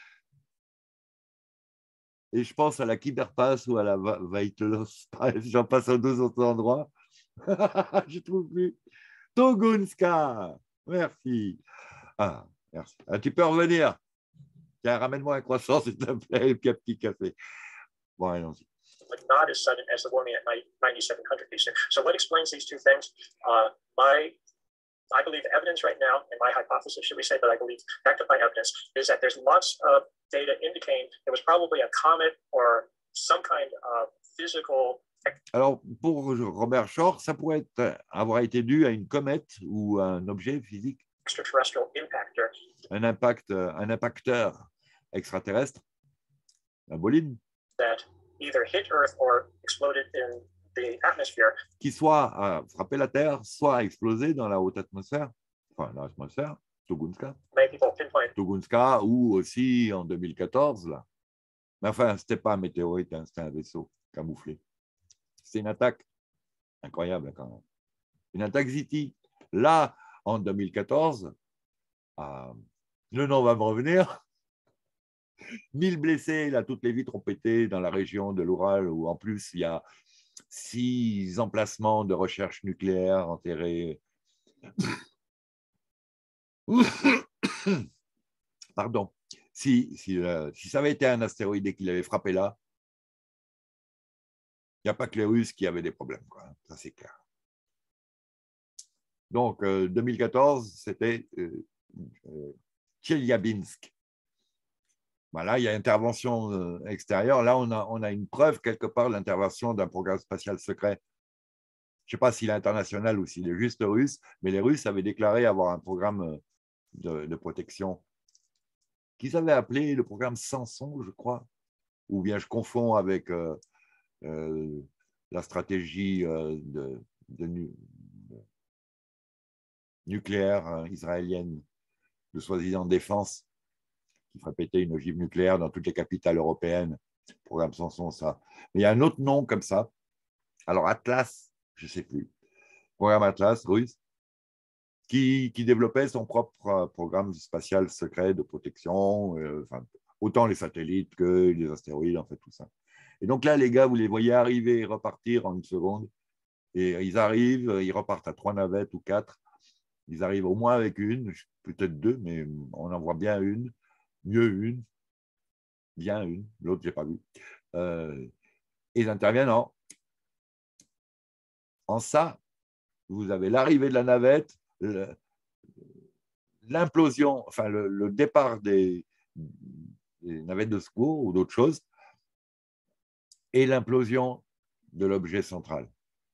Et je pense à la Kinderpass ou à la Weitelos. J'en passe à deux autres endroits. Je ne trouve plus. Togunska. Merci. Ah, merci. Ah, tu peux revenir. Tiens, ramène-moi un croissant, s'il te plaît, et puis un petit café. Bon, allons-y. But not as sudden as the warming at ninety-seven hundred B C. So what explains these two things? Uh, my, I believe evidence right now, and my hypothesis, should we say, but I believe backed up by evidence, is that there's lots of data indicating it was probably a comet or some kind of physical. Alors, pour Robert Shore, ça pourrait être, avoir été dû à une comète ou à un objet physique. Extraterrestrial impactor. Un impact, un impacteur extraterrestre, un bolide. That either hit Earth or exploded in the atmosphere. Qui soit a frappé la Terre, soit a explosé dans la haute atmosphère, enfin dans l'atmosphère, Togunska. Many people pinpoint. Togunska ou aussi en deux mille quatorze, là. Mais enfin, ce n'était pas un météorite, hein, c'était un vaisseau camouflé. C'est une attaque incroyable quand même. Une attaque Ziti. Là, en deux mille quatorze, euh, le nom va me revenir. mille blessés, là, toutes les vitres ont pété dans la région de l'Oural, où en plus, il y a six emplacements de recherche nucléaire enterrés. Pardon. Si, si, euh, si ça avait été un astéroïde et qu'il avait frappé là, il n'y a pas que les Russes qui avaient des problèmes, quoi. Ça, c'est clair. Donc, euh, deux mille quatorze, c'était euh, euh, Tcheliabinsk. Voilà, il y a intervention euh, extérieure. Là, on a, on a une preuve quelque part de l'intervention d'un programme spatial secret. Je ne sais pas s'il est international ou s'il est juste russe, mais les Russes avaient déclaré avoir un programme de, de protection qu'ils avaient appelé le programme Samson, je crois, ou bien je confonds avec euh, euh, la stratégie euh, de, de, nu, de nucléaire euh, israélienne de soi-disant défense qui ferait péter une ogive nucléaire dans toutes les capitales européennes. Programme Samson, ça. Mais il y a un autre nom comme ça. Alors Atlas, je ne sais plus. Programme Atlas, russe, qui, qui développait son propre programme spatial secret de protection, euh, enfin, autant les satellites que les astéroïdes, en fait, tout ça. Et donc là, les gars, vous les voyez arriver et repartir en une seconde. Et ils arrivent, ils repartent à trois navettes ou quatre. Ils arrivent au moins avec une, peut-être deux, mais on en voit bien une, mieux une, bien une, l'autre, je n'ai pas vu. Euh, ils interviennent en, en ça. Vous avez l'arrivée de la navette, l'implosion, enfin le, le départ des, des navettes de secours ou d'autres choses, et l'implosion de l'objet central,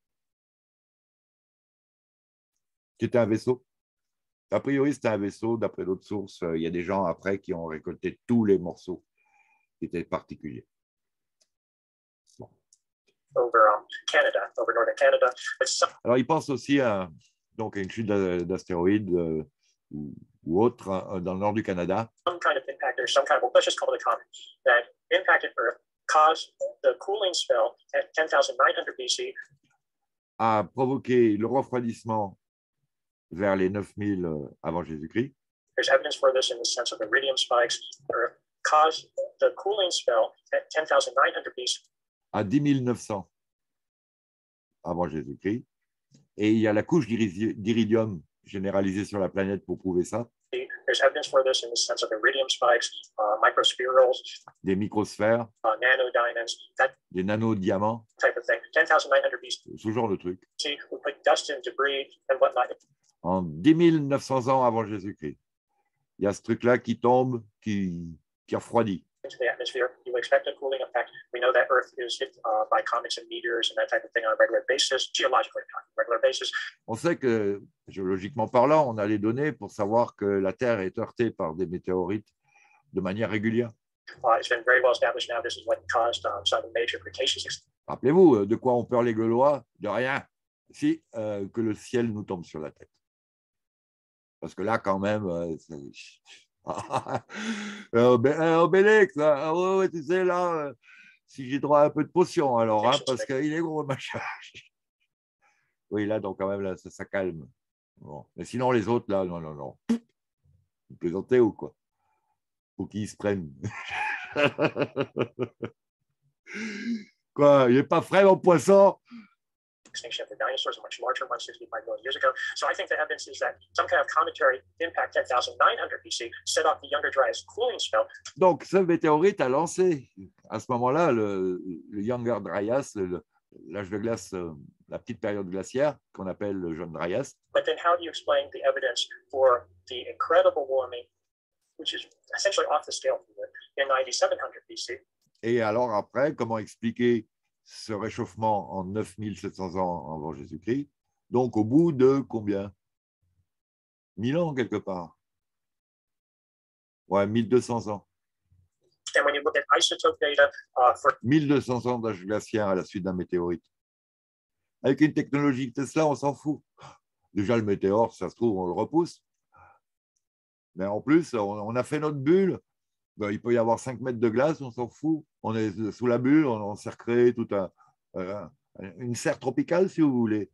qui était un vaisseau. A priori, c'était un vaisseau, d'après d'autres sources. Il y a des gens après qui ont récolté tous les morceaux qui étaient particuliers. Bon. Over um, Canada, over northern Canada. Some... Alors, ils pensent aussi à, donc, à une chute d'astéroïdes euh, ou, ou autre hein, dans le nord du Canada. Some kind of impact or some kind of, let's just call it a comet, that impacted Earth, caused the cooling spell at ten thousand nine hundred B C. A provoqué le refroidissement vers les neuf mille avant Jésus-Christ. There's evidence for this in the sense of iridium spikes, or caused the cooling spell at ten thousand nine hundred B C. À dix mille neuf cents avant Jésus-Christ. Et il y a la couche d'iridium généralisée sur la planète pour prouver ça. There's evidence for this in the sense of iridium spikes, uh, microspherules, des microsphères, uh, nanodiamonds, that des nanodiamants, type of thing. ten thousand nine hundred B C. ce genre de truc. We put dust and debris and whatnot. En dix mille neuf cents ans avant Jésus-Christ, il y a ce truc-là qui tombe, qui, qui refroidit. Into the atmosphere, you expect a cooling effect. We know that Earth is hit uh, by comets and meteors and that type of thing on a regular basis, geologically on a regular basis. On sait que, géologiquement parlant, on a les données pour savoir que la Terre est heurtée par des météorites de manière régulière. Uh, it's been very well established now. This is what caused um, some major Cretaceous. Rappelez-vous, de quoi ont peur les Gaulois? De rien. Si, euh, que le ciel nous tombe sur la tête. Parce que là, quand même, euh, Obélix, hein, ouais, ouais, tu sais, là, euh, si j'ai droit à un peu de potion, alors, hein, parce qu'il est gros, machin. Oui, là, donc, quand même, là, ça, ça calme. Bon. Mais sinon, les autres, là, non, non, non. Vous plaisantez ou quoi? Faut qu'ils se prennent. Quoi, il n'est pas frais, mon poisson? Extinction of the dinosaurs are much larger, one hundred sixty-five million years ago. So I think the evidence is that some kind of cometary impact ten thousand nine hundred B C set off the Younger Dryas cooling spell. Donc, ce météorite a lancé, à ce moment-là, le, le Younger Dryas, l'âge de glace, la petite période glaciaire, qu'on appelle le jeune Dryas. But then how do you explain the evidence for the incredible warming, which is essentially off the scale in ninety-seven hundred B C? Et alors après, comment expliquer ce réchauffement en neuf mille sept cents ans avant Jésus-Christ, donc au bout de combien? mille ans quelque part. Ouais, mille deux cents ans. And when you look at isotope data, uh, for... mille deux cents ans d'âge glaciaire à la suite d'un météorite. Avec une technologie Tesla, on s'en fout. Déjà, le météore, ça se trouve, on le repousse. Mais en plus, on a fait notre bulle. Ben, il peut y avoir cinq mètres de glace, on s'en fout. On est sous la bulle, on, on s'est recréé tout un, euh, une serre tropicale, si vous voulez.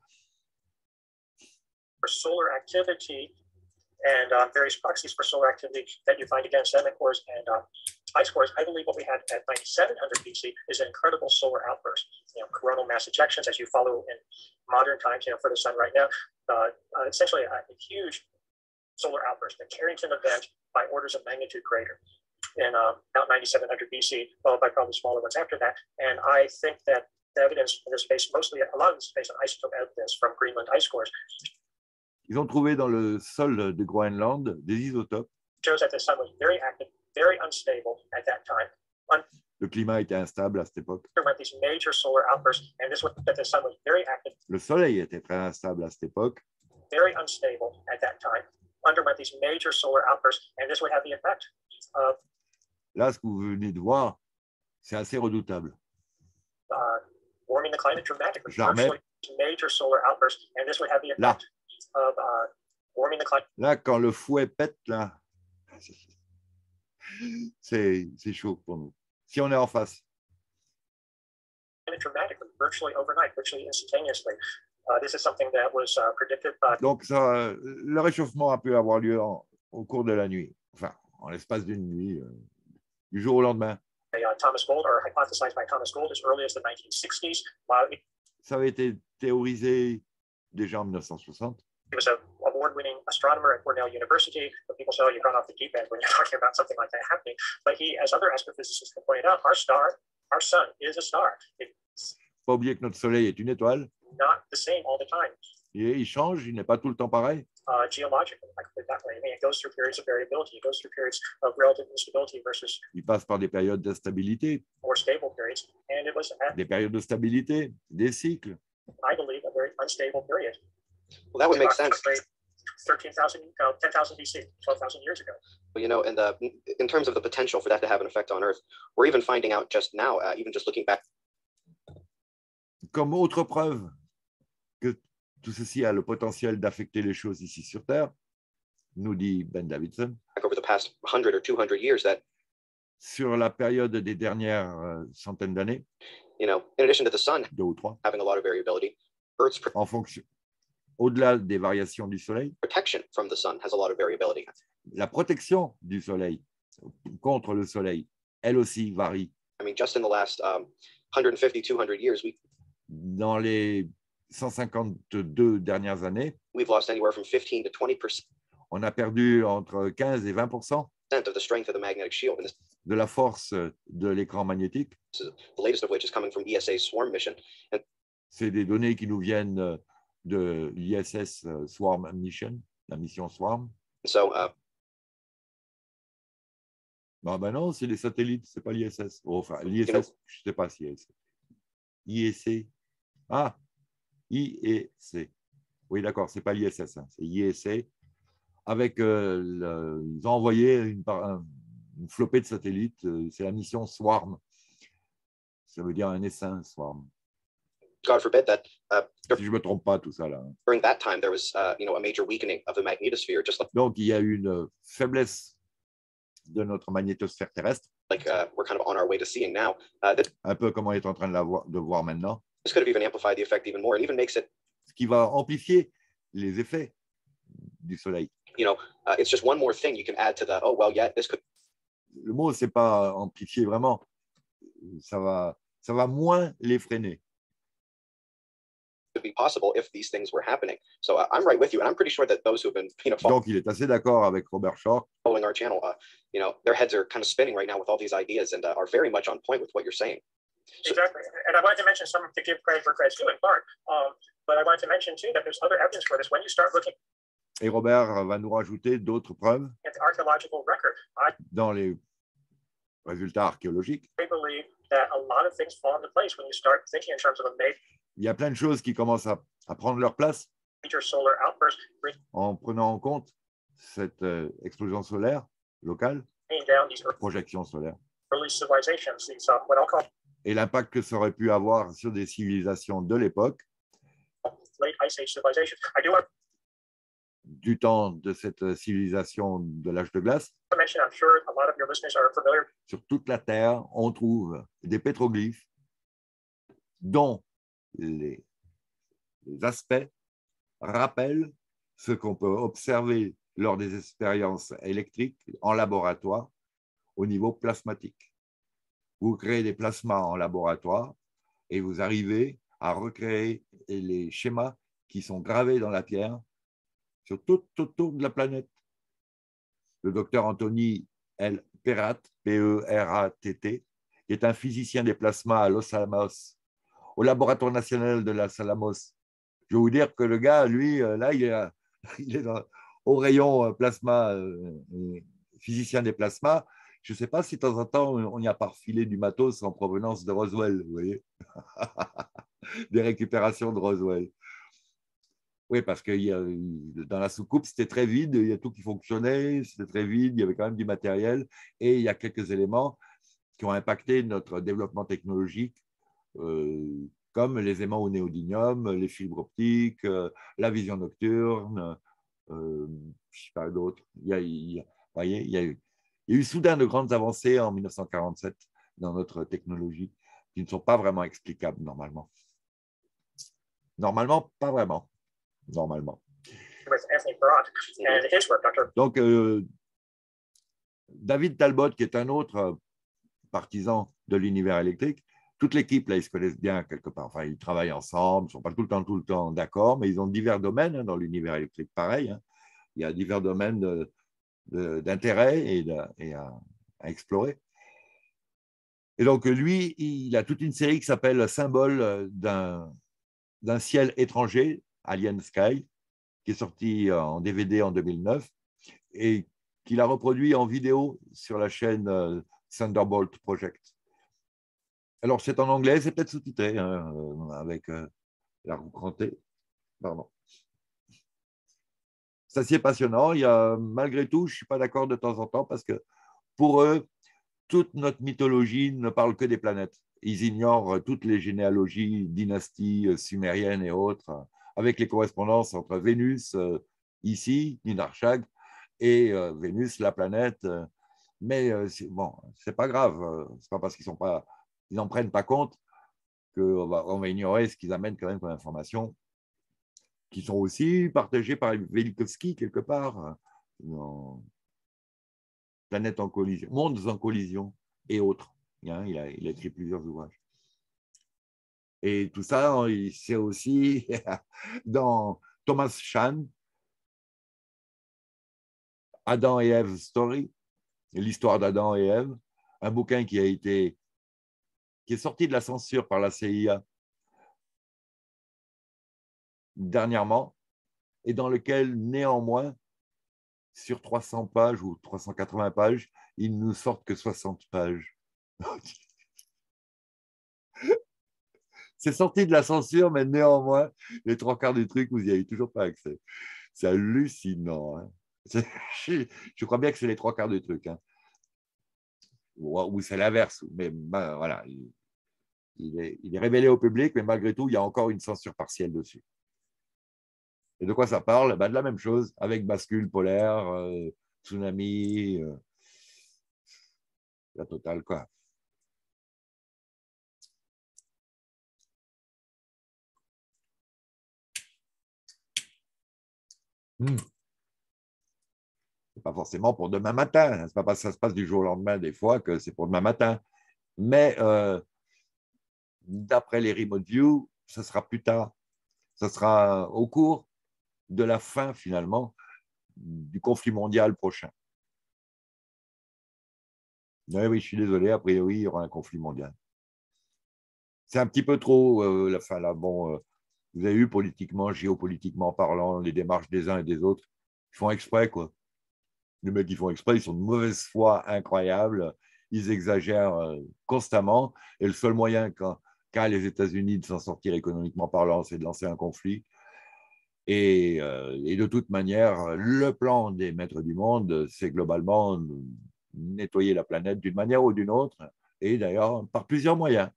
For solar activity and uh, various proxies for solar activity that you find against sediment cores and uh, ice cores, I believe what we had at ninety-seven hundred B C is an incredible solar outburst. You know, coronal mass ejections, as you follow in modern times, you know, for the sun right now, uh, uh, essentially a, a huge solar outburst, the Carrington event by orders of magnitude greater in uh, about ninety-seven hundred B C, followed by probably smaller ones after that. And I think that the evidence in this space, mostly a lot of this is based on isotope evidence from Greenland ice cores. Ils ont trouvé dans le sol de Groenland des isotopes. Shows that the sun was very active, very unstable at that time. Un Le climat était instable à cette époque. underwent these major solar outbursts, and this was that the sun was very active, Le soleil était très instable à cette époque. very unstable at that time. Underwent these major solar outbursts, and this would have the effect of Là, ce que vous venez de voir, c'est assez redoutable. uh, warming the climate dramatically. Je la remets. Virtually major solar outbursts, and this would have the Là. effect of uh, warming the climate Là, quand le fouet pète, là, c'est c'est chaud pour nous. Si on est en face. dramatically, virtually overnight, virtually instantaneously. Uh, this is something that was uh, predicted by Donc, ça, le réchauffement a pu avoir lieu en- au cours de la nuit, enfin, en l'espace d'une nuit, euh, du jour au lendemain. uh, Thomas Gold, or hypothesized by Thomas Gold as early as the nineteen sixties. While he Ça avait été théorisé déjà en mille neuf cent soixante. was an award-winning astronomer at Cornell University, but people say, oh, you've gone off the deep end when you're talking about something like that happening. But he, as other astrophysicists have pointed out, our star, our sun is a star. It's Pas oublier que notre Soleil est une étoile. not the same all the time. Et il change, il n'est pas tout le temps pareil. Uh, geologically, I can put it that way. I mean, it goes through periods of variability. It goes through periods of relative instability versus Il passe par des périodes d'instabilité, more stable periods. And it was, at, des périodes de stabilité, des cycles. I believe, a very unstable period. Well, that would make sense. Approximately thirteen thousand, uh, ten thousand B C, twelve thousand years ago. But, you know, and the, in terms of the potential for that to have an effect on Earth, we're even finding out just now, uh, even just looking back Comme autre preuve que tout ceci a le potentiel d'affecter les choses ici sur Terre, nous dit Ben Davidson, over the past hundred or two hundred years, that, sur la période des dernières euh, centaines d'années, you know, in addition to the sun deux ou trois, having a lot of variability, Earth's en fonction, au-delà des variations du Soleil, protection from the sun has a lot of variability. la protection du Soleil contre le Soleil, elle aussi varie. I mean, just in the last um, one hundred fifty, two hundred years, we, Dans les cent cinquante-deux dernières années, we've lost anywhere from fifteen to twenty percent on a perdu entre quinze et vingt pour cent of the strength of the magnetic shield. And this, de la force de l'écran magnétique. the latest of which is coming from E S A's SWARM mission. And C'est des données qui nous viennent de l'I S S Swarm Mission, la mission Swarm. so uh, Ben, ben non, c'est les satellites, c'est pas l'I S S. Oh, enfin, l'I S S, je ne sais pas si c'est I S C. Ah, I E C. Oui, d'accord, c'est pas l'I S S, hein, c'est I E C. Avec, euh, le, ils ont envoyé une, un, une flopée de satellites. euh, C'est la mission Swarm. Ça veut dire un essaim, Swarm. God forbid that uh, Si je ne me trompe pas, tout ça là. during that time, there was, uh, you know, a major weakening of the magnetosphere, just like, Donc, il y a une faiblesse de notre magnétosphère terrestre, like uh, we're kind of on our way to seeing now. Uh, that un peu comme on est en train de, la voir, de voir maintenant, this could have even amplified the effect even more, and even makes it, ce qui va amplifier les effets du Soleil. you know, uh, it's just one more thing you can add to the, oh, well, yeah, this could Le mot, ce n'est pas amplifier vraiment. Ça va, ça va moins les freiner. be possible if these things were happening. So uh, I'm right with you, and I'm pretty sure that those who've been, you know, following Donc, il est assez d'accord avec Robert Short. our channel, uh, you know, their heads are kind of spinning right now with all these ideas, and uh, are very much on point with what you're saying. Exactly. And I wanted to mention some to give credit where credit's due in part. Um, but I wanted to mention too that there's other evidence for this. When you start looking Et Robert va nous rajouter d'autres preuves at the archaeological record, I dans les résultats archéologiques. believe that a lot of things fall into place when you start thinking in terms of a Il y a plein de choses qui commencent à, à prendre leur place major solar outburst en prenant en compte cette euh, explosion solaire locale, bringing down these projection solaire, early civilizations, these uh, what I'll call et l'impact que ça aurait pu avoir sur des civilisations de l'époque, late Ice Age civilizations. I do want du temps de cette civilisation de l'âge de glace. to mention, I'm sure a lot of your listeners are familiar Sur toute la Terre, on trouve des pétroglyphes dont les, les aspects rappellent ce qu'on peut observer lors des expériences électriques en laboratoire au niveau plasmatique. Vous créez des plasmas en laboratoire et vous arrivez à recréer les schémas qui sont gravés dans la pierre sur tout autour de la planète. Le docteur Anthony L. Peratt, P E R A T T, qui est un physicien des plasmas à Los Alamos, au laboratoire national de Los Alamos. Je vais vous dire que le gars, lui, là, il est, il est dans, au rayon plasma, euh, physicien des plasmas. Je ne sais pas si de temps en temps, on y a parfilé du matos en provenance de Roswell, vous voyez, des récupérations de Roswell. Oui, parce que y a, dans la soucoupe, c'était très vide, il y a tout qui fonctionnait, c'était très vide, il y avait quand même du matériel, et il y a quelques éléments qui ont impacté notre développement technologique, euh, comme les aimants au néodymium, les fibres optiques, euh, la vision nocturne, euh, je ne sais pas d'autres. Il y a, il y a, voyez, il y a eu, il y a eu soudain de grandes avancées en mille neuf cent quarante-sept dans notre technologie qui ne sont pas vraiment explicables normalement. Normalement, pas vraiment. Normalement. Donc, euh, David Talbot, qui est un autre partisan de l'univers électrique, toute l'équipe, là, ils se connaissent bien quelque part. Enfin, ils travaillent ensemble, ils ne sont pas tout le temps, tout le temps d'accord, mais ils ont divers domaines hein, dans l'univers électrique, pareil. Hein. Il y a divers domaines d'intérêt et, de, et à, à explorer. Et donc, lui, il a toute une série qui s'appelle Symbole d'un d'un ciel étranger, Alien Sky, qui est sorti en D V D en deux mille neuf et qu'il a reproduit en vidéo sur la chaîne Thunderbolt Project. Alors, c'est en anglais, c'est peut-être sous-titré, hein, avec euh, la roue crantée. Pardon. Ça, c'est passionnant. Il y a, malgré tout, je ne suis pas d'accord de temps en temps parce que pour eux, toute notre mythologie ne parle que des planètes. Ils ignorent toutes les généalogies, dynasties sumériennes et autres, avec les correspondances entre Vénus, euh, ici, Ninarchag, et euh, Vénus, la planète. Mais euh, bon, c'est pas grave. C'est pas parce qu'ils sont pas, ils n'en prennent pas compte qu'on va, on va ignorer ce qu'ils amènent quand même comme information, qui sont aussi partagées par Velikovsky quelque part. Dans Planète en collision, Mondes en collision et autres. Hein, il, a, il a écrit plusieurs ouvrages. Et tout ça, c'est aussi dans Thomas Chan, Adam et Ève Story, l'histoire d'Adam et Ève, un bouquin qui a été qui est sorti de la censure par la C I A dernièrement et dans lequel néanmoins sur trois cents pages ou trois cent quatre-vingts pages, ils ne nous sortent que soixante pages. C'est sorti de la censure, mais néanmoins, les trois quarts du truc, vous n'y avez toujours pas accès. C'est hallucinant. Hein. Je, je crois bien que c'est les trois quarts du truc. Hein. Ou, ou c'est l'inverse. Mais ben, voilà, il, il, est, il est révélé au public, mais malgré tout, il y a encore une censure partielle dessus. Et de quoi ça parle? Ben, de la même chose, avec bascule polaire, euh, tsunami, euh, la totale, quoi. Hmm. C'est pas forcément pour demain matin. C'est pas parce que ça se passe du jour au lendemain des fois que c'est pour demain matin. Mais euh, d'après les remote view, ça sera plus tard. Ça sera au cours de la fin finalement du conflit mondial prochain. Oui, oui, je suis désolé. A priori, il y aura un conflit mondial. C'est un petit peu trop euh, la fin là. Bon, euh, vous avez eu politiquement, géopolitiquement parlant, les démarches des uns et des autres. Ils font exprès, quoi. Les mecs qui font exprès, ils sont de mauvaise foi incroyable, ils exagèrent euh, constamment, et le seul moyen qu'a qu les États-Unis de s'en sortir économiquement parlant, c'est de lancer un conflit. Et, euh, et de toute manière, le plan des maîtres du monde, c'est globalement nettoyer la planète d'une manière ou d'une autre, et d'ailleurs par plusieurs moyens.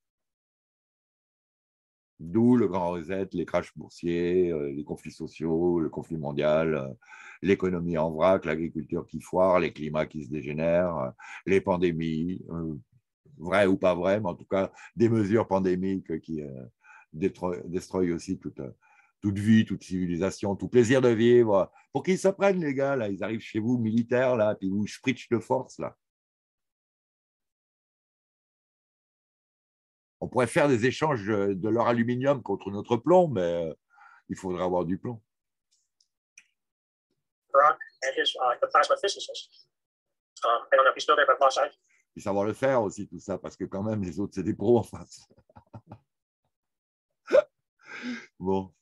D'où le grand reset, les crashs boursiers, euh, les conflits sociaux, le conflit mondial, euh, l'économie en vrac, l'agriculture qui foire, les climats qui se dégénèrent, euh, les pandémies, euh, vraies ou pas vraies, mais en tout cas des mesures pandémiques qui euh, destroyent aussi toute, toute vie, toute civilisation, tout plaisir de vivre. Pour qu'ils s'apprennent, les gars, là, ils arrivent chez vous, militaires, là, puis vous spritchent de force, là. On pourrait faire des échanges de leur aluminium contre notre plomb, mais il faudrait avoir du plomb. And his, uh, the plasma physicist. Um, I don't know if he's still there, but Boss, I, Et savoir le faire aussi, tout ça, parce que quand même, les autres, c'est des pros en face. Bon.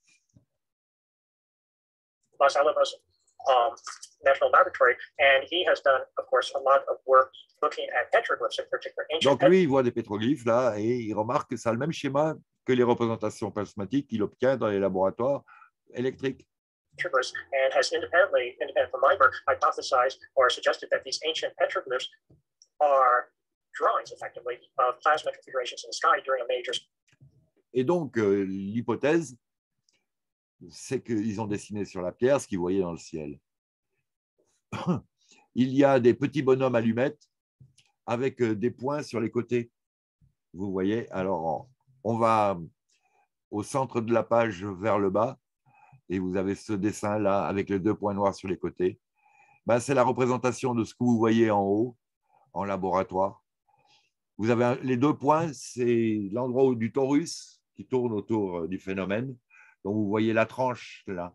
Los Alamos um, National Laboratory, and he has done, of course, a lot of work looking at petroglyphs, in particular ancient. Donc lui, il voit des pétroglyphes là, et il remarque que ça a le même schéma que les représentations plasmatiques qu'il obtient dans les laboratoires électriques. Petroglyphs, and has independently, independent from my work, hypothesized or suggested that these ancient petroglyphs are drawings, effectively, of plasma configurations in the sky during a major. Et donc, euh, l'hypothèse, c'est qu'ils ont dessiné sur la pierre ce qu'ils voyaient dans le ciel. Il y a des petits bonhommes allumettes avec des points sur les côtés. Vous voyez, alors on va au centre de la page vers le bas et vous avez ce dessin-là avec les deux points noirs sur les côtés. Ben, c'est la représentation de ce que vous voyez en haut, en laboratoire. Vous avez un, les deux points, c'est l'endroit du torus qui tourne autour du phénomène. Donc, vous voyez la tranche là,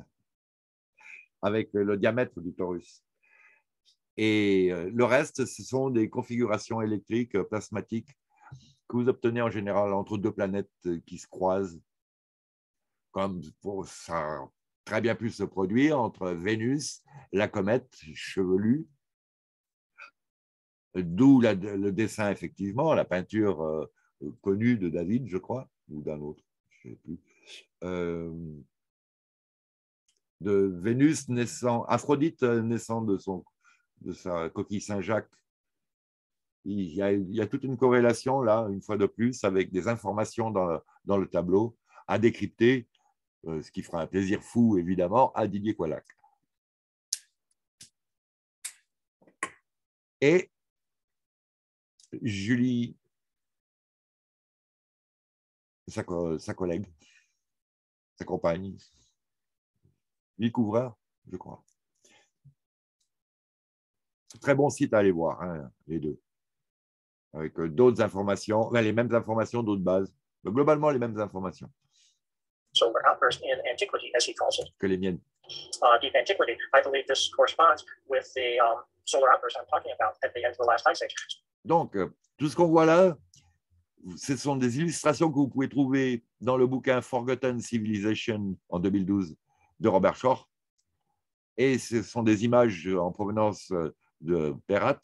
avec le diamètre du torus. Et le reste, ce sont des configurations électriques plasmatiques que vous obtenez en général entre deux planètes qui se croisent, comme pour, ça a très bien pu se produire entre Vénus, la comète chevelue, d'où la, le dessin, effectivement, la peinture euh, connue de David, je crois, ou d'un autre, je ne sais plus, euh, de Vénus naissant, Aphrodite naissant de, son, de sa coquille Saint-Jacques. Il y, a, il y a toute une corrélation, là, une fois de plus, avec des informations dans, dans le tableau à décrypter, euh, ce qui fera un plaisir fou, évidemment, à Didier Coillac. Et Julie, sa, sa collègue, sa compagne, Julie Couvreur, je crois. Très bon site à aller voir, hein, les deux. Avec d'autres informations, ben, les mêmes informations, d'autres bases, mais globalement les mêmes informations. Solar outburst in antiquity, as he calls it. Que les miennes. Uh, deep antiquity. I believe this corresponds with the um, solar outburst I'm talking about at the end of the last ice age. Donc, tout ce qu'on voit là, ce sont des illustrations que vous pouvez trouver dans le bouquin Forgotten Civilization en deux mille douze de Robert Shore. Et ce sont des images en provenance de Perat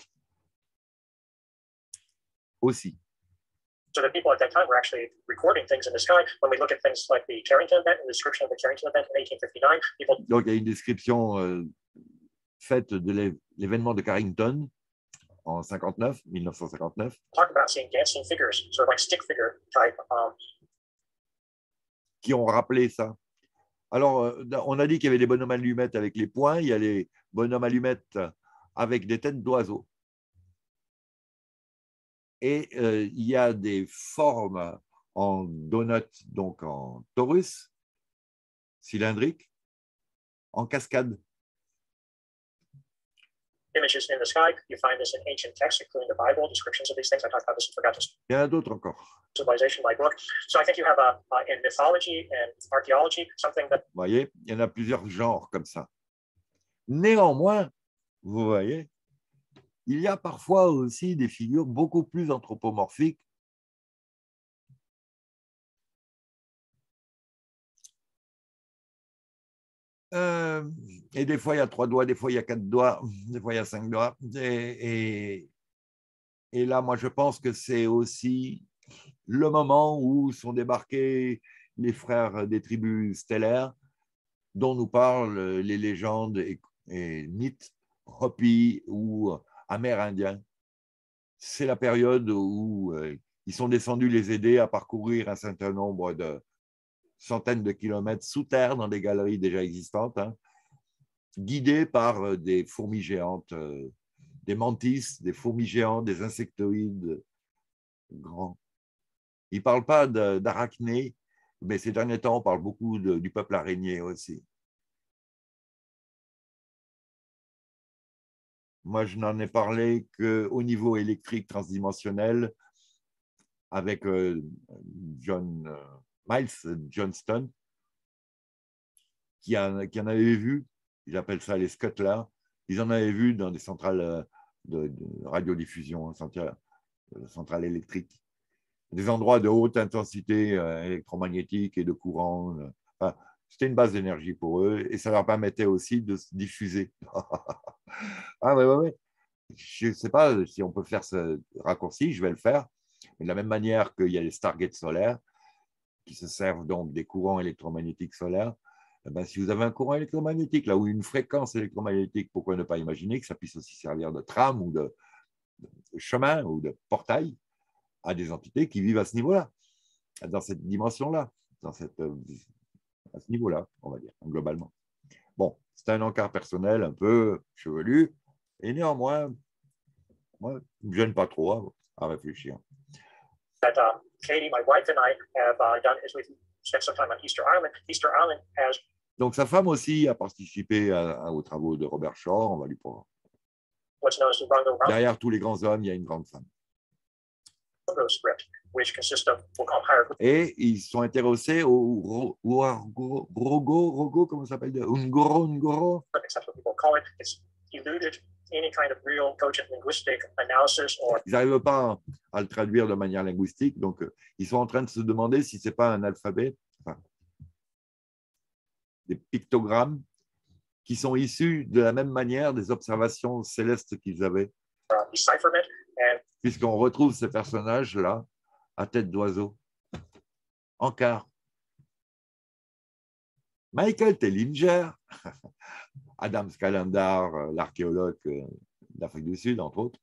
aussi. So the people at that time were actually recording things in the sky. When we look at things like the Carrington event and the description of the Carrington event in eighteen fifty-nine, people. Donc, il y a une description euh, faite de l'événement de Carrington en cinquante-neuf, mille neuf cent cinquante-neuf. Talk about seeing dancing figures, sort of like stick figure type. Um, qui ont rappelé ça. Alors, on a dit qu'il y avait des bonhommes allumettes avec les poings, il y a les bonhommes allumettes avec des têtes d'oiseaux. Et euh, il y a des formes en donut, donc en torus, cylindrique, en cascade. Images in the sky, you find this in ancient texts, including the Bible, descriptions of these things. I talked about this in Forgotten Il y en a d'autres encore. Civilization, my book. So I think you have a, uh, in mythology and archaeology, something that. Vous voyez, il y en a plusieurs genres comme ça. Néanmoins, vous voyez, il y a parfois aussi des figures beaucoup plus anthropomorphiques. Euh, et des fois, il y a trois doigts, des fois, il y a quatre doigts, des fois, il y a cinq doigts. Et, et, et là, moi, je pense que c'est aussi le moment où sont débarqués les frères des tribus stellaires dont nous parlent les légendes et, et mythes Hopi ou amérindiens. C'est la période où euh, ils sont descendus les aider à parcourir un certain nombre de centaines de kilomètres sous terre dans des galeries déjà existantes, hein, guidés par des fourmis géantes, euh, des mantis, des fourmis géantes, des insectoïdes grands. Ils ne parlent pas d'arachnée, mais ces derniers temps, on parle beaucoup de, du peuple araignée aussi. Moi, je n'en ai parlé qu'au niveau électrique transdimensionnel avec euh, John, euh, Miles Johnston, qui, a, qui en avait vu, ils appellent ça les scuttlers, ils en avaient vu dans des centrales de, de radiodiffusion, centrales, centrales électriques, des endroits de haute intensité euh, électromagnétique et de courant. Euh, enfin, c'était une base d'énergie pour eux et ça leur permettait aussi de se diffuser. Ah ouais, ouais, ouais. Je ne sais pas si on peut faire ce raccourci, je vais le faire. Mais de la même manière qu'il y a les Stargates solaires qui se servent donc des courants électromagnétiques solaires, eh ben, si vous avez un courant électromagnétique là, ou une fréquence électromagnétique, pourquoi ne pas imaginer que ça puisse aussi servir de tram ou de, de chemin ou de portail à des entités qui vivent à ce niveau-là, dans cette dimension-là, dans cette, à ce niveau-là, on va dire, globalement. Bon, c'est un encart personnel un peu chevelu, et néanmoins, moi, je ne me gêne pas trop à, à réfléchir. That um, Katie, my wife, and I have uh, done is we've spent some time on Easter Island. Easter Island has. Donc, sa femme aussi a participé à, à, aux travaux de Robert Shore. On va lui prendre. What's known as the Rungo Rungo. Derrière tous les grands hommes, il y a une grande femme. Script, which consists of we'll call hieroglyphs. Et ils sont intéressés au Rogo, Rogo, Rogo, comment ça s'appelle, Ungoro, Ungoro. That's what people call it. It's eluded any kind of real cogent linguistic analysis or. Ils n'arrivent pas à le traduire de manière linguistique, donc ils sont en train de se demander si c'est pas un alphabet, enfin, des pictogrammes qui sont issus de la même manière des observations célestes qu'ils avaient. Uh, decipherment and. Puisqu'on retrouve ces personnages-là à tête d'oiseau, en quart. Michael Tellinger, Adam Scalendar, l'archéologue d'Afrique du Sud, entre autres,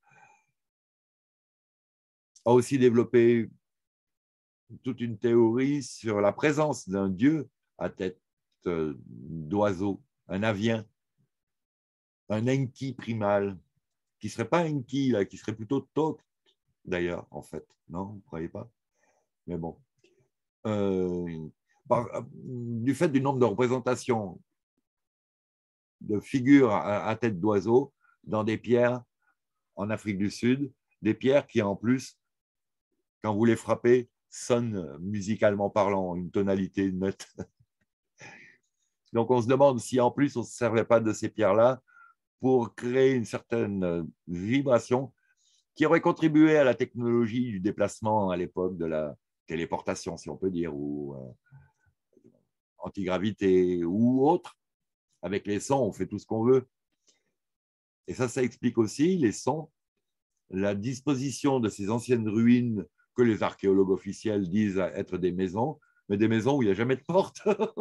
a aussi développé toute une théorie sur la présence d'un dieu à tête d'oiseau, un avien, un Enki primal, qui ne serait pas Enki, là, qui serait plutôt Thoth, d'ailleurs, en fait. Non, vous ne croyez pas? Mais bon. Euh, par, du fait du nombre de représentations de figures à, à tête d'oiseau dans des pierres en Afrique du Sud, des pierres qui, en plus, quand vous les frappez, sonnent musicalement parlant, une tonalité nette. Donc, on se demande si, en plus, on ne se servait pas de ces pierres-là pour créer une certaine vibration qui aurait contribué à la technologie du déplacement à l'époque de la téléportation, si on peut dire, ou euh, antigravité ou autre. Avec les sons, on fait tout ce qu'on veut. Et ça, ça explique aussi les sons, la disposition de ces anciennes ruines que les archéologues officiels disent être des maisons, mais des maisons où il n'y a jamais de porte.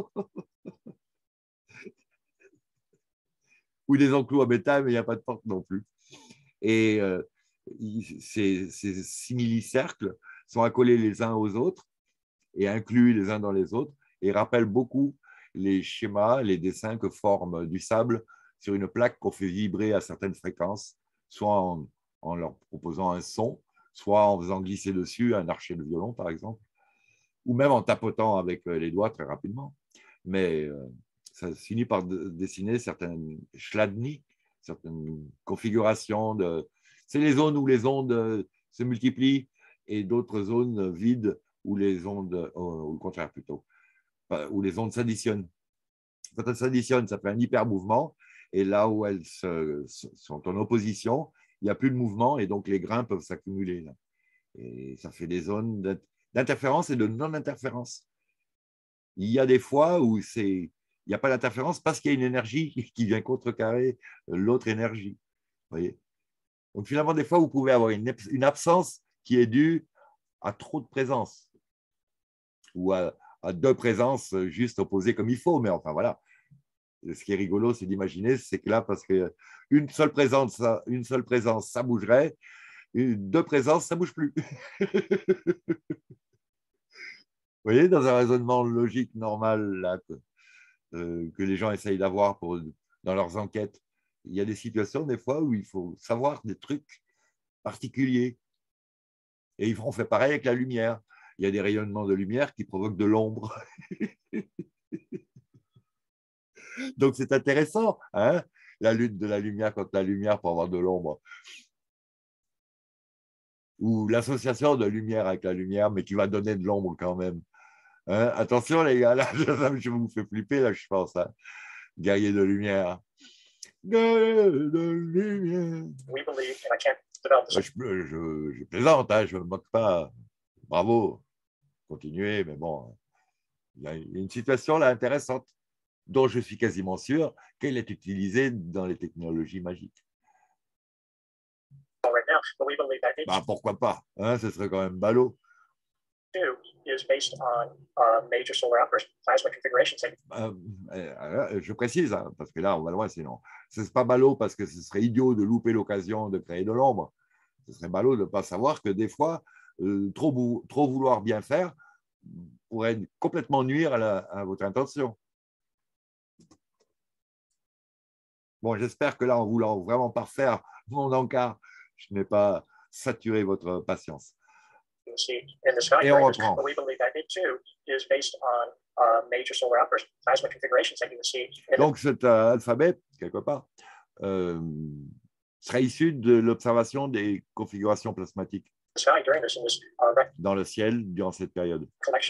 Ou des enclos à métal, mais il n'y a pas de porte non plus. Et euh, ces, ces simili-cercles sont accolés les uns aux autres et inclus les uns dans les autres et rappellent beaucoup les schémas, les dessins que forme du sable sur une plaque qu'on fait vibrer à certaines fréquences, soit en, en leur proposant un son, soit en faisant glisser dessus un archet de violon, par exemple, ou même en tapotant avec les doigts très rapidement. Mais euh, ça finit par dessiner certaines chladnies, certaines configurations de... C'est les zones où les ondes se multiplient et d'autres zones vides où les ondes, ou le contraire plutôt, où les ondes s'additionnent. Quand elles s'additionnent, ça fait un hyper-mouvement et là où elles se, sont en opposition, il n'y a plus de mouvement et donc les grains peuvent s'accumuler. Et ça fait des zones d'interférence et de non-interférence. Il y a des fois où c'est... il n'y a pas d'interférence parce qu'il y a une énergie qui vient contrecarrer l'autre énergie. Vous voyez? Donc finalement, des fois, vous pouvez avoir une, une absence qui est due à trop de présence ou à, à deux présences juste opposées comme il faut. Mais enfin, voilà. Ce qui est rigolo, c'est d'imaginer, c'est que là, parce qu'une seule présence, ça, une seule présence, ça bougerait. Une, deux présences, ça ne bouge plus. Vous voyez, dans un raisonnement logique normal, là, que, euh, que les gens essayent d'avoir pour, dans leurs enquêtes, il y a des situations, des fois, où il faut savoir des trucs particuliers. Et on fait pareil avec la lumière. Il y a des rayonnements de lumière qui provoquent de l'ombre. Donc, c'est intéressant, hein, la lutte de la lumière contre la lumière pour avoir de l'ombre. ou l'association de lumière avec la lumière, mais qui va donner de l'ombre quand même. Hein? Attention les gars, là, je vous fais flipper, là, je pense. Hein? Guerrier de lumière. Guerrier de lumière. We believe, and I can't develop this. Je, je, je plaisante, hein, je ne me moque pas. Bravo, continuez, mais bon, il y a une situation là intéressante dont je suis quasiment sûr qu'elle est utilisée dans les technologies magiques. Right now, but we believe that it Bah, pourquoi pas, hein, ce serait quand même ballot. too is based on uh, major solar outbursts, plasma configurations. Euh, euh, je précise, hein, parce que là, on va loin sinon. Ce n'est pas ballot parce que ce serait idiot de louper l'occasion de créer de l'ombre. Ce serait ballot de ne pas savoir que des fois, euh, trop, trop vouloir bien faire pourrait complètement nuire à, la, à votre intention. Bon, j'espère que là, en voulant vraiment parfaire mon encart, je n'ai pas saturé votre patience. Et on reprend. Donc, cet euh, alphabet, quelque part, euh, serait issu de l'observation des configurations plasmatiques dans le ciel durant cette période.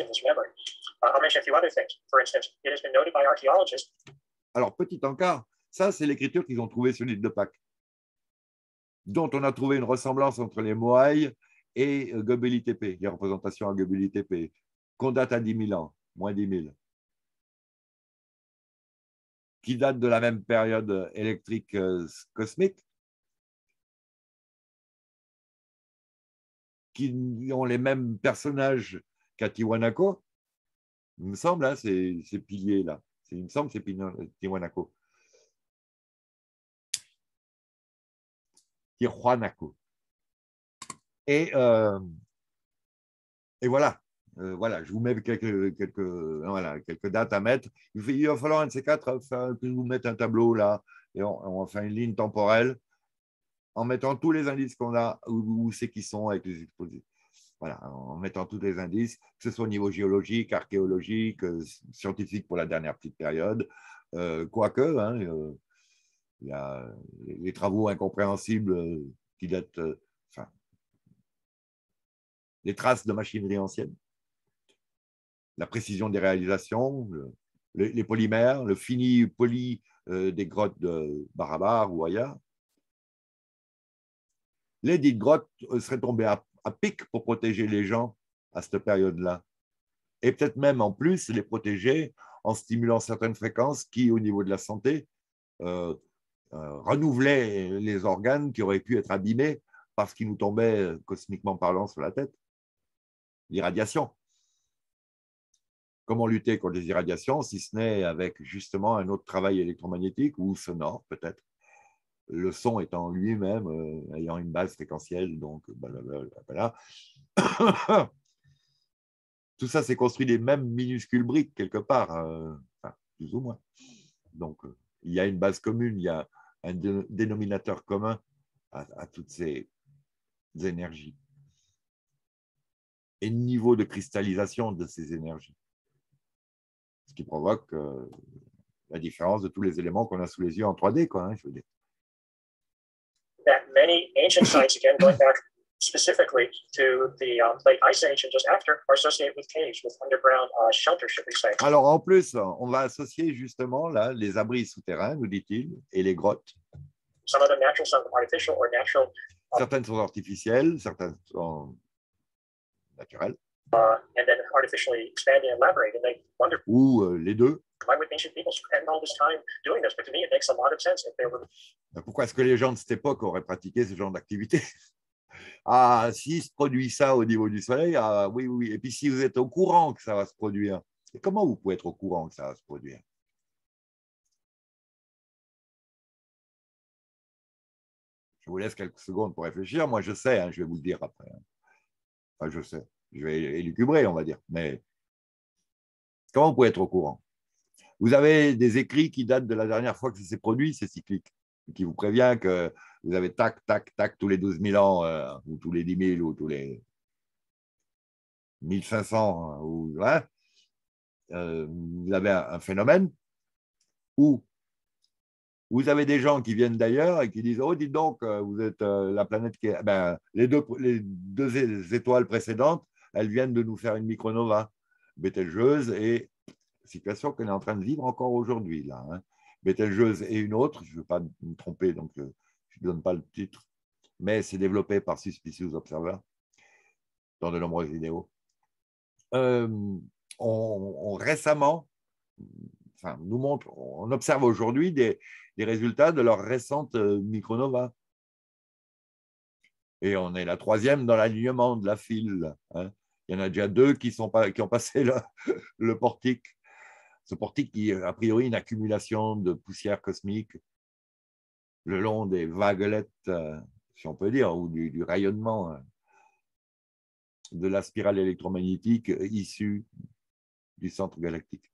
Alors, petit encart, ça, c'est l'écriture qu'ils ont trouvée sur l'île de Pâques, dont on a trouvé une ressemblance entre les Moaï et Göbekli Tepe, les représentations à Göbekli Tepe, qu'on date à dix mille ans, moins dix mille, qui datent de la même période électrique euh, cosmique, qui ont les mêmes personnages qu'à Tiwanaku, il me semble, hein, ces, ces piliers-là. Il me semble, c'est Tiwanaku. Tiwanaku. Et, euh, et voilà. Euh, voilà, je vous mets quelques, quelques, voilà, quelques dates à mettre. Il, fait, il va falloir un de ces quatre faire, que je vous mette un tableau là, et on, on va faire une ligne temporelle en mettant tous les indices qu'on a, où, où c'est qu'ils sont avec les exposés. Voilà, en mettant tous les indices, que ce soit au niveau géologique, archéologique, euh, scientifique pour la dernière petite période, euh, quoique, hein, euh, il y a les travaux incompréhensibles euh, qui datent, euh, enfin, les traces de machinerie ancienne, la précision des réalisations, le, les, les polymères, le fini poli euh, des grottes de Barabar ou ailleurs. Les dites grottes seraient tombées à, à pic pour protéger les gens à cette période-là. Et peut-être même en plus les protéger en stimulant certaines fréquences qui, au niveau de la santé, euh, euh, renouvelaient les organes qui auraient pu être abîmés par ce qui nous tombait cosmiquement parlant sur la tête. L'irradiation. Comment lutter contre les irradiations, si ce n'est avec justement un autre travail électromagnétique ou sonore peut-être, le son étant lui-même euh, ayant une base fréquentielle, donc blablabla. Tout ça, c'est construit des mêmes minuscules briques quelque part, euh, enfin, plus ou moins. Donc, euh, il y a une base commune, il y a un dé dénominateur commun à, à toutes ces énergies. Et le niveau de cristallisation de ces énergies. Ce qui provoque euh, la différence de tous les éléments qu'on a sous les yeux en trois D, quoi, hein, je veux dire. That many ancient sites, again, going back specifically to the um, late Ice Age and just after, are associated with caves, with underground uh, shelter, should we say. Alors, en plus, on va associer justement là, les abris souterrains, nous dit-il, et les grottes. Some of them natural, some of them artificial or natural. Uh, certaines sont artificielles, certaines sont naturelles. Uh, and then artificially expanding and elaborating, and they wonder. Ou euh, les deux. Why would ancient people spend all this time doing this? But to me, it makes a lot of sense if they were. Pourquoi est-ce que les gens de cette époque auraient pratiqué ce genre d'activité? Ah, s'il se produit ça au niveau du Soleil, ah, oui, oui. Et puis si vous êtes au courant que ça va se produire, et comment vous pouvez être au courant que ça va se produire? Je vous laisse quelques secondes pour réfléchir. Moi, je sais, hein, je vais vous le dire après. Enfin, je sais. Je vais élucubrer, on va dire. Mais comment vous pouvez être au courant? Vous avez des écrits qui datent de la dernière fois que ça s'est produit, c'est cyclique, qui vous prévient que vous avez tac, tac, tac, tous les douze mille ans, euh, ou tous les dix mille, ou tous les mille cinq cents, ou, ouais, euh, vous avez un, un phénomène où Vous avez des gens qui viennent d'ailleurs et qui disent « Oh, dites donc, vous êtes euh, la planète qui est… Ben, les, deux, les deux étoiles précédentes, elles viennent de nous faire une micronova, Bételgeuse et situation qu'on est en train de vivre encore aujourd'hui. Là, hein. Bételgeuse et une autre, je ne veux pas me tromper, donc euh, je ne donne pas le titre, mais c'est développé par Suspicious Observer dans de nombreuses vidéos. Euh, on, on récemment, enfin, nous montre, on observe aujourd'hui des, des résultats de leur récente euh, micronova. Et on est la troisième dans l'alignement de la file. Hein. Il y en a déjà deux qui, sont pas, qui ont passé le, le portique. Ce portique qui est a priori une accumulation de poussière cosmique le long des vaguelettes, euh, si on peut dire, ou du, du rayonnement euh, de la spirale électromagnétique issue du centre galactique,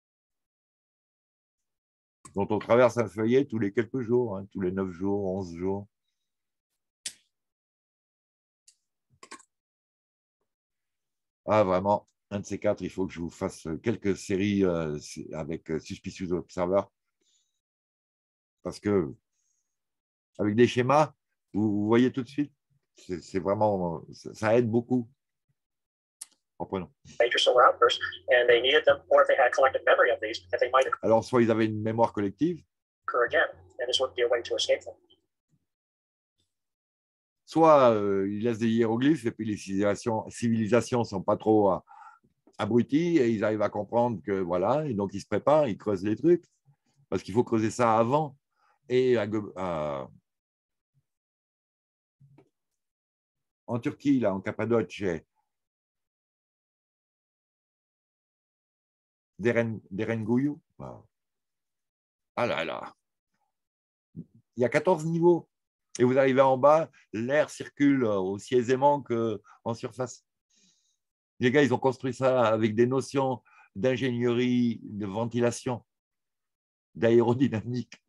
dont on traverse un feuillet tous les quelques jours, hein, tous les neuf jours, onze jours. Ah, vraiment, un de ces quatre, il faut que je vous fasse quelques séries euh, avec Suspicious Observer, parce que avec des schémas, vous, vous voyez tout de suite, c'est vraiment, ça aide beaucoup. Reprenons. Alors, soit ils avaient une mémoire collective, soit euh, ils laissent des hiéroglyphes et puis les civilisations civilisations ne sont pas trop euh, abruties et ils arrivent à comprendre que voilà, et donc ils se préparent, ils creusent les trucs, parce qu'il faut creuser ça avant. Et à, à, en Turquie, là, en Cappadoce, Deren, Derenguyu. Ah là là. Il y a quatorze niveaux. Et vous arrivez en bas, l'air circule aussi aisément qu'en surface. Les gars, ils ont construit ça avec des notions d'ingénierie, de ventilation, d'aérodynamique.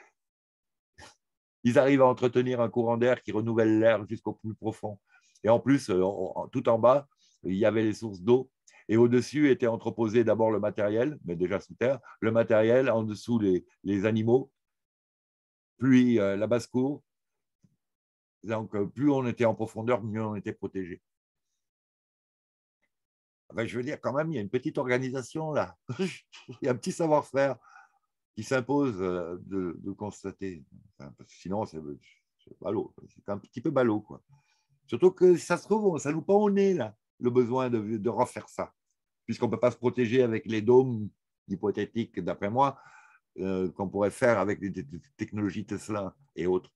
Ils arrivent à entretenir un courant d'air qui renouvelle l'air jusqu'au plus profond. Et en plus, tout en bas, il y avait les sources d'eau. Et au-dessus était entreposé d'abord le matériel, mais déjà sous terre, le matériel, en dessous les, les animaux, puis euh, la basse-cour. Donc, plus on était en profondeur, mieux on était protégé. Enfin, je veux dire, quand même, il y a une petite organisation là. Il y a un petit savoir-faire qui s'impose de, de constater. Enfin, parce que sinon, c'est ballot. C'est un petit peu ballot, quoi. Surtout que ça se trouve, ça nous pend au nez, là, le besoin de, de refaire ça. Puisqu'on ne peut pas se protéger avec les dômes hypothétiques, d'après moi, euh, qu'on pourrait faire avec les technologies Tesla et autres.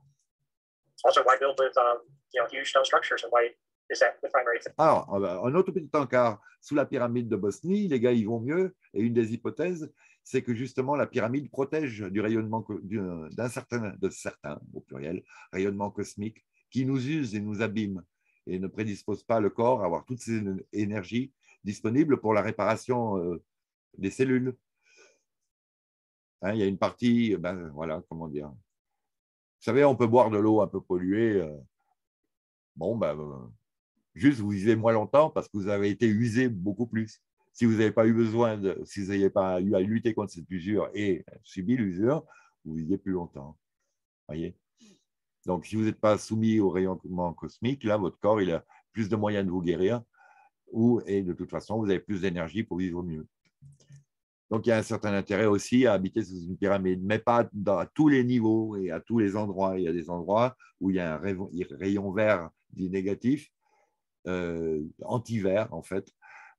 Alors, un autre petit encart, sous la pyramide de Bosnie, les gars, ils vont mieux. Et une des hypothèses, c'est que justement, la pyramide protège du rayonnement d'un certain, de certains, au pluriel, rayonnement cosmique, qui nous use et nous abîme et ne prédispose pas le corps à avoir toutes ces énergies disponibles pour la réparation euh, des cellules. Hein, il y a une partie, ben, voilà, comment dire. Vous savez, on peut boire de l'eau un peu polluée. Euh, bon, ben, euh, juste vous vivez moins longtemps parce que vous avez été usé beaucoup plus. Si vous n'avez pas eu besoin, de, si vous n'avez pas eu à lutter contre cette usure et subi l'usure, vous vivez plus longtemps. Voyez. Donc, si vous n'êtes pas soumis au rayonnement cosmique, là, votre corps, il a plus de moyens de vous guérir ou, et de toute façon, vous avez plus d'énergie pour vivre mieux. Donc, il y a un certain intérêt aussi à habiter sous une pyramide, mais pas dans, à tous les niveaux et à tous les endroits. Il y a des endroits où il y a un rayon, rayon vert dit négatif, euh, anti-vert en fait,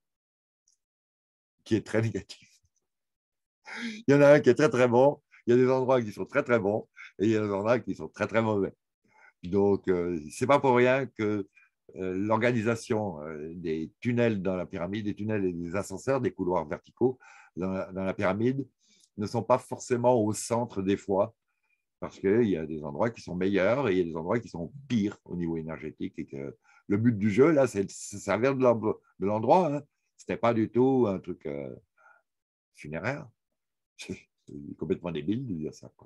qui est très négatif. Il y en a un qui est très très bon, il y a des endroits qui sont très très bons et il y a des endroits qui sont très très mauvais. Donc, euh, ce n'est pas pour rien que euh, l'organisation euh, des tunnels dans la pyramide, des tunnels et des ascenseurs, des couloirs verticaux dans la, dans la pyramide, ne sont pas forcément au centre des fois, parce qu'il y a des endroits qui sont meilleurs et il y a des endroits qui sont pires au niveau énergétique. Et que le but du jeu, là, c'est de se servir de l'endroit. Hein. Ce n'était pas du tout un truc euh, funéraire. C'est complètement débile de dire ça, quoi.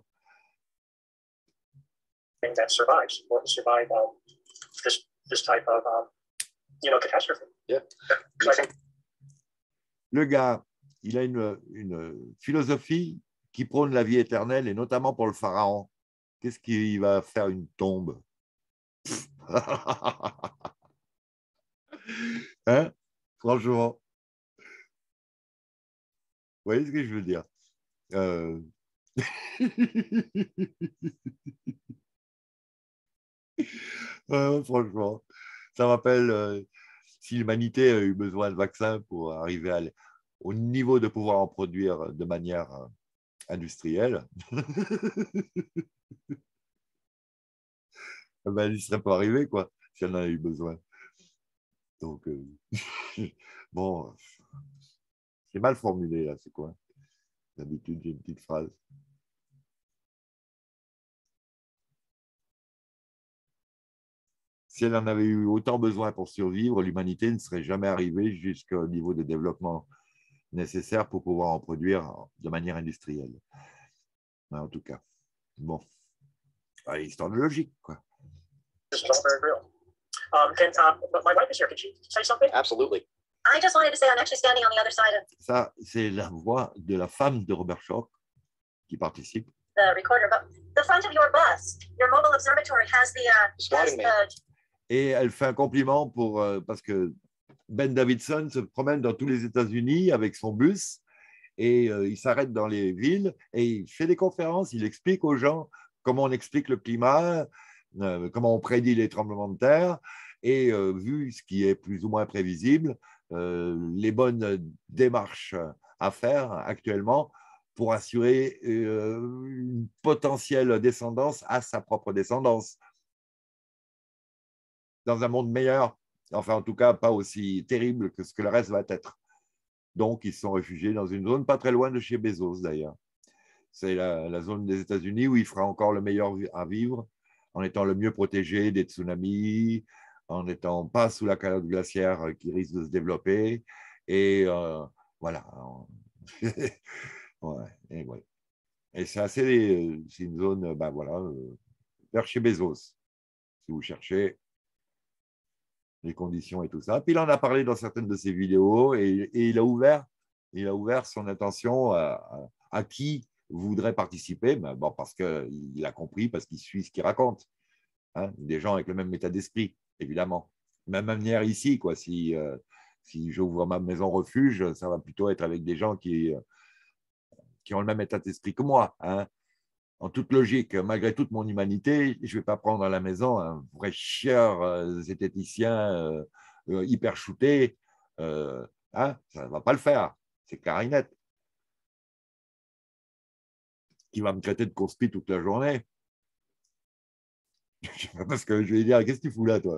That survives will survive um, this this type of um, you know catastrophe. Yeah. Le gars, il a une, une philosophie qui prône la vie éternelle, et notamment pour le pharaon. Qu'est-ce qu'il va faire une tombe? Hein? Franchement. Vous voyez ce que je veux dire? euh... ouais, franchement, ça rappelle euh, si l'humanité a eu besoin de vaccins pour arriver à, au niveau de pouvoir en produire de manière euh, industrielle, ben, elle n'y serait pas arrivée, quoi, si elle en a eu besoin. Donc, euh... bon, c'est mal formulé, là, c'est quoi? D'habitude, j'ai une petite phrase. Si elle en avait eu autant besoin pour survivre, l'humanité ne serait jamais arrivée jusqu'au niveau de développement nécessaire pour pouvoir en produire de manière industrielle. En tout cas, bon, histoire de logique, quoi. This is all very real. Um, can, um, but my wife is here. Can she say something? Absolutely. I just wanted to say I'm actually standing on the other side of Ça, c'est la voix de la femme de Robert Schoch qui participe. the recorder, but the front of your bus, your mobile observatory has the, uh, has Squatting man. the Et elle fait un compliment pour, euh, parce que Ben Davidson se promène dans tous les États-Unis avec son bus et euh, il s'arrête dans les villes et il fait des conférences, il explique aux gens comment on explique le climat, euh, comment on prédit les tremblements de terre et euh, vu ce qui est plus ou moins prévisible, euh, les bonnes démarches à faire actuellement pour assurer euh, une potentielle descendance à sa propre descendance. Dans un monde meilleur, enfin en tout cas pas aussi terrible que ce que le reste va être. Donc ils se sont réfugiés dans une zone pas très loin de chez Bezos d'ailleurs. C'est la, la zone des États-Unis où il fera encore le meilleur à vivre, en étant le mieux protégé des tsunamis, en n'étant pas sous la calotte glaciaire qui risque de se développer. Et euh, voilà. ouais, et ouais. Et c'est assez, c'est une zone, ben voilà, vers chez Bezos, si vous cherchez les conditions et tout ça. Puis il en a parlé dans certaines de ses vidéos et, et il, a ouvert, il a ouvert son attention à, à, à qui voudrait participer, ben bon, parce qu'il a compris, parce qu'il suit ce qu'il raconte. Hein, des gens avec le même état d'esprit, évidemment. Même manière ici, quoi. Si, euh, si j'ouvre ma maison refuge, ça va plutôt être avec des gens qui, qui ont le même état d'esprit que moi. Hein. En toute logique, malgré toute mon humanité, je ne vais pas prendre à la maison un vrai chieur euh, zététicien euh, euh, hyper shooté. Euh, hein, ça ne va pas le faire. C'est clair et net. Qui va me traiter de conspi toute la journée. Parce que je vais lui dire, qu'est-ce que tu fous là, toi?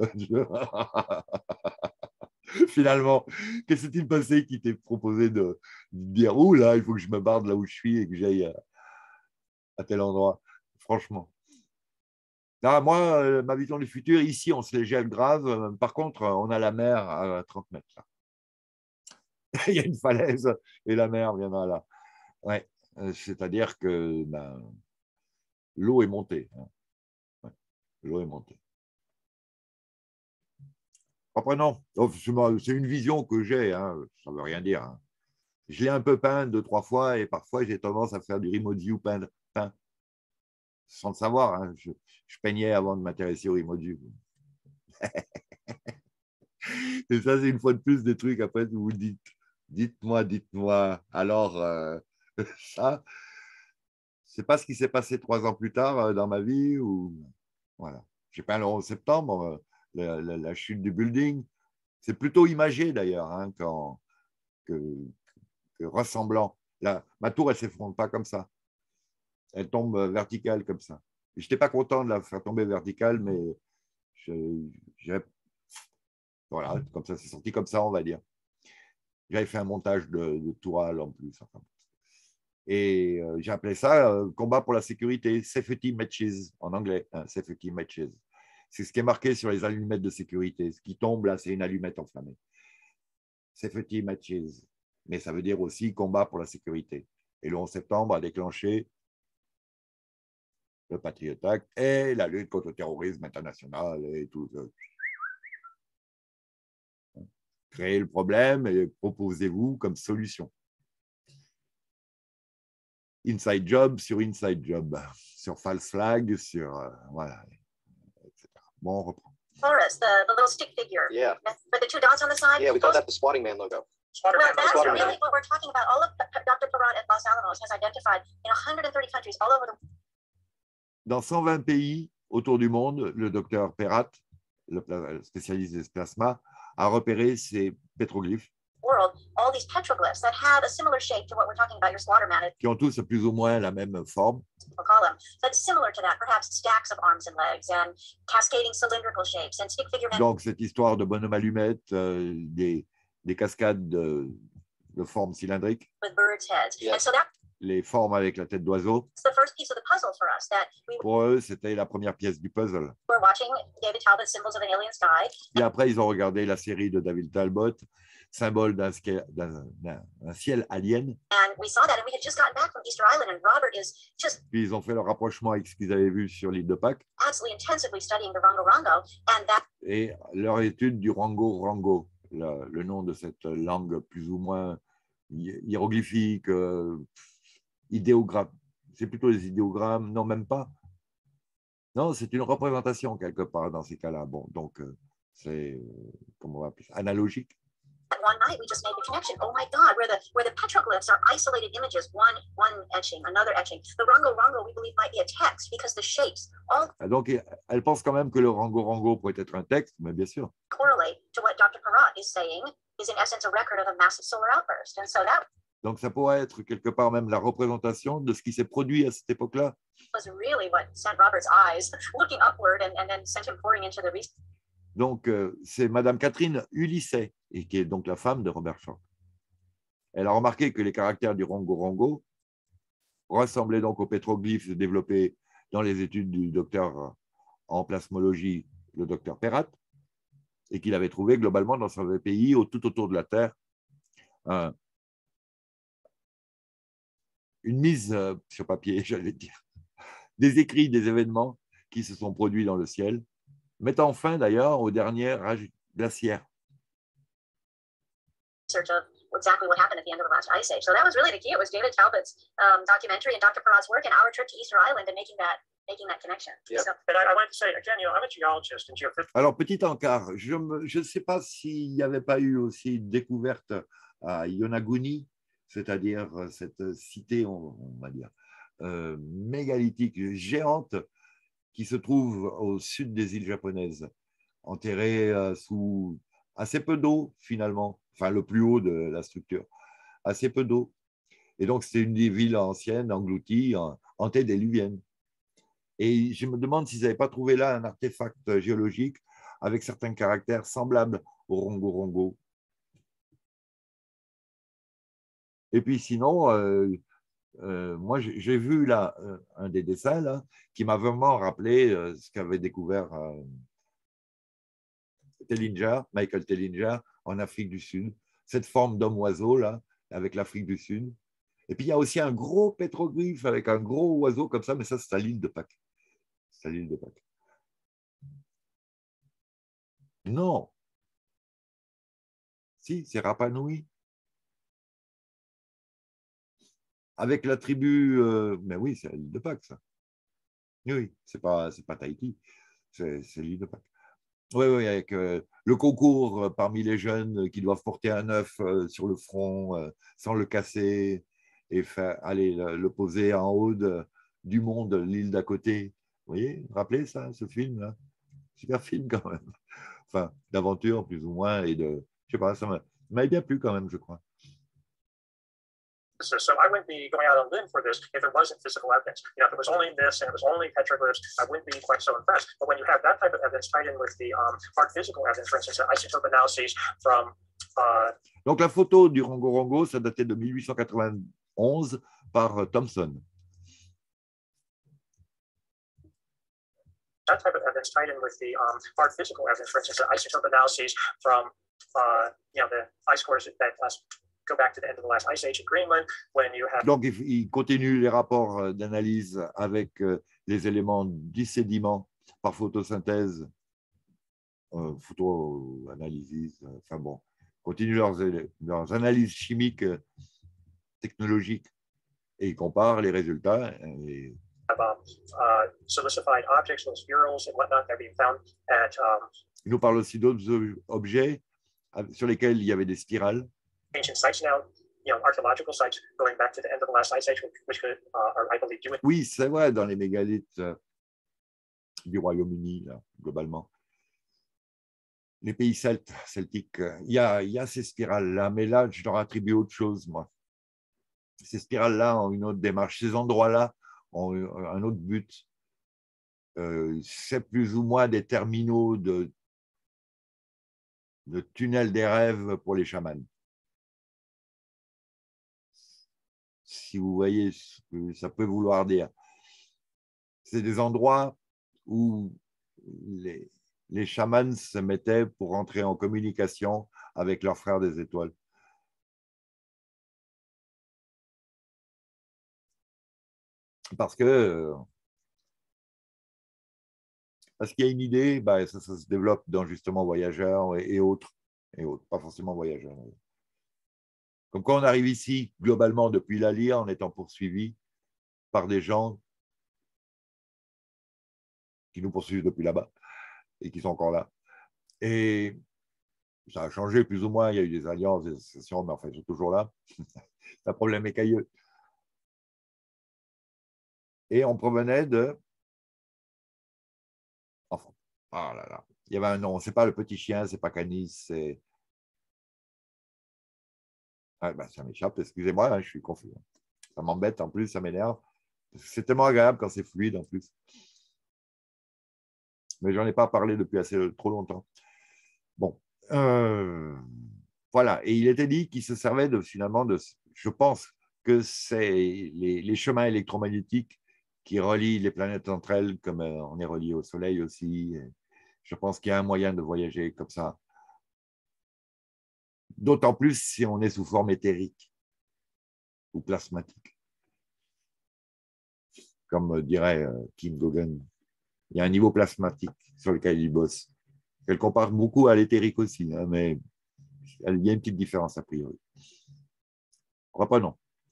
Finalement, qu'est-ce qui s'est passé qui t'est proposé de, de dire, ouh là, il faut que je me barre de là où je suis et que j'aille à, à tel endroit. Franchement. Non, moi, euh, ma vision du futur, ici, on se les gèle grave. Par contre, on a la mer à trente mètres. Là. Il y a une falaise et la mer viendra là. Ouais. C'est-à-dire que ben, l'eau est montée. Hein. Ouais. L'eau est montée. Après, non, c'est une vision que j'ai, hein. Ça ne veut rien dire. Hein. Je l'ai un peu peint deux, trois fois et parfois j'ai tendance à faire du remote view peint, peint. Sans le savoir. Hein. Je, je peignais avant de m'intéresser au remote view. Et ça, c'est une fois de plus des trucs après vous vous dites, dites-moi, dites-moi. Alors, euh, ça, c'est pas ce qui s'est passé trois ans plus tard euh, dans ma vie. Ou... Voilà. J'ai peint le onze septembre, euh, la, la, la chute du building. C'est plutôt imagé d'ailleurs hein, quand, que, que ressemblant. La, ma tour, elle ne s'effondre pas comme ça. Elle tombe verticale comme ça. Je n'étais pas content de la faire tomber verticale, mais je, je, voilà, comme ça, c'est sorti comme ça, on va dire. J'avais fait un montage de, de tourelle en plus. Enfin. Et euh, j'ai appelé ça euh, combat pour la sécurité, safety matches en anglais, hein, safety matches. C'est ce qui est marqué sur les allumettes de sécurité. Ce qui tombe là, c'est une allumette enflammée. Safety matches. Mais ça veut dire aussi combat pour la sécurité. Et le onze septembre a déclenché le Patriot Act et la lutte contre le terrorisme international et tout. Créez le problème et proposez-vous comme solution. inside job sur inside job, sur false flag, sur euh, voilà, et cetera. Bon, on reprend. Taurus, the, the little stick figure. Yeah. With the two dots on the side. Yeah, we call Those- that the Swatting Man logo. Well, Spider-Man, that's Spider-Man. really what we're talking about. All of Doctor Perrot at Los Alamos has identified in one hundred thirty countries all over the Dans cent vingt pays autour du monde, le docteur Perrat, le pla- spécialiste des plasmas, a repéré ces pétroglyphes world, all these petroglyphs that have a similar shape to what we're talking about, your slaughter man, qui ont tous plus ou moins la même forme. we'll call them. But similar to that, perhaps stacks of arms and legs and cascading cylindrical shapes and stick figure men. Donc, cette histoire de bonhomme allumette, euh, des, des cascades de, de forme cylindrique, With birds' heads. Yeah. And so that's les formes avec la tête d'oiseau, the first piece of the puzzle for us, that we pour eux, c'était la première pièce du puzzle. were watching David Talbot's Symbols of an Alien Sky. Et après, ils ont regardé la série de David Talbot, symbole d'un sca- d'un- d'un- d'un ciel alien. And we saw that, and we had just gotten back from Easter Island, and Robert is just Puis ils ont fait le rapprochement avec ce qu'ils avaient vu sur l'île de Pâques absolutely intensively studying the Rongo Rongo, and that et leur étude du Rango Rango, le, le nom de cette langue plus ou moins hi- hiéroglyphique, euh, idéogramme. C'est plutôt les idéogrammes, non, même pas. Non, c'est une représentation quelque part dans ces cas-là. Bon, donc euh, c'est, euh, comment on va appeler ça, analogique. one night we just made the connection. Oh my God, where the where the petroglyphs are isolated images, one one etching, another etching. The Rongo Rongo we believe might be a text because the shapes all Ah, donc, elle pense quand même que le Rango Rango pourrait être un texte, mais bien sûr. correlate to what Doctor Perrot is saying is in essence a record of a massive solar outburst. And so that Donc, ça pourrait être quelque part même la représentation de ce qui s'est produit à cette époque-là. was really what sent Robert's eyes looking upward and, and then sent him pouring into the research. Donc, euh, c'est Madame Catherine Ulysse, et qui est donc la femme de Robert Schoch. Elle a remarqué que les caractères du Rongo Rongo ressemblaient donc aux pétroglyphes développés dans les études du docteur en plasmologie, le docteur Perrat, et qu'il avait trouvé globalement dans son pays, au- tout autour de la Terre, un- une mise euh, sur papier, j'allais dire, des écrits des événements qui se sont produits dans le ciel, mettant fin d'ailleurs au dernier âge glaciaire. Of exactly what happened at the end of the last ice age. So that was really the key. It was David Talbot's um, documentary and Doctor Perrot's work and our trip to Easter Island and making that making that connection. Yeah. So And I, I wanted to say again, you know, I'm a geologist and geophysicist. Alors, petit encart, je ne sais pas s'il n'y avait pas eu aussi une découverte à Yonaguni, c'est-à-dire cette cité, on, on va dire, euh, mégalithique, géante, qui se trouve au sud des îles japonaises, enterrée euh, sous assez peu d'eau finalement, enfin le plus haut de la structure, assez peu d'eau. Et donc, c'était une des villes anciennes, englouties, en- antédiluviennes. Et je me demande s'ils n'avaient pas trouvé là un artefact géologique avec certains caractères semblables au Rongo Rongo. Et puis sinon, euh, euh, moi j'ai j'ai vu là euh, un des dessins là, qui m'a vraiment rappelé euh, ce qu'avait découvert euh, Tellinger, Michael Tellinger en Afrique du Sud, cette forme d'homme-oiseau là, avec l'Afrique du Sud. Et puis il y a aussi un gros pétroglyphe avec un gros oiseau comme ça, mais ça c'est à l'île de Pâques. C'est à l'île de Pâques. Non. Si, c'est Rapa Nui. Avec la tribu, euh, mais oui, c'est l'île de Pâques, ça. Oui, c'est pas, c'est pas Tahiti, c'est c'est l'île de Pâques. Oui, oui, avec euh, le concours euh, parmi les jeunes qui doivent porter un œuf euh, sur le front euh, sans le casser et faire, aller le, le poser en haut de- du monde, l'île d'à côté. Vous voyez, vous rappelez ça, ce film-là? Super film quand même. Enfin, d'aventure plus ou moins et de, je sais pas, ça m'a- ça m'avait bien plu quand même, je crois. So I wouldn't be going out on a limb for this if there wasn't physical evidence. You know, if it was only this and it was only petroglyphs, I wouldn't be quite so impressed. But when you have that type of evidence tied in with the um, hard physical evidence, for instance, the isotope analyses from uh, Donc la photo du Rongo Rongo, ça datait de mille huit cent quatre-vingt-onze par euh, Thomson. that type of evidence tied in with the um, hard physical evidence, for instance, the isotope analyses from uh, you know the ice cores that last go back to the end of the last ice age in Greenland, when you have Donc, il il continue les rapports euh, d'analyse avec euh, les éléments du sédiment par photosynthèse, euh, photoanalyse, euh, enfin bon, continue leurs, élé- leurs analyses chimiques euh, technologiques. Et il compare les résultats. Et... Of, um, uh, silicified objects, those spherules and whatnot, that are being found at. Um, il nous parle aussi d'autres objets sur lesquels il y avait des spirales. Ancient sites now, you know, archaeological sites going back to the end of the last ice age, which could, uh, are, I believe, due. Oui, c'est vrai, dans les mégalithes euh, du Royaume-Uni, là, globalement. Les pays celtes, celtiques, il y a, il y a ces spirales-là, mais là, je leur attribue autre chose, moi. Ces spirales-là ont une autre démarche, ces endroits-là ont un autre but. Euh, c'est plus ou moins des terminaux de, de tunnels des rêves pour les chamans. Si vous voyez ce que ça peut vouloir dire. C'est des endroits où les, les chamans se mettaient pour entrer en communication avec leurs frères des étoiles. Parce que parce qu'il y a une idée, bah, ça, ça se développe dans justement Voyageurs et, et autres, et autres, pas forcément Voyageurs. Comme quand on arrive ici, globalement, depuis la Lyre, en étant poursuivi par des gens qui nous poursuivent depuis là-bas et qui sont encore là. Et ça a changé plus ou moins, il y a eu des alliances, des associations, mais enfin, ils sont toujours là. C'est un problème écailleux. Et on provenait de... Enfin, ah là là, il y avait un nom, c'est pas le petit chien, c'est pas Canis, c'est... Ah, ben, ça m'échappe, excusez-moi, hein, je suis confus. Ça m'embête en plus, ça m'énerve. C'est tellement agréable quand c'est fluide en plus. Mais j'en ai pas parlé depuis assez trop longtemps. Bon, euh, voilà. Et il était dit qu'il se servait de, finalement de, je pense que c'est les, les chemins électromagnétiques qui relient les planètes entre elles, comme on est relié au Soleil aussi. Et je pense qu'il y a un moyen de voyager comme ça. D'autant plus si on est sous forme éthérique ou plasmatique. Comme dirait Kim Goguen, il y a un niveau plasmatique sur lequel il bosse. Elle compare beaucoup à l'éthérique aussi, hein, mais il y a une petite différence a priori. Reprenons.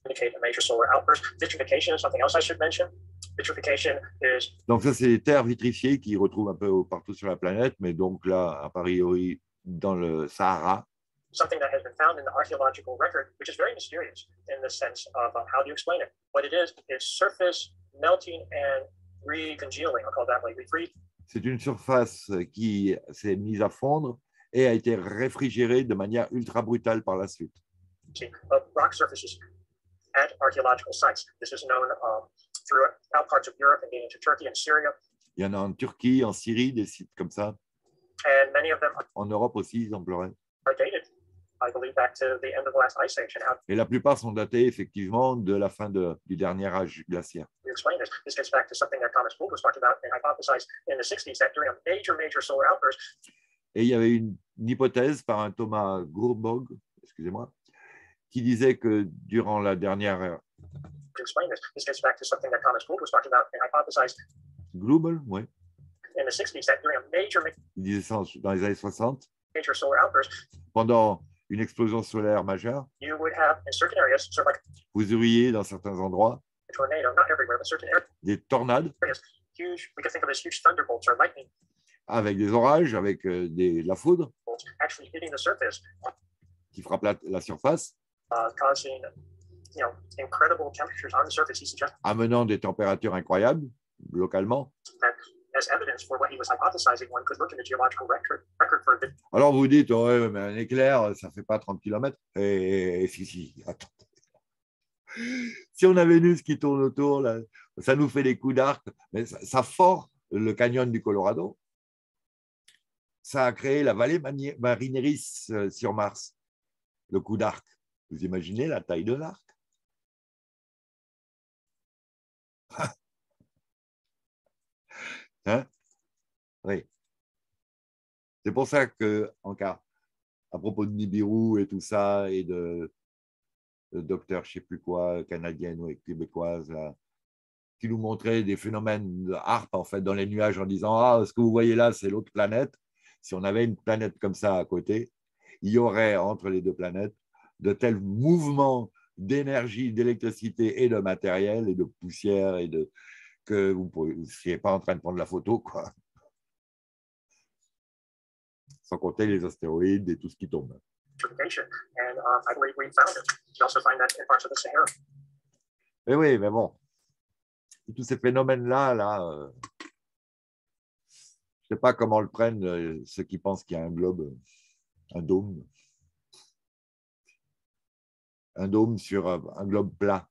Donc ça, c'est les terres vitrifiées qui retrouvent un peu partout sur la planète, mais donc là, a priori, dans le Sahara. Something that has been found in the archaeological record, which is very mysterious in the sense of um, how do you explain it? What it is, is surface melting and recongealing, I'll call it that way. Refre- C'est une surface qui s'est mise à fondre et a été réfrigérée de manière ultra brutale par la suite. Of rock surfaces at archaeological sites. This is known um, throughout parts of Europe and into Turkey and Syria. Il y en a en Turquie, en Syrie, des sites comme ça. And many of them en Europe aussi, ils semblerait. Are dated, I believe, back to the end of the last ice age. And how et la plupart sont datés effectivement de la fin de, du dernier âge glaciaire. you explain this? This gets back to something that Thomas Gould was talking about and hypothesized in the sixties that during a major, major solar outburst. Et il y avait une, une hypothèse par un Thomas Gurbog, excusez-moi, qui disait que durant la dernière To explain this, this gets back to something that Thomas Gould was talking about and hypothesized Global, oui. in the sixties that during a major, Il disait ça dans les années soixante, major solar outburst, pendant une explosion solaire majeure, you would have in certain areas, sort of like vous auriez dans certains endroits a tornado, not everywhere, but certain areas, des tornades huge, we could think of as huge thunderbolts or lightning avec des orages, avec euh, des, la foudre bolts actually hitting the surface, qui frappe la, la surface, uh, causing, you know, incredible temperatures on the surface. He suggests amenant des températures incroyables localement. that as evidence for what he was hypothesizing, one could look in the geological record, record for the Alors vous dites, ouais, mais un éclair, ça ne fait pas trente kilomètres. Et, et si, si, attends. Si on avait vu ce qui tourne autour, là, ça nous fait des coups d'arc, mais ça, ça ford le canyon du Colorado. Ça a créé la vallée Marineris sur Mars, le coup d'arc. Vous imaginez la taille de l'arc? Hein? Oui. C'est pour ça que, en cas, à propos de Nibiru et tout ça, et de, de docteur je ne sais plus quoi, canadienne ou québécoise, là, qui nous montrait des phénomènes de harpe en fait, dans les nuages en disant « Ah, ce que vous voyez là, c'est l'autre planète. » Si on avait une planète comme ça à côté, il y aurait entre les deux planètes de tels mouvements d'énergie, d'électricité et de matériel et de poussière et de que vous ne seriez pas en train de prendre la photo, quoi. Sans compter les astéroïdes et tout ce qui tombe. And um, I believe we found it. You also find that in parts of the Sahara. Mais oui, mais bon, tous ces phénomènes-là, là, euh, je ne sais pas comment le prennent euh, ceux qui pensent qu'il y a un globe, un dôme, un dôme sur un, un globe plat.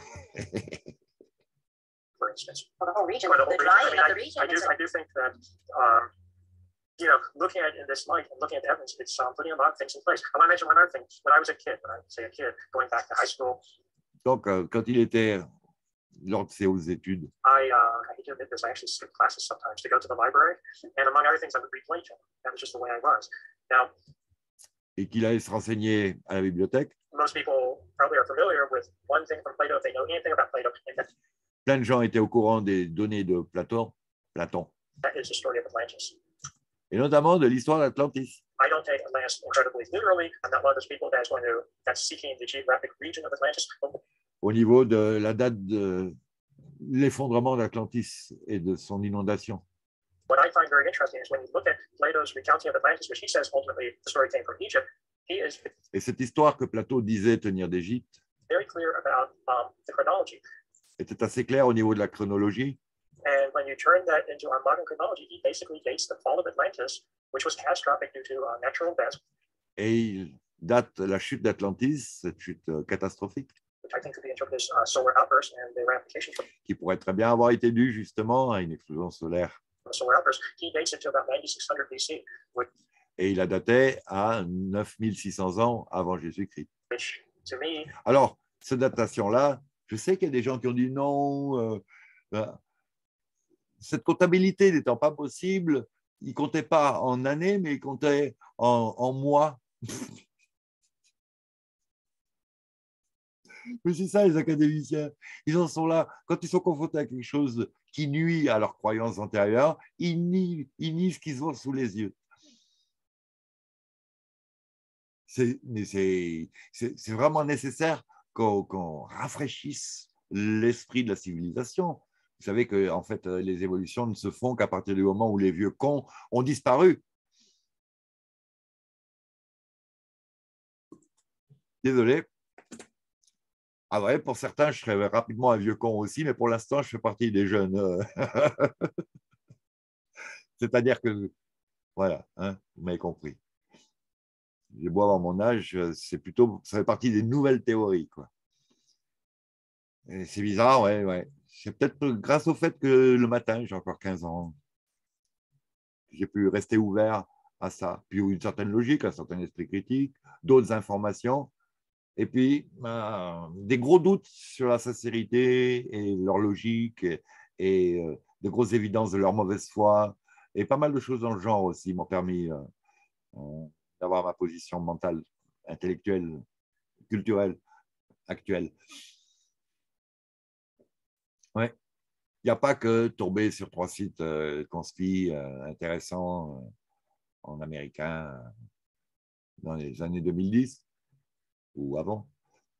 For instance, For the whole region, for the whole the region. I drying mean, of I, the region. I do, is a- I do think that, um, you know, looking at it in this light and looking at the evidence, it's um, putting a lot of things in place. I want to mention one other thing. When I was a kid, when I say a kid, going back to high school, Donc, euh, quand il était lors de ses hautes études, I, uh, I hate to admit this, I actually skipped classes sometimes to go to the library. And among other things, I would read Plato. That was just the way I was. Now, et qu'il allait se renseigner à la bibliothèque, most people probably are familiar with one thing from Plato if they know anything about Plato, and plein de gens étaient au courant des données de Platon, Platon, that is the story of Atlantis. et notamment de l'histoire d'Atlantis. I don't take Atlantis incredibly literally. I'm not one of those people that's going to that's seeking the geographic region of Atlantis. Au niveau de la date de l'effondrement d'Atlantis et de son inondation. What I find very interesting is when you look at Plato's recounting of Atlantis, which he says ultimately the story came from Egypt, he is Et cette histoire que Platon disait tenir d'Égypte very clear about um, the chronology. était assez claire au niveau de la chronologie, And when you turn that into our modern chronology, he basically dates the fall of Atlantis, which was catastrophic due to uh, natural events, et il date la chute d'Atlantis, cette chute euh, catastrophique, which I think could be interpreted as uh, solar outburst and the ramifications from qui pourrait très bien avoir été due justement à une explosion solaire. the solar outburst. He dates it to about ninety-six hundred B C, which, Et il a daté à neuf mille six cents ans avant Jésus-Christ. which to me, Alors, cette datation-là, je sais qu'il y a des gens qui ont dit non, euh, euh, cette comptabilité n'étant pas possible, il ne comptait pas en années, mais il comptait en, en mois. Mais c'est ça, les académiciens. Ils en sont là. Quand ils sont confrontés à quelque chose qui nuit à leurs croyances antérieures, ils nient, ils nient ce qu'ils ont sous les yeux. C'est, mais c'est, c'est, c'est vraiment nécessaire qu'on, qu'on rafraîchisse l'esprit de la civilisation. Vous savez que en fait, les évolutions ne se font qu'à partir du moment où les vieux cons ont disparu. Désolé. Ah ouais, pour certains, je serais rapidement un vieux con aussi, mais pour l'instant, je fais partie des jeunes. C'est-à-dire que, voilà, hein, vous m'avez compris. J'ai beau avoir mon âge, c'est plutôt, ça fait partie des nouvelles théories, quoi. Et c'est bizarre, ouais, ouais. C'est peut-être grâce au fait que le matin, j'ai encore quinze ans, j'ai pu rester ouvert à ça. Puis une certaine logique, un certain esprit critique, d'autres informations, et puis euh, des gros doutes sur la sincérité et leur logique, et, et euh, de grosses évidences de leur mauvaise foi, et pas mal de choses dans le genre aussi m'ont permis euh, euh, d'avoir ma position mentale, intellectuelle, culturelle, actuelle. Ouais. Il n'y a pas que tomber sur trois sites euh, conspi euh, intéressants euh, en américain euh, dans les années deux mille dix ou avant.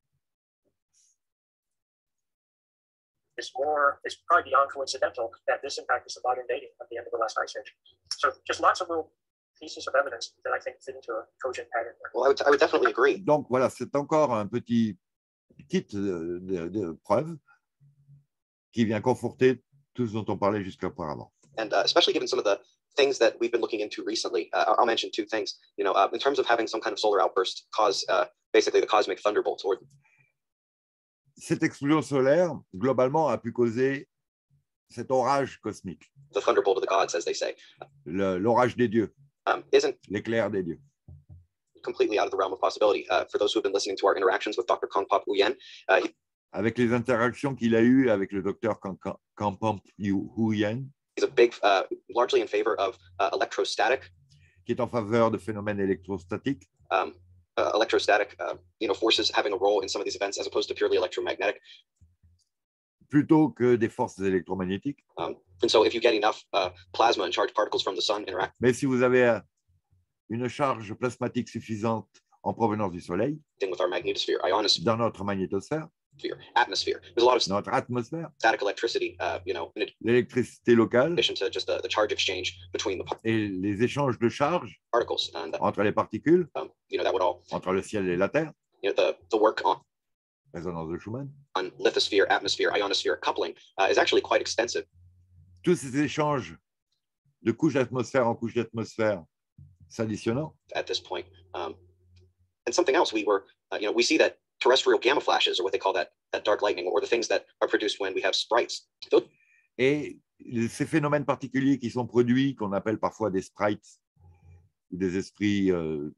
is more, is probably beyond coincidental that this, in fact, is the modern dating of the end of the last ice age. So just lots of little pieces of evidence that I think fit into a cogent pattern. Well, I would, I would definitely agree. Donc voilà, c'est encore un petit kit de, de, de preuves qui vient conforter tout ce dont on parlait jusqu'auparavant. And uh, especially given some of the things that we've been looking into recently, uh, I'll mention two things. You know, uh, in terms of having some kind of solar outburst cause uh, basically the cosmic thunderbolt, or Cette explosion solaire, globalement, a pu causer cet orage cosmique, the thunderbolt of the gods, as they say, le- l'orage des dieux, um, isn't l'éclair des dieux. completely out of the realm of possibility. Uh, for those who have been listening to our interactions with Doctor Kongpop Huyen, uh, he, Avec les interactions qu'il a eues avec le docteur Kampamp Huyen, he's a big, uh, largely in favor of uh, electrostatic, qui est en faveur de phénomènes électrostatiques, um, uh, electrostatic, uh, you know, forces having a role in some of these events as opposed to purely electromagnetic. plutôt que des forces électromagnétiques. Um, and so if you get enough uh, plasma and charged particles from the sun interact Mais si vous avez une charge plasmatique suffisante en provenance du Soleil, with our magnetosphere, ionosphere, dans notre magnétosphère, atmosphere. There's a lot of notre atmosphère, static electricity, uh, you know, in l'électricité locale addition to just the, the charge exchange between the et les échanges de charges particles, and uh, entre les particules, um, you know, that would all, entre le ciel et la Terre, you know, the the work on résonance de Schumann. on lithosphere, atmosphere, ionosphere coupling uh, is actually quite extensive. Tous ces échanges de couche d'atmosphère en couche d'atmosphère s'additionnant, At this point, um, and something else, we were, uh, you know, we see that terrestrial gamma flashes, or what they call that that dark lightning, or the things that are produced when we have sprites. Those, et ces phénomènes particuliers qui sont produits, qu'on appelle parfois des sprites ou des esprits, euh,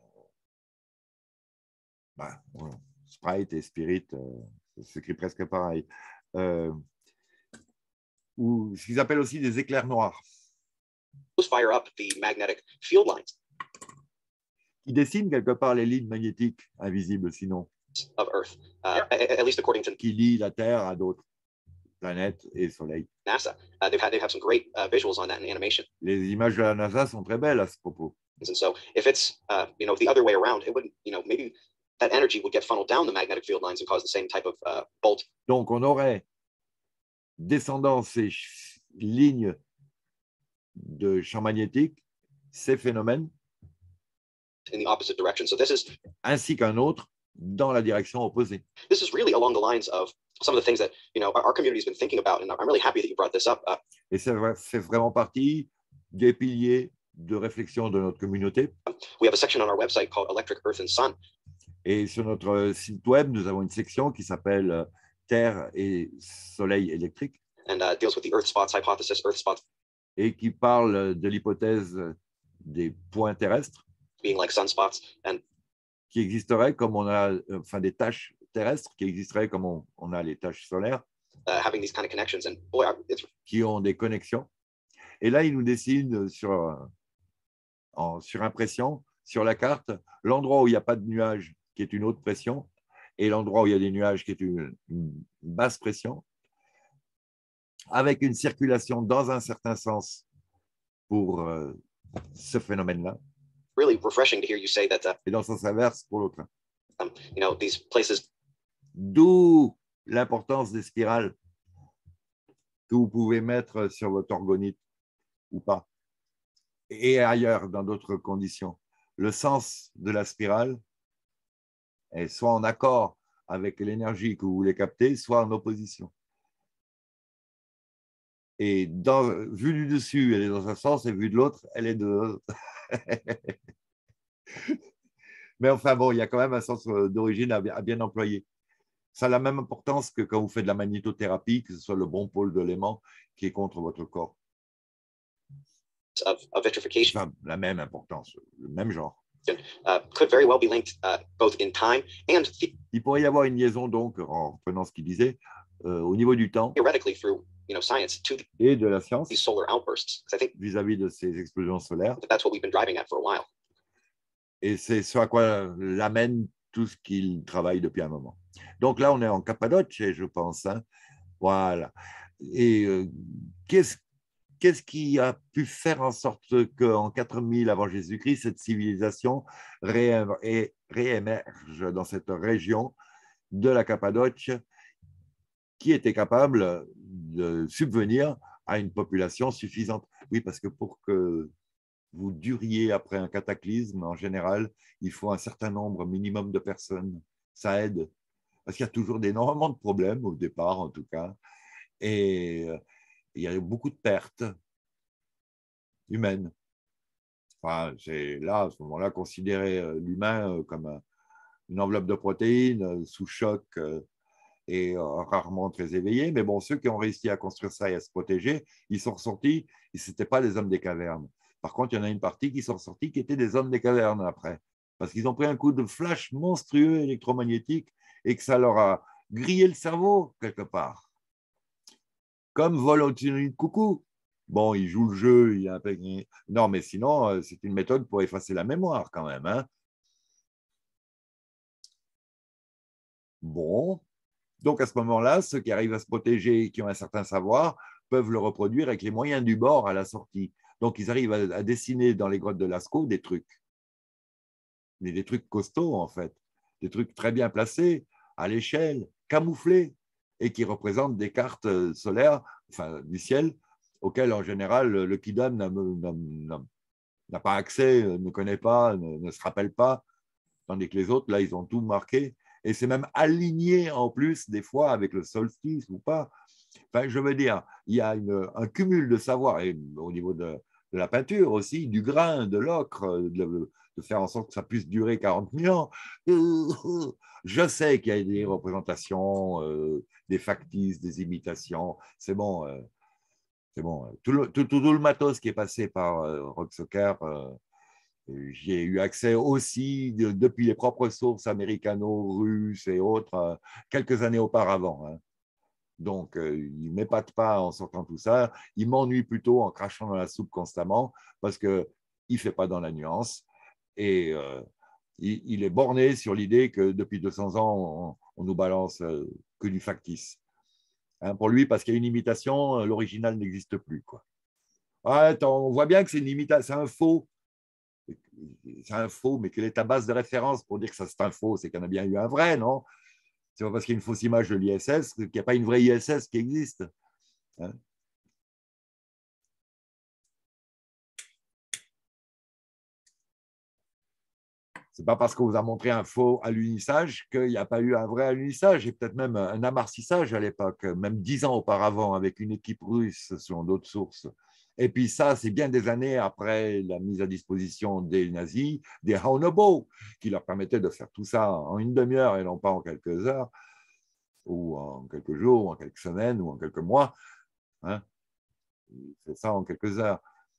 ben, voilà, sprite et spirit, euh, ça s'écrit presque pareil, euh, ou ce qu'ils appellent aussi des éclairs noirs, those fire up the magnetic field lines qui dessinent quelque part les lignes magnétiques invisibles, sinon, of Earth, uh, at, at least according to qui lient la Terre à d'autres planètes et Soleil. NASA. Uh, they've had they have some great uh, visuals on that in animation. Les images de la NASA sont très belles à ce propos. And so if it's uh, you know the other way around, it wouldn't, you know, maybe that energy would get funneled down the magnetic field lines and cause the same type of uh, bolt. Donc, on aurait, descendant ces ch- lignes de champ magnétique, ces phénomènes, In the opposite direction. So this is ainsi qu'un autre dans la direction opposée. this is really along the lines of some of the things that you know our, our community's been thinking about, and I'm really happy that you brought this up. Uh, Et ça vrai- fait vraiment partie des piliers de réflexion de notre communauté. we have a section on our website called Electric Earth and Sun, Et sur notre site web, nous avons une section qui s'appelle euh, Terre et Soleil électrique and uh, deals with the Earth spots hypothesis, Earth spots et qui parle de l'hypothèse des points terrestres being like sunspots, and qui existeraient comme on a, euh, enfin des taches terrestres qui existeraient comme on, on a les taches solaires, uh, having these kind of connections. And boy, I- it's qui ont des connexions. Et là, il nous dessine sur, euh, en surimpression, sur la carte, l'endroit où il n'y a pas de nuages, qui est une haute pression, et l'endroit où il y a des nuages, qui est une, une basse pression, avec une circulation dans un certain sens pour euh, ce phénomène-là, really refreshing to hear you say that. Uh, et dans le sens inverse pour l'autre. um, you know, these places D'où l'importance des spirales que vous pouvez mettre sur votre orgonite ou pas, et ailleurs dans d'autres conditions. Le sens de la spirale est soit en accord avec l'énergie que vous voulez capter, soit en opposition. Et dans, vue du dessus, elle est dans un sens, et vue de l'autre, elle est de l'autre. Mais enfin bon, il y a quand même un sens d'origine à bien, à bien employer. Ça a la même importance que quand vous faites de la magnétothérapie, que ce soit le bon pôle de l'élément qui est contre votre corps. of, of vitrification Enfin, la même importance, le même genre. uh, could very well be linked uh, both in time and the- Il pourrait y avoir une liaison, donc, en reprenant ce qu'il disait, euh, au niveau du temps theoretically through you know science to et de la science these solar outbursts. 'Cause I think vis-à-vis de ces explosions solaires. that that's what we've been driving at for a while. Et c'est ce à quoi l'amène tout ce qu'il travaille depuis un moment. Donc là, on est en Cappadoce, je pense. Hein. Voilà. Et euh, qu'est-ce qu'est-ce qui a pu faire en sorte qu'en quatre mille avant Jésus-Christ, cette civilisation ré- et réémerge dans cette région de la Cappadoce qui était capable de subvenir à une population suffisante? Oui, parce que pour que vous duriez après un cataclysme, en général, il faut un certain nombre minimum de personnes. Ça aide. Parce qu'il y a toujours énormément de problèmes, au départ en tout cas. Et euh, il y a beaucoup de pertes humaines. Enfin, c'est là, à ce moment-là, considérer euh, l'humain euh, comme un- une enveloppe de protéines euh, sous choc euh, et euh, rarement très éveillé. Mais bon, ceux qui ont réussi à construire ça et à se protéger, ils sont ressortis, et ce n'étaient pas les hommes des cavernes. Par contre, il y en a une partie qui sont sortis qui étaient des hommes des cavernes après, parce qu'ils ont pris un coup de flash monstrueux électromagnétique et que ça leur a grillé le cerveau quelque part. Comme vol au-dessus d'une coucou. Bon, il joue le jeu, il a un peu... Non, mais sinon, euh, c'est une méthode pour effacer la mémoire quand même. Hein. Bon. Donc, à ce moment-là, ceux qui arrivent à se protéger et qui ont un certain savoir peuvent le reproduire avec les moyens du bord à la sortie. Donc, ils arrivent à, à dessiner dans les grottes de Lascaux des trucs. mais des trucs costauds en fait, des trucs très bien placés, à l'échelle, camouflés, et qui représentent des cartes solaires, enfin du ciel, auxquelles en général le Kidam n'a pas accès, ne connaît pas, ne, ne se rappelle pas, tandis que les autres, là, ils ont tout marqué, et c'est même aligné en plus des fois avec le solstice ou pas. Enfin, je veux dire, il y a une, un cumul de savoir, et au niveau de, de la peinture aussi, du grain, de l'ocre, de, de faire en sorte que ça puisse durer quarante mille ans. Je sais qu'il y a des représentations, euh, des factices, des imitations. C'est bon, euh, c'est bon. Tout le, tout, tout, tout le matos qui est passé par euh, Rocksocker, euh, j'y ai eu accès aussi de, depuis les propres sources américano-russes et autres, euh, quelques années auparavant. Hein. Donc, euh, il ne m'épate pas en sortant tout ça. Il m'ennuie plutôt en crachant dans la soupe constamment parce qu'il ne fait pas dans la nuance. Et euh, il, il est borné sur l'idée que depuis deux cents ans, on, on nous balance euh, que du factice. Hein, pour lui, parce qu'il y a une imitation, l'original n'existe plus. Quoi. Ah, attends, on voit bien que c'est une imitation, c'est un faux. C'est un faux, mais quelle est ta base de référence pour dire que ça c'est un faux? C'est qu'il y en a bien eu un vrai, non? C'est pas parce qu'il y a une fausse image de l'I S S qu'il n'y a pas une vraie I S S qui existe. Hein? C'est pas parce qu'on vous a montré un faux alunissage qu'il n'y a pas eu un vrai alunissage, et peut-être même un amarcissage à l'époque, même dix ans auparavant, avec une équipe russe, selon d'autres sources. Et puis ça, c'est bien des années après la mise à disposition des nazis, des Honobo, qui leur permettaient de faire tout ça en une demi-heure et non pas en quelques heures, ou en quelques jours, ou en quelques semaines, ou en quelques mois. Hein, c'est ça en quelques heures.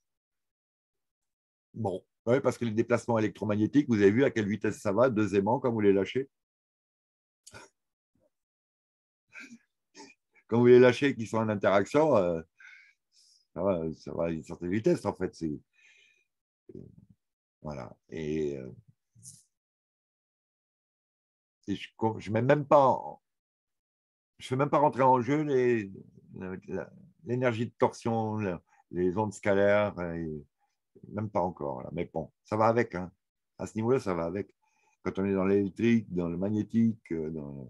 Bon, oui, parce que les déplacements électromagnétiques, vous avez vu à quelle vitesse ça va, deux aimants, quand vous les lâchez. Quand vous les lâchez, qui sont en interaction, euh, ça, va, ça va à une certaine vitesse, en fait. C'est, voilà. Et, euh, et je ne mets même pas en, je ne fais même pas rentrer en jeu les, l'énergie de torsion, les ondes scalaires, et, même pas encore. Là. Mais bon, ça va avec. Hein. À ce niveau-là, ça va avec. Quand on est dans l'électrique, dans le magnétique, dans...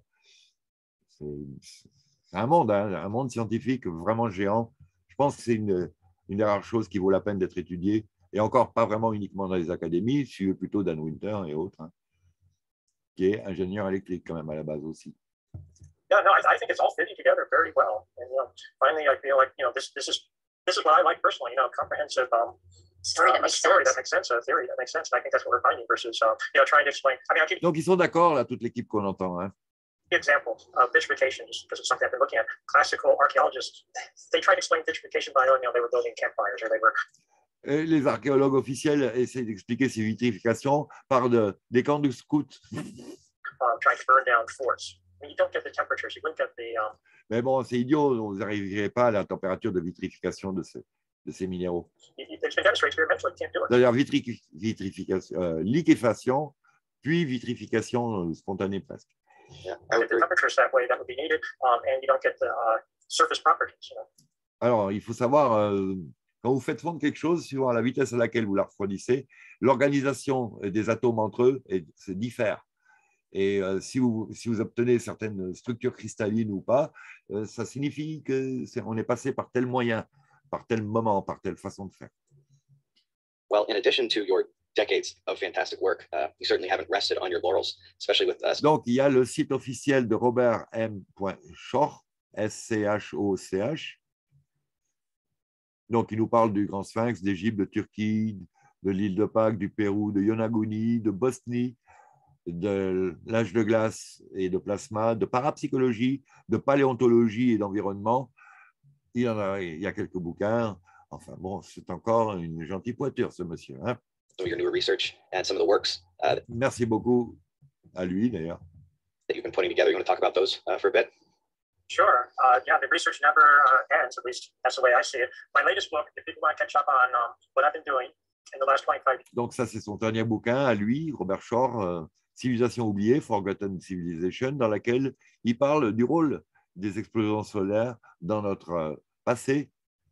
c'est, c'est un monde, hein, un monde scientifique vraiment géant. Je pense que c'est une, une des rares choses qui vaut la peine d'être étudiée, et encore pas vraiment uniquement dans les académies, suivez plutôt Dan Winter et autres, hein, qui est ingénieur électrique quand même à la base aussi. Yeah, no, I, I think it's all fitting together very well. And you know, finally, I feel like you know this this is this is what I like personally. You know, comprehensive um, Story that uh, makes story sense. that makes sense, a theory that makes sense. And I think that's what we're finding versus uh, you know trying to explain. I mean, I'll give you Donc ils sont d'accord là, toute l'équipe qu'on entend. Hein. an example of vitrification, just because it's something I've been looking at. Classical archaeologists, they try to explain vitrification by, you know, they were building campfires or they were. Et les archéologues officiels essaient d'expliquer ces vitrifications par de, des camps de scouts. Um, trying to burn down forts. I mean, you don't get the temperatures, you wouldn't get the. Um, Mais bon, c'est idiot, vous n'arriverez pas à la température de vitrification de ces, de ces minéraux. it's been demonstrated experimentally, you can't do it. D'ailleurs, vitri, vitrification, euh, liquéfaction, puis vitrification euh, spontanée presque. Yeah. You get the temperatures that way that would be needed, um, and you don't get the uh, surface properties. You know? Alors, il faut savoir, euh, quand vous faites fondre quelque chose, suivant la vitesse à laquelle vous la refroidissez, l'organisation des atomes entre eux est, se diffère. Et euh, si, vous, si vous obtenez certaines structures cristallines ou pas, euh, ça signifie qu'on est passé par tel moyen, par tel moment, par telle façon de faire. Well, in addition to your decades of fantastic work, uh, you certainly haven't rested on your laurels, especially with us. Donc, il y a le site officiel de Robert M. Schoch, S C H O C H. Donc, il nous parle du Grand Sphinx, d'Égypte, de Turquie, de l'île de Pâques, du Pérou, de Yonaguni, de Bosnie, de l'âge de glace et de plasma, de parapsychologie, de paléontologie et d'environnement. Il y en a, il y a quelques bouquins. Enfin bon, c'est encore une gentille pointure, ce monsieur. Hein? Some of your newer research and some of the works uh, Merci beaucoup à lui, d'ailleurs. that you've been putting together. You want to talk about those uh, for a bit? Sure. Uh, yeah, the research never uh, ends. At least that's the way I see it. My latest book, if people want to catch up on um, what I've been doing in the last twenty-five years. Donc ça, c'est son dernier bouquin à lui, Robert Shore, euh, Civilisation oubliée, Forgotten Civilization, dans laquelle il parle du rôle des explosions solaires dans notre euh, passé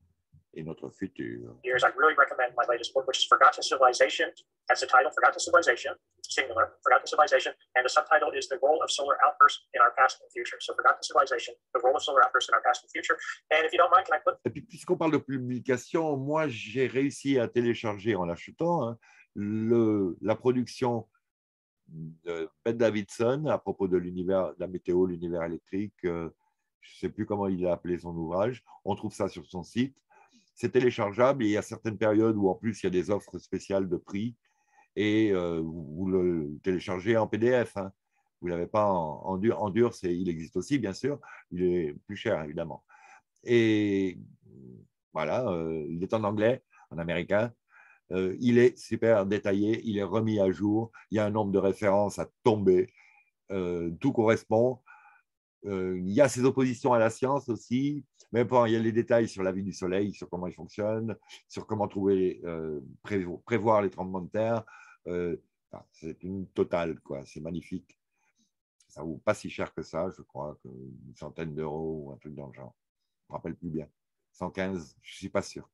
et notre futur. Years, I really recommend my latest book, which is Forgotten Civilization. That's the title, Forgotten Civilization, singular, Forgotten Civilization, and the subtitle is The Role of Solar Outbursts in Our Past and Future. So Forgotten Civilization, The Role of Solar Outbursts in Our Past and Future. And if you don't mind, can I put... Et puis, puisqu'on parle de publication, moi, j'ai réussi à télécharger en l'achetant hein, le, la production de Ben Davidson à propos de l'univers, de la météo, l'univers électrique. Euh, je ne sais plus comment il a appelé son ouvrage. On trouve ça sur son site. C'est téléchargeable et il y a certaines périodes où en plus il y a des offres spéciales de prix et euh, vous le téléchargez en P D F. Hein. Vous ne l'avez pas en, en dur. En dur, il existe aussi, bien sûr. Il est plus cher, évidemment. Et voilà, euh, il est en anglais, en américain. Euh, il est super détaillé, il est remis à jour. Il y a un nombre de références à tomber. Euh, tout correspond. Euh, il y a ses oppositions à la science aussi. Mais bon, il y a les détails sur la vie du Soleil, sur comment il fonctionne, sur comment trouver, euh, prévoir les tremblements de terre. Euh, enfin, c'est une totale, quoi. C'est magnifique. Ça ne vaut pas si cher que ça, je crois, une centaine d'euros ou un truc dans le genre. Je ne me rappelle plus bien. cent quinze, je ne suis pas sûr.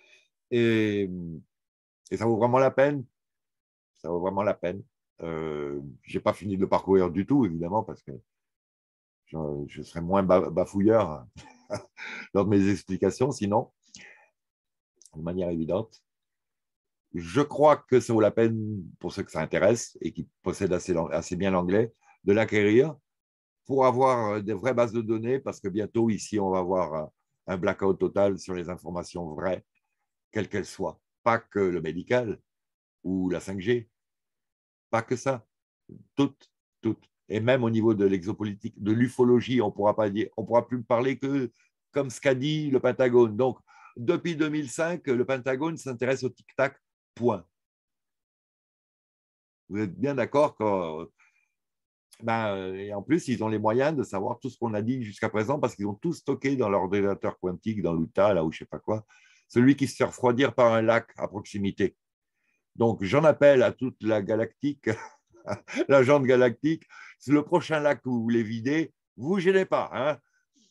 Et, et ça vaut vraiment la peine. Ça vaut vraiment la peine. Euh, je n'ai pas fini de le parcourir du tout, évidemment, parce que je, je serais moins bafouilleur lors de mes explications, sinon, de manière évidente. Je crois que ça vaut la peine, pour ceux que ça intéresse et qui possèdent assez, assez bien l'anglais, de l'acquérir pour avoir des vraies bases de données, parce que bientôt, ici, on va avoir un blackout total sur les informations vraies, quelles qu'elles soient. Pas que le médical ou la cinq G, pas que ça, toutes, toutes. Et même au niveau de l'exopolitique, de l'ufologie, on ne pourra pas dire, on pourra plus parler que comme ce qu'a dit le Pentagone. Donc, depuis deux mille cinq, le Pentagone s'intéresse au tic-tac, point. Vous êtes bien d'accord que, ben, et en plus, ils ont les moyens de savoir tout ce qu'on a dit jusqu'à présent parce qu'ils ont tout stocké dans leur ordinateur quantique, dans l'U T A, là où je ne sais pas quoi, celui qui se fait refroidir par un lac à proximité. Donc, j'en appelle à toute la galactique, la jante galactique, c'est le prochain lac que vous voulez vider, vous ne gênez pas. Hein.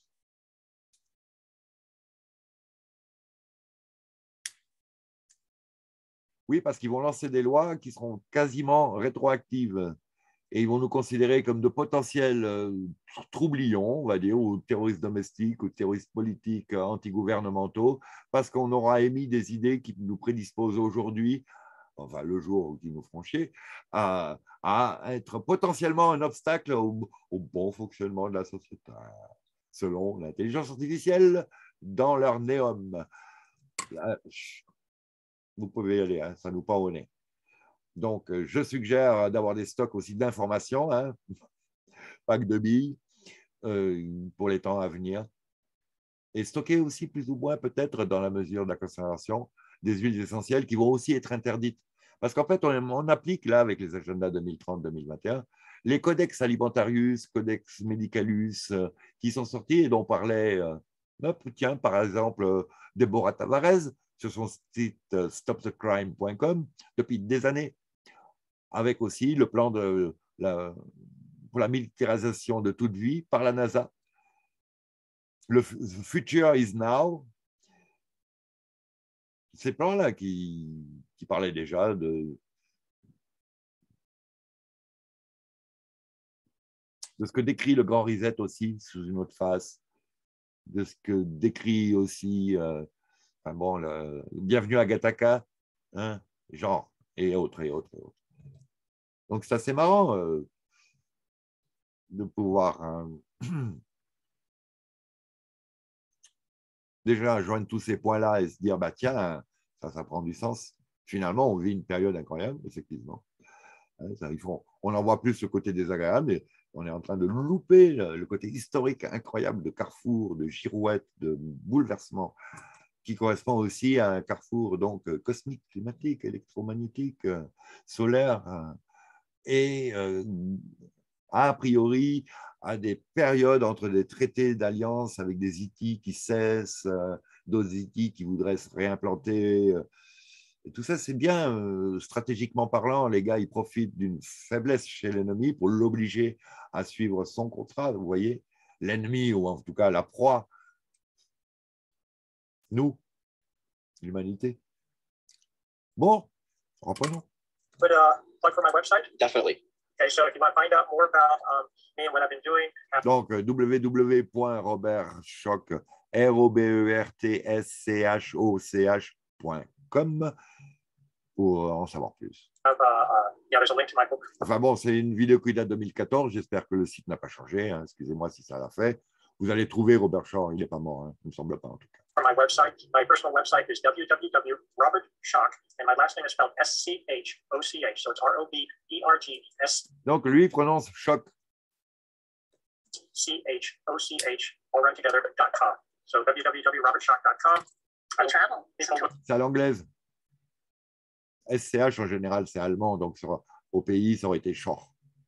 Oui, parce qu'ils vont lancer des lois qui seront quasiment rétroactives et ils vont nous considérer comme de potentiels euh, troublions, on va dire, ou terroristes domestiques, ou terroristes politiques euh, antigouvernementaux, parce qu'on aura émis des idées qui nous prédisposent aujourd'hui, enfin le jour où ils nous feront chier, à, à être potentiellement un obstacle au, au bon fonctionnement de la société, selon l'intelligence artificielle dans leur néum. Là, vous pouvez y aller, hein, ça nous pend au nez. Donc, je suggère d'avoir des stocks aussi d'informations, hein, pas que de billes, euh, pour les temps à venir. Et stocker aussi plus ou moins, peut-être, dans la mesure de la conservation, des huiles essentielles qui vont aussi être interdites. Parce qu'en fait, on, on applique là, avec les agendas deux mille trente deux mille vingt et un, les codex alimentarius, codex medicalus, euh, qui sont sortis et dont parlait, euh, hop, tiens, par exemple, euh, Deborah Tavares, sur son site euh, stop the crime point com, depuis des années, avec aussi le plan de la, pour la militarisation de toute vie par la NASA. Le future is now. Ces plans-là qui, qui parlaient déjà de, de ce que décrit le Grand Reset aussi sous une autre face, de ce que décrit aussi euh, enfin bon, le, Bienvenue à Gattaca, hein, genre, et autres, et autres, et autres. Donc, c'est assez marrant euh, de pouvoir euh, déjà joindre tous ces points-là et se dire, bah, tiens, ça, ça prend du sens. Finalement, on vit une période incroyable, effectivement. Ça, il faut, on en voit plus le côté désagréable, mais on est en train de louper le, le côté historique incroyable de carrefour, de girouette, de bouleversement, qui correspond aussi à un carrefour donc, cosmique, climatique, électromagnétique, solaire, et euh, a priori à des périodes entre des traités d'alliance avec des I T qui cessent, euh, d'autres I T qui voudraient se réimplanter. Euh, et tout ça, c'est bien, euh, stratégiquement parlant, les gars, ils profitent d'une faiblesse chez l'ennemi pour l'obliger à suivre son contrat. Vous voyez, l'ennemi, ou en tout cas la proie, nous, l'humanité. Bon, reprenons. But uh, plug for my website. Definitely. Okay, so if you want to find out more about um, me and what I've been doing, have Donc, w w w point robert schoch, R O B E R T S C H O C H point com pour en savoir plus. uh, uh, yeah, there's a link to my book. Enfin bon, c'est une vidéo qui date de deux mille quatorze. J'espère que le site n'a pas changé. Hein. Excusez-moi si ça l'a fait. Vous allez trouver Robert Schoch. Il n'est pas mort. Hein. Il ne me semble pas en tout cas. For my website, my personal website is w w w dot robert schoch, and my last name is spelled S C H O C H, so it's R O B E R G S Donc, lui, il prononce Schoch. C H O C H, all run together, dot com. So w w w dot robert schoch dot com. I travel. C'est à l'anglaise. S C H, en général, c'est allemand. Donc, sur, au pays, ça aurait été Schoch.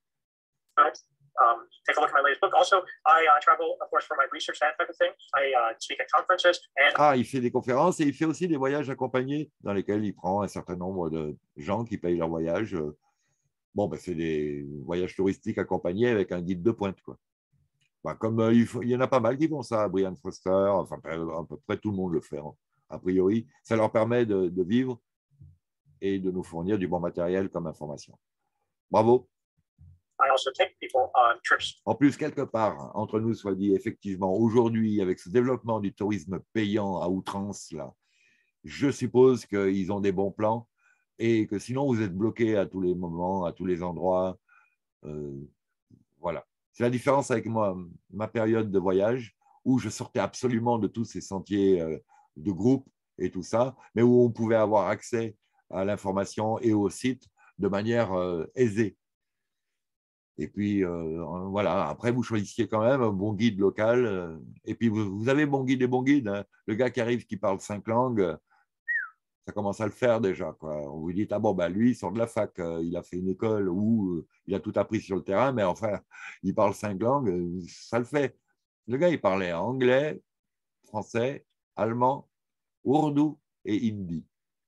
Um, take a look at my latest book. Also, I uh, travel, of course, for my research, that type of thing. I uh, speak at conferences. And Ah, il fait des conférences et il fait aussi des voyages accompagnés dans lesquels il prend un certain nombre de gens qui payent leur voyage. Bon, ben, c'est des voyages touristiques accompagnés avec un guide de pointe, quoi. Ben, comme euh, il, faut, il y en a pas mal qui font ça, Brian Foster, enfin, à peu près tout le monde le fait, hein, a priori. Ça leur permet de, de vivre et de nous fournir du bon matériel comme information. Bravo. I also take people on trips. En plus, quelque part, entre nous soit dit, effectivement, aujourd'hui, avec ce développement du tourisme payant à outrance, là, je suppose qu'ils ont des bons plans et que sinon, vous êtes bloqué à tous les moments, à tous les endroits. Euh, voilà. C'est la différence avec moi, ma période de voyage, où je sortais absolument de tous ces sentiers euh, de groupe et tout ça, mais où on pouvait avoir accès à l'information et au site de manière euh, aisée. Et puis, euh, voilà, après, vous choisissiez quand même un bon guide local. Euh, et puis, vous, vous avez bon guide et bon guide. Hein. Le gars qui arrive, qui parle cinq langues, euh, ça commence à le faire déjà, quoi. On vous dit, ah bon, bah, lui, il sort de la fac, euh, il a fait une école où euh, il a tout appris sur le terrain, mais enfin, il parle cinq langues, euh, ça le fait. Le gars, il parlait anglais, français, allemand, ourdou et hindi.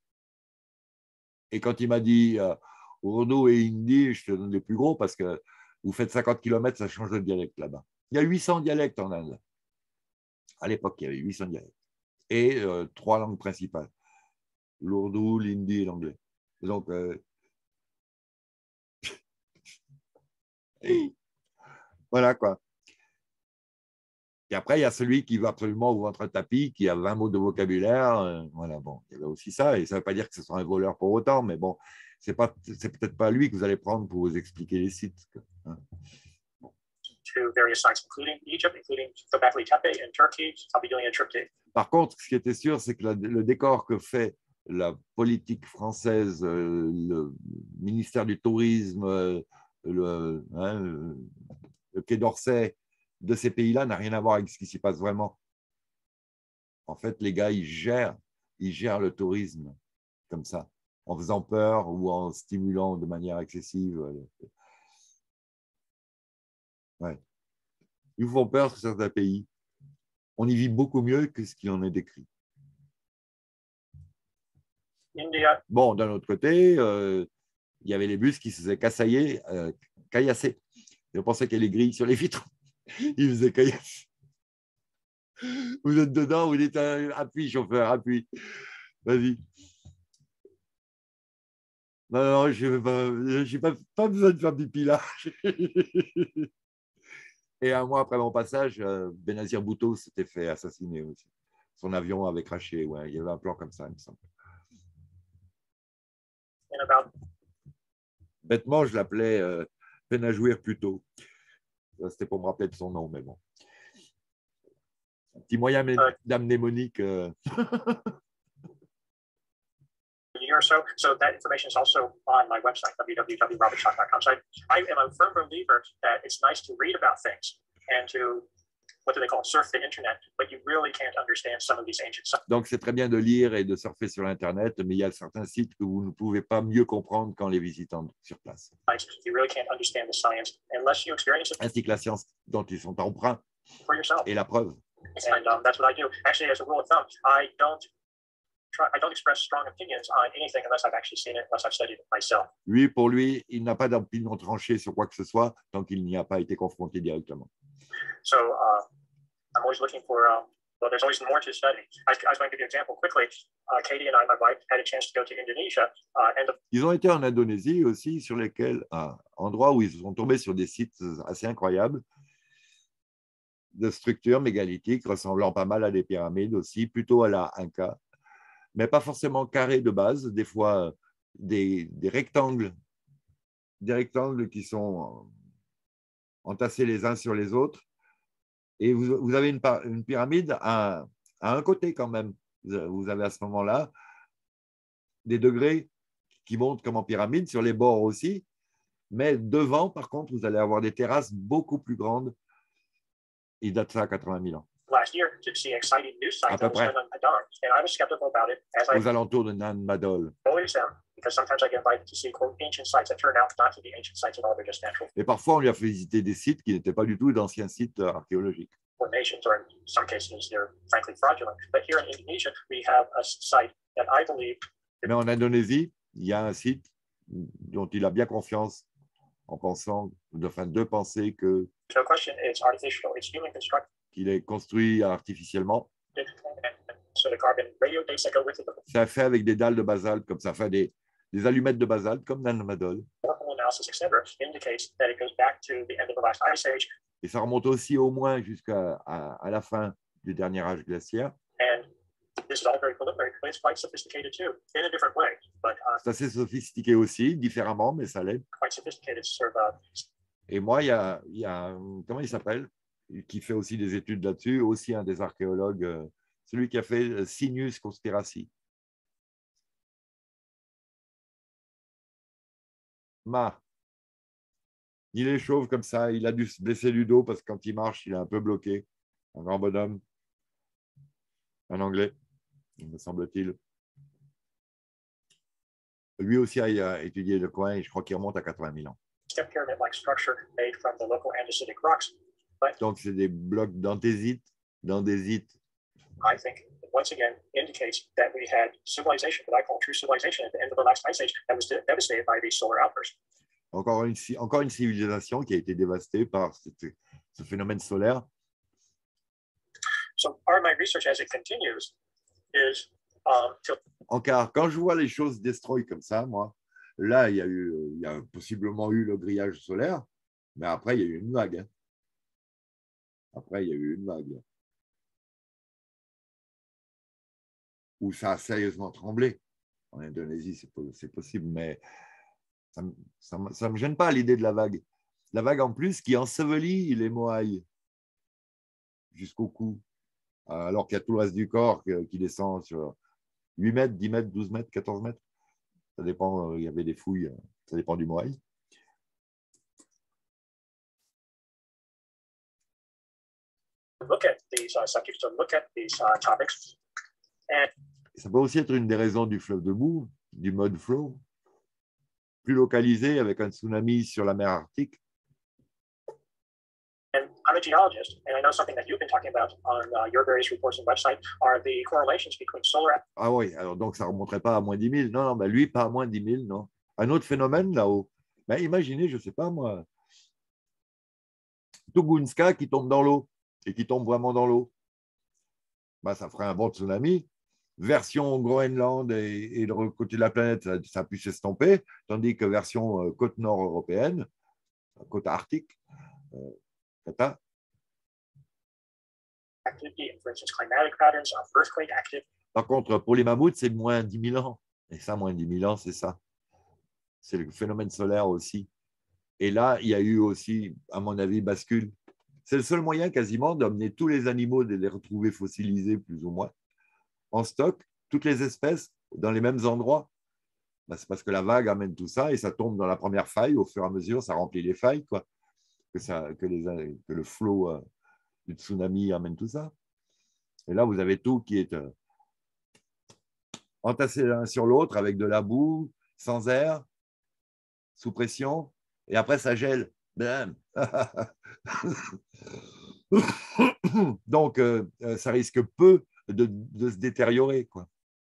Et quand il m'a dit euh, ourdou et hindi, je te donne les plus gros parce que vous faites cinquante kilomètres, ça change de dialecte là-bas. Il y a huit cents dialectes en Inde. À l'époque, il y avait huit cents dialectes. Et euh, trois langues principales. L'ourdou, l'hindi et l'anglais. Donc, euh... voilà quoi. Et après, il y a celui qui veut absolument vous vendre un tapis, qui a vingt mots de vocabulaire. Euh, voilà, bon, il y avait aussi ça. Et ça ne veut pas dire que ce soit un voleur pour autant, mais bon, c'est pas, c'est peut-être pas lui que vous allez prendre pour vous expliquer les sites. Hein. Bon. To various sites, including Egypt, including Göbekli Tepe in Turkey. I'll be doing a trip to. Par contre, ce qui était sûr, c'est que la, le décor que fait la politique française, euh, le ministère du Tourisme, euh, le, hein, le, le Quai d'Orsay, de ces pays-là n'a rien à voir avec ce qui s'y passe vraiment. En fait, les gars, ils gèrent, ils gèrent le tourisme comme ça, en faisant peur ou en stimulant de manière excessive. Ouais. Ils vous font peur sur certains pays. On y vit beaucoup mieux que ce qui en est décrit. India. Bon, d'un autre côté, euh, il y avait les bus qui se faisaient cassailler, euh, caillasser. Je pensais qu'il y avait les grilles sur les vitres. Il faisait caillasser. Vous êtes dedans, vous dites appuie, chauffeur, appuie. Vas-y. Non, non, je n'ai pas, pas besoin de faire pipi là. Et un mois après mon passage, Benazir Bhutto s'était fait assassiner aussi. Son avion avait craché. Ouais, il y avait un plan comme ça, il me semble. Bêtement, je l'appelais euh, peine à jouir plutôt. C'était pour me rappeler de son nom, mais bon. Un petit moyen d'amnémonique. Euh... Or so, so that information is also on my website, w w w dot robert schoch dot com. So I, I am a firm believer that it's nice to read about things and to, what do they call it, surf the internet, but you really can't understand some of these ancient sites. Donc c'est très bien de lire et de surfer sur l'internet, mais il y a certains sites que vous ne pouvez pas mieux comprendre qu'en les visitant sur place. You really can't understand the science unless you experience it. Ainsi que la science dont ils sont empreints. For yourself. Et la preuve. And um, that's what I do. Actually, as a rule of thumb, I don't Try, I don't express strong opinions on anything unless I've actually seen it, unless I've studied it myself. Lui, pour lui, il n'a pas d'opinion tranchée sur quoi que ce soit tant qu'il n'y a pas été confronté directement. So uh, I'm always looking for uh, Well, there's always more to study. I, I was going to give you an example quickly. Uh, Katie and I, my wife, had a chance to go to Indonesia, uh, and the Ils ont été en Indonésie aussi, sur lesquels, un endroit où ils sont tombés sur des sites assez incroyables, de structures mégalithiques ressemblant pas mal à des pyramides aussi, plutôt à la Inca, mais pas forcément carrées de base, des fois des, des rectangles, des rectangles qui sont entassés les uns sur les autres. Et vous, vous avez une, une pyramide à, à un côté quand même. Vous avez à ce moment-là des degrés qui montent comme en pyramide, sur les bords aussi, mais devant, par contre, vous allez avoir des terrasses beaucoup plus grandes. Il date ça à quatre-vingt mille ans. last year to see exciting new À sites peu that was près. done on Hadar, and I was skeptical about it, as I Aux alentours de Nan Madol. always am, because sometimes I get invited to see quote ancient sites that turn out not to be ancient sites at all; they're just natural Et parfois, on lui a fait visiter des sites qui n'étaient pas du tout d'anciens sites archéologiques. formations, or in some cases they're frankly fraudulent. But here in Indonesia, we have a site that I believe Mais en Indonésie, il y a un site dont il a bien confiance en pensant, de, enfin, de penser que, no question it's artificial, it's human constructed, qu'il est construit artificiellement. and so the carbon radio dates that go with it, the C'est fait avec des dalles de basalte, comme ça, enfin, des, des allumettes de basalte, comme Nan Madol. chemical analysis, et cetera, indicates that it goes back to the end of the last ice age, Et ça remonte aussi au moins jusqu'à à, à la fin du dernier âge glaciaire. and this is all very preliminary, but it's quite sophisticated too, in a different way, but uh, C'est assez sophistiqué aussi, différemment, mais ça l'est. quite sophisticated sort of uh, Et moi, il y a, il y a comment il s'appelle, qui fait aussi des études là-dessus, aussi un des archéologues, euh, celui qui a fait Sinus Conspiracy. Ma. Il est chauve comme ça, il a dû se blesser du dos parce que quand il marche, il est un peu bloqué. Un grand bonhomme. Un Anglais, me semble-t-il. Lui aussi a étudié le coin et je crois qu'il remonte à quatre-vingt mille ans. step pyramid-like structure made from the local andesitic rocks. But Donc, c'est des blocs d'andésite, d'andésite. I think, once again, indicates that we had civilization, what I call true civilization, at the end of the last ice age that was de- devastated by these solar outbursts. Encore une, encore une civilisation qui a été dévastée par cette, ce phénomène solaire. So part of my research as it continues is um, to Encore, quand je vois les choses destroy comme ça, moi, là, il y a, eu, il y a possiblement eu le grillage solaire, mais après, il y a eu une vague. Hein. Après, il y a eu une vague. Où ça a sérieusement tremblé. En Indonésie, c'est possible, mais ça ne me gêne pas l'idée de la vague. La vague, en plus, qui ensevelit les moailles jusqu'au cou, alors qu'il y a tout le reste du corps qui descend sur huit mètres, dix mètres, douze mètres, quatorze mètres. Ça dépend, il y avait des fouilles, ça dépend du moaille. look at these uh, subjects, to look at these uh, topics. And Ça peut aussi être une des raisons du fleuve de boue, du mud flow, plus localisé avec un tsunami sur la mer Arctique. And I'm a geologist, and I know something that you've been talking about on uh, your various reports and website are the correlations between solar. Ah oui, alors donc ça ne remonterait pas à moins dix mille. Non, non, ben lui, pas à moins dix mille, non. Un autre phénomène là-haut. Ben, imaginez, je ne sais pas moi, Tunguska qui tombe dans l'eau et qui tombe vraiment dans l'eau. Ben, ça ferait un bon tsunami. Version Groenland et, et le côté de la planète, ça, ça a pu s'estomper, tandis que version euh, côte nord européenne, côte arctique, euh, Kata. Activity, and for instance, climatic patterns of earthquake activity. Par contre, pour les mammouths, c'est moins dix mille ans. Et ça, moins dix mille ans, c'est ça. C'est le phénomène solaire aussi. Et là, il y a eu aussi, à mon avis, bascule. C'est le seul moyen quasiment d'emmener tous les animaux, de les retrouver fossilisés plus ou moins, en stock, toutes les espèces, dans les mêmes endroits. Ben, c'est parce que la vague amène tout ça et ça tombe dans la première faille. Au fur et à mesure, ça remplit les failles, quoi. Que, ça, que, les, que le flot euh, du tsunami amène tout ça. Et là, vous avez tout qui est euh, entassé l'un sur l'autre avec de la boue, sans air, sous pression, et après, ça gèle. Bam. Donc, euh, ça risque peu de, de se détériorer, quoi.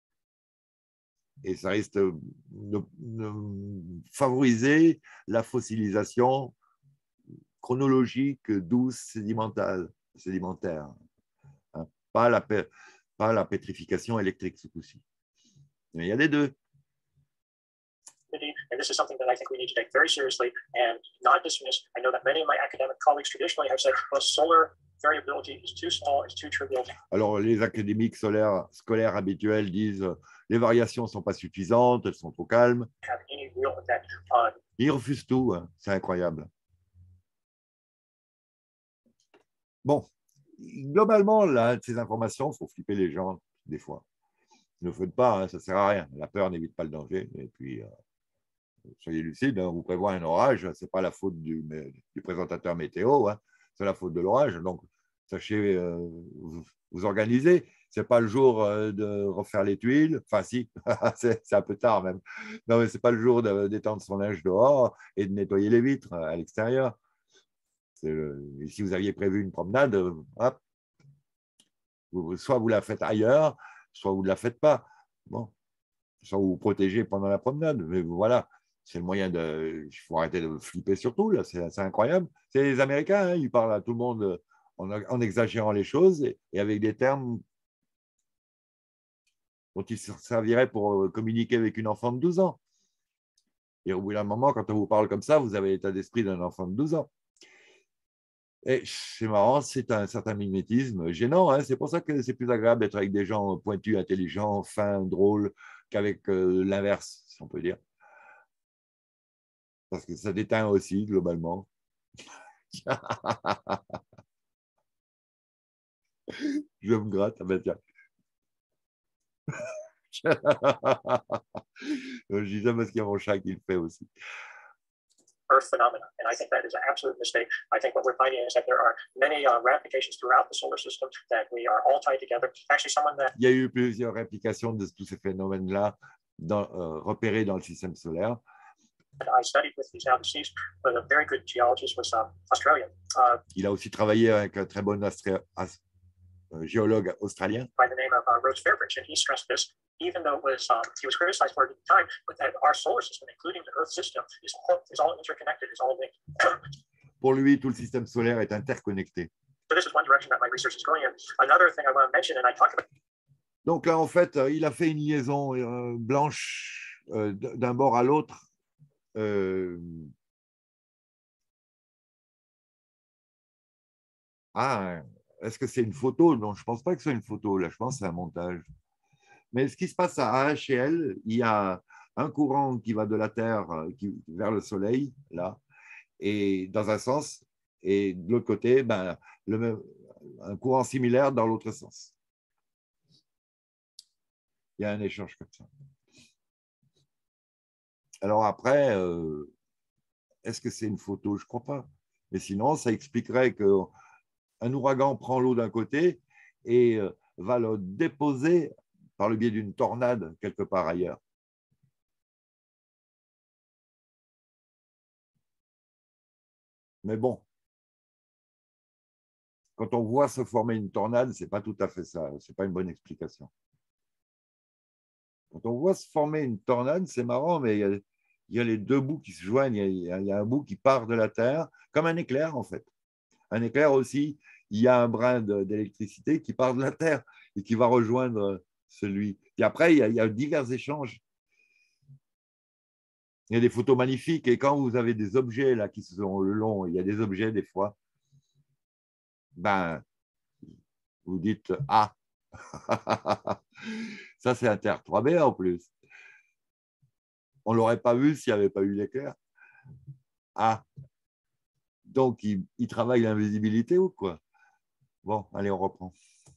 Et ça risque de, de, de favoriser la fossilisation chronologique, douce, sédimentaire. sédimentaire. Hein. pas la, pas la pétrification électrique ce coup-ci. Mais il y a les deux. And this is something that I think we need to take very seriously and not dismiss. I know that many of my academic colleagues traditionally have said, well, solar variability is too small, it's too trivial. Alors, les académiques solaires, scolaires habituels disent euh, les variations ne sont pas suffisantes, elles sont trop calmes. Have any real effect on... Ils refusent tout, hein. C'est incroyable. Bon, globalement, là, ces informations, il faut flipper les gens des fois. Ne le faites pas, hein, ça ne sert à rien. La peur n'évite pas le danger. Et puis, euh, soyez lucides, hein, on vous prévoit un orage, ce n'est pas la faute du, du présentateur météo, hein, c'est la faute de l'orage. Donc, sachez euh, vous, vous organiser. Ce n'est pas le jour euh, de refaire les tuiles. Enfin, si, c'est un peu tard même. Non, mais ce n'est pas le jour d'étendre son linge dehors et de nettoyer les vitres à l'extérieur. Et si vous aviez prévu une promenade, hop, soit vous la faites ailleurs, soit vous ne la faites pas. Bon, soit vous vous protégez pendant la promenade. Mais voilà, c'est le moyen de. Il faut arrêter de flipper surtout, là, c'est incroyable. C'est les Américains, hein, ils parlent à tout le monde en, en exagérant les choses et, et avec des termes dont ils se serviraient pour communiquer avec une enfant de douze ans. Et au bout d'un moment, quand on vous parle comme ça, vous avez l'état d'esprit d'un enfant de douze ans. Et c'est marrant, c'est un certain mimétisme gênant. Hein, c'est pour ça que c'est plus agréable d'être avec des gens pointus, intelligents, fins, drôles, qu'avec euh, l'inverse, si on peut dire. Parce que ça déteint aussi, globalement. Je me gratte. Ah ben tiens. Je dis ça parce qu'il y a mon chat qui le fait aussi. Earth phenomena, and I think that is an absolute mistake. I think what we're finding is that there are many uh, ramifications throughout the solar system that we are all tied together. Actually, someone that il y a eu plusieurs réplications de tous ces phénomènes-là euh, repérés dans le système solaire. I studied with these out in seas, but a very good geologist was um, Australian. Uh, il a aussi travaillé avec un très bon géologue australien. By the name of uh, Rose Fairbridge, and he stressed this. Even though it was, um, he was criticized for it at the time, but that our solar system, including the Earth system, is, is all interconnected, is all linked. Pour lui, tout le système solaire est interconnecté. So this is one direction that my research is going in. Another thing I want to mention, and I talk about. Donc là, en fait, il a fait une liaison euh, blanche euh, d'un bord à l'autre. Euh... Ah, est-ce que c'est une photo? Non, je ne pense pas que ce soit une photo. Là, je pense que c'est un montage. Mais ce qui se passe à H et L, il y a un courant qui va de la Terre qui, vers le Soleil, là, et dans un sens, et de l'autre côté, ben, le même, un courant similaire dans l'autre sens. Il y a un échange comme ça. Alors après, euh, est-ce que c'est une photo? Je ne crois pas. Mais sinon, ça expliquerait qu'un ouragan prend l'eau d'un côté et euh, va le déposer par le biais d'une tornade quelque part ailleurs. Mais bon, quand on voit se former une tornade, ce n'est pas tout à fait ça, ce n'est pas une bonne explication. Quand on voit se former une tornade, c'est marrant, mais il y, a, il y a les deux bouts qui se joignent, il y, a, il y a un bout qui part de la Terre, comme un éclair en fait. Un éclair aussi, il y a un brin d'électricité qui part de la Terre et qui va rejoindre celui. Et après, il y, a, il y a divers échanges. Il y a des photos magnifiques et quand vous avez des objets là qui sont le long, il y a des objets des fois, ben, vous dites « Ah !» Ça, c'est un Terre trois B en plus. On ne l'aurait pas vu s'il n'y avait pas eu l'éclair. Ah, donc il, il travaille l'invisibilité ou quoi? Bon, allez, on reprend.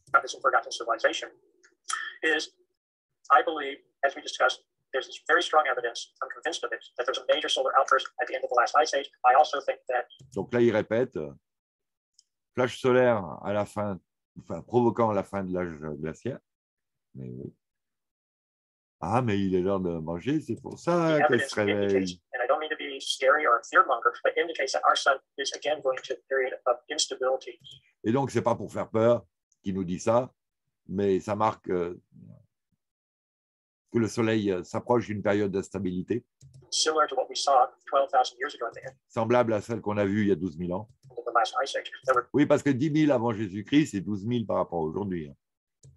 Is, I believe, as we discussed, there's this very strong evidence, I'm convinced of it, that there's a major solar outburst at the end of the last ice age. I also think that... Donc là, il répète, flash solaire à la fin, enfin, provoquant la fin de l'âge glaciaire. Mais oui. Ah, mais il est l'heure de manger, c'est pour ça qu'elle se réveille. And I don't mean to be scary or a fearmonger, but indicates that our sun is again going to a period of instability. Et donc, c'est pas pour faire peur qu'il nous dit ça, mais ça marque euh, que le Soleil s'approche d'une période d'instabilité, semblable à celle qu'on a vue il y a douze mille ans. Oui, parce que dix mille avant Jésus-Christ, c'est douze mille par rapport à aujourd'hui.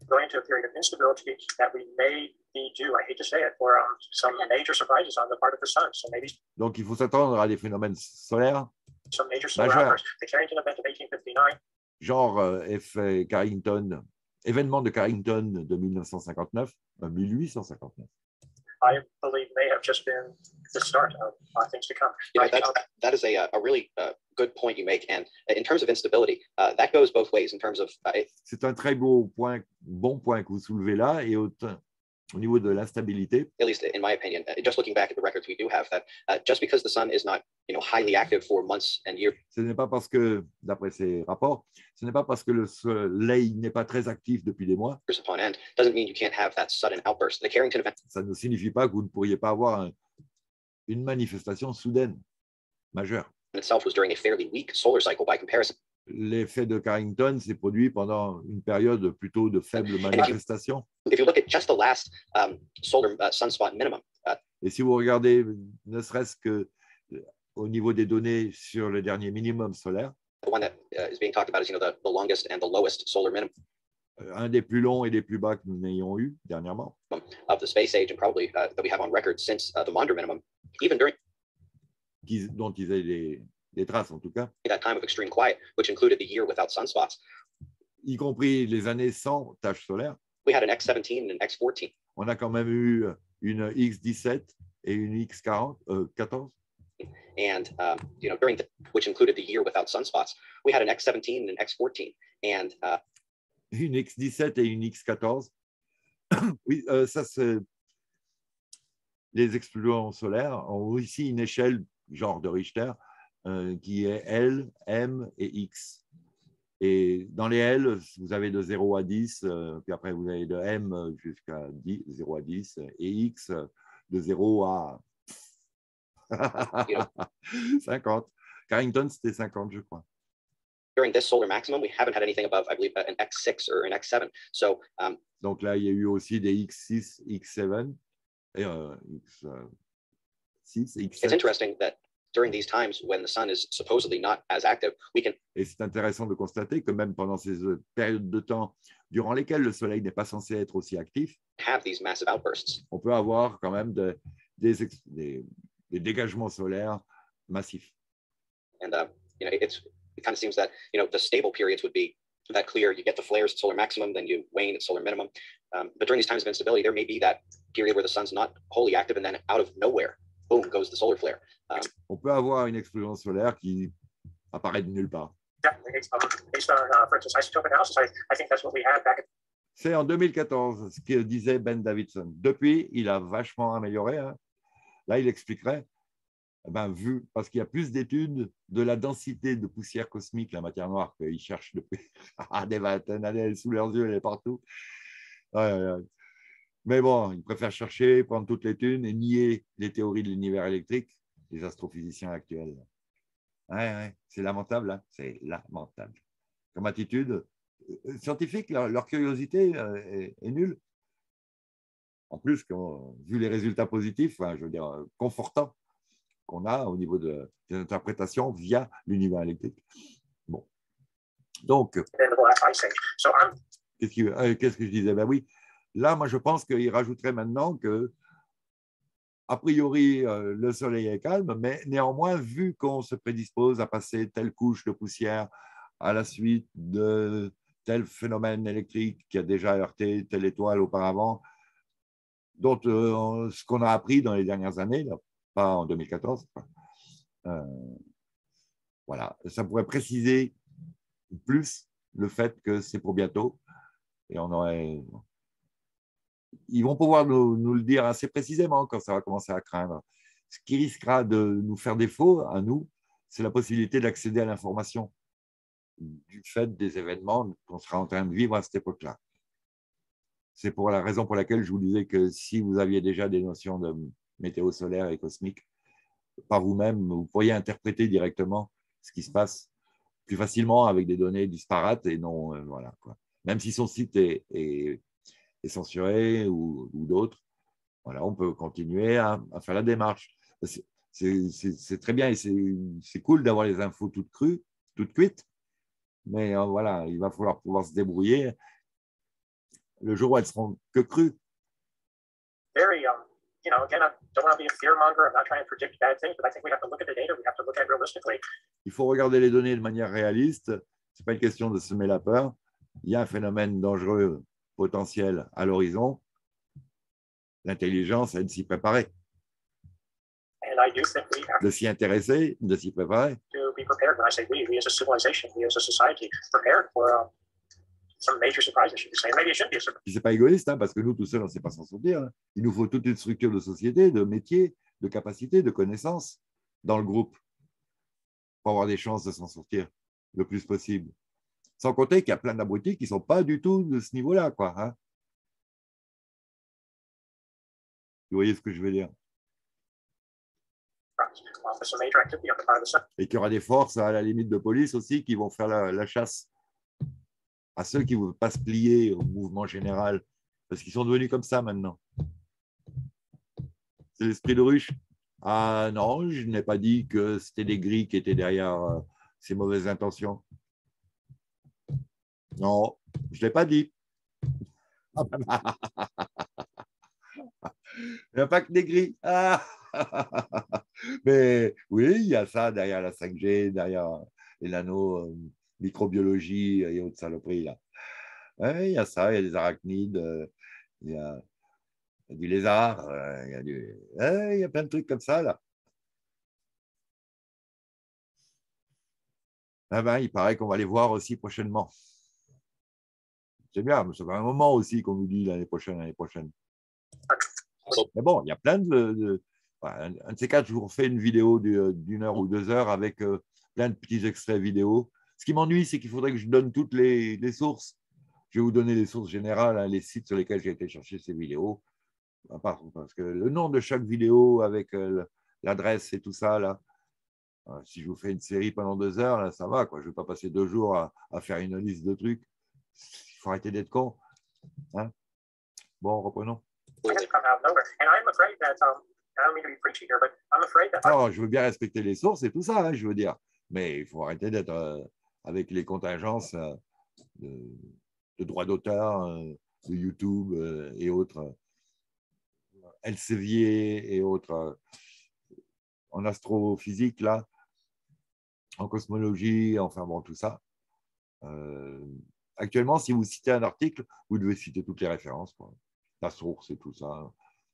going into a period of instability that we may be due, I hate to say it, for um, some major surprises on the part of the sun. So maybe Donc, il faut s'attendre à des phénomènes solaires, some major solar majeur. outbursts. The Carrington event of eighteen fifty-nine, genre euh, effet Carrington, événement de Carrington de mille neuf cent cinquante-neuf, euh, mille huit cent cinquante-neuf. I believe may have just been the start of uh, things to come. Yeah, Right that's, now, that is a, a really uh, good point you make. And in terms of instability, uh, that goes both ways in terms of uh, it, C'est un très beau point, bon point que vous soulevez là, et au, au niveau de l'instabilité, at least in my opinion, uh, just looking back at the records we do have, that uh, just because the sun is not, you know, highly active for months and years, ce n'est pas parce que, d'après ces rapports, ce n'est pas parce que le soleil n'est pas très actif depuis des mois, upon end, doesn't mean you can't have that sudden outburst. The Carrington event ça ne signifie pas que vous ne pourriez pas avoir un- une manifestation soudaine, majeure. itself was during a fairly weak solar cycle by comparison. L'effet de Carrington s'est produit pendant une période plutôt de faible manifestation. If you look at just the last um, solar uh, sunspot minimum, uh, Et si vous regardez, ne serait-ce que euh, au niveau des données sur le dernier minimum solaire, the one that uh, is being talked about is, you know, the, the longest and the lowest solar minimum euh, un des plus longs et des plus bas que nous n'ayons eu dernièrement, of the space age, and probably uh, that we have on record since uh, the Maunder minimum, even during qui- dont ils aient des, des traces en tout cas, that time of extreme quiet, which included the year without sunspots. y compris les années sans taches solaires, We had an X seventeen and an X fourteen. on a quand même eu une X dix-sept et une X quarante, euh, quatorze. And um, you know, during the, which included the year without sunspots, we had an X seventeen and an X fourteen, and uh, Une X dix-sept et une X quatorze. Oui, euh, ça c'est. Les explosions solaires ont ici une échelle, genre de Richter, euh, qui est L, M et X. Et dans les L, vous avez de zéro à dix, euh, puis après vous avez de M jusqu'à dix, zéro à dix, et X de zéro à cinquante. Carrington, c'était cinquante, je crois. during this solar maximum, we haven't had anything above, I believe, an X six or an X seven. So um, Donc là, il y a eu aussi des X six, X sept, et euh, X six, X it's sept. interesting that during these times when the sun is supposedly not as active, we can Et c'est intéressant de constater que même pendant ces euh, périodes de temps durant lesquelles le Soleil n'est pas censé être aussi actif, have these massive outbursts. on peut avoir quand même de- des, ex- des- des dégagements solaires massifs. And uh, you know, it's it kind of seems that, you know, the stable periods would be that clear. You get the flares at solar maximum, then you wane at solar minimum. Um, but during these times of instability, there may be that period where the sun's not wholly active, and then out of nowhere, boom, goes the solar flare. Um, On peut avoir une explosion solaire qui apparaît de nulle part. definitely, um, based on, uh, for instance, isotope analysis, I, I think that's what we had back in C'est en deux mille quatorze ce que disait Ben Davidson. Depuis, il a vachement amélioré. Hein. Là, il expliquerait, eh ben, vu, parce qu'il y a plus d'études de la densité de poussière cosmique, la matière noire, qu'ils cherchent depuis des vingtaines d'années, elle est sous leurs yeux, elle est partout. Ouais, ouais, ouais. Mais bon, ils préfèrent chercher, prendre toutes les thunes et nier les théories de l'univers électrique des astrophysiciens actuels. Ouais, ouais, c'est lamentable, hein, c'est lamentable. Comme attitude euh, scientifique, leur, leur curiosité euh, est, est nulle. En plus, quand, vu les résultats positifs, enfin, je veux dire, euh, confortants qu'on a au niveau de, des interprétations via l'univers électrique. Bon. Donc, the last ice age. So I'm qu'est-ce qui- euh, qu'est-ce que je disais? Ben oui, là, moi, je pense qu'il rajouterait maintenant que, a priori, euh, le Soleil est calme, mais néanmoins, vu qu'on se prédispose à passer telle couche de poussière à la suite de tel phénomène électrique qui a déjà heurté telle étoile auparavant, dont euh, ce qu'on a appris dans les dernières années, là, pas en deux mille quatorze, euh, voilà, ça pourrait préciser plus le fait que c'est pour bientôt. Et on aurait... Ils vont pouvoir nous, nous le dire assez précisément quand ça va commencer à craindre. Ce qui risquera de nous faire défaut à nous, c'est la possibilité d'accéder à l'information du fait des événements qu'on sera en train de vivre à cette époque-là. C'est pour la raison pour laquelle je vous disais que si vous aviez déjà des notions de météo solaire et cosmique, par vous-même, vous pourriez interpréter directement ce qui se passe plus facilement avec des données disparates et non, euh, voilà, quoi. Même si son site est, est, est censuré ou, ou d'autres, voilà, on peut continuer à, à faire la démarche. C'est- C'est c'est- c'est très bien et c'est c'est cool d'avoir les infos toutes crues, toutes cuites, mais euh, voilà, il va falloir pouvoir se débrouiller le jour où elles seront que crues. Very, um, you know, again, I don't want to be a fear monger. I'm not trying to predict bad things, but I think we have to look at the data. We have to look at it realistically. Il faut regarder les données de manière réaliste. Ce n'est pas une question de semer la peur. Il y a un phénomène dangereux potentiel à l'horizon. L'intelligence est de s'y préparer, And I do think we have de s'y intéresser, de s'y préparer. to be prepared. When I say we, we as a civilization, we as a society, prepared for um, some major surprises, I should say. Maybe it shouldn't be a surprise. Puis c'est pas égoïste, hein, parce que nous, tout seuls, on ne sait pas s'en sortir. Hein. Il nous faut toute une structure de société, de métier, de capacité, de connaissances dans le groupe pour avoir des chances de s'en sortir le plus possible. Sans compter qu'il y a plein d'abrutis qui ne sont pas du tout de ce niveau-là, quoi. Hein. Vous voyez ce que je veux dire? Uh, for some major activity on the part of the sun. Et qu'il y aura des forces à la limite de police aussi qui vont faire la, la chasse à ceux qui ne veulent pas se plier au mouvement général, parce qu'ils sont devenus comme ça maintenant. C'est l'esprit de ruche. Ah non, je n'ai pas dit que c'était des gris qui étaient derrière euh, ces mauvaises intentions. Non, je ne l'ai pas dit. Il n'y a pas que des gris. Ah mais oui, il y a ça derrière la cinq G, derrière les nano, euh, microbiologie et autres saloperies. Là. Ouais, il y a ça, il y a des arachnides, euh, il, y a, il y a du lézard, euh, il, y a du, ouais, il y a plein de trucs comme ça. Là. Ah ben, il paraît qu'on va les voir aussi prochainement. C'est bien, mais ça fait un moment aussi qu'on nous dit l'année prochaine, l'année prochaine. Mais bon, il y a plein de... de un, un de ces quatre, je vous refais une vidéo d'une heure ou deux heures avec euh, plein de petits extraits vidéo. Ce qui m'ennuie, c'est qu'il faudrait que je donne toutes les, les sources. Je vais vous donner les sources générales, hein, les sites sur lesquels j'ai été chercher ces vidéos. Parce que le nom de chaque vidéo avec euh, l'adresse et tout ça, là, euh, si je vous fais une série pendant deux heures, là, ça va, quoi. Je ne vais pas passer deux jours à, à faire une liste de trucs. Il faut arrêter d'être con. Hein? Bon, reprenons. Non, je veux bien respecter les sources et tout ça, hein, je veux dire. Mais il faut arrêter d'être euh, avec les contingences euh, de, de droits d'auteur, euh, de YouTube euh, et autres, euh, Elsevier et autres, euh, en astrophysique, là, en cosmologie, enfin bon, tout ça. Euh, actuellement, si vous citez un article, vous devez citer toutes les références, quoi. La source et tout ça.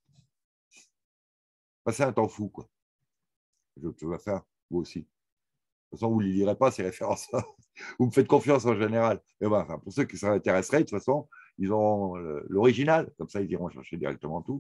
Passez un temps fou, quoi. Je, je vais faire, vous aussi. De toute façon, vous ne les lirez pas, ces références. Vous me faites confiance en général. Mais bon, enfin, pour ceux qui s'intéresseraient, de toute façon, ils ont l'original. Comme ça, ils iront chercher directement tout.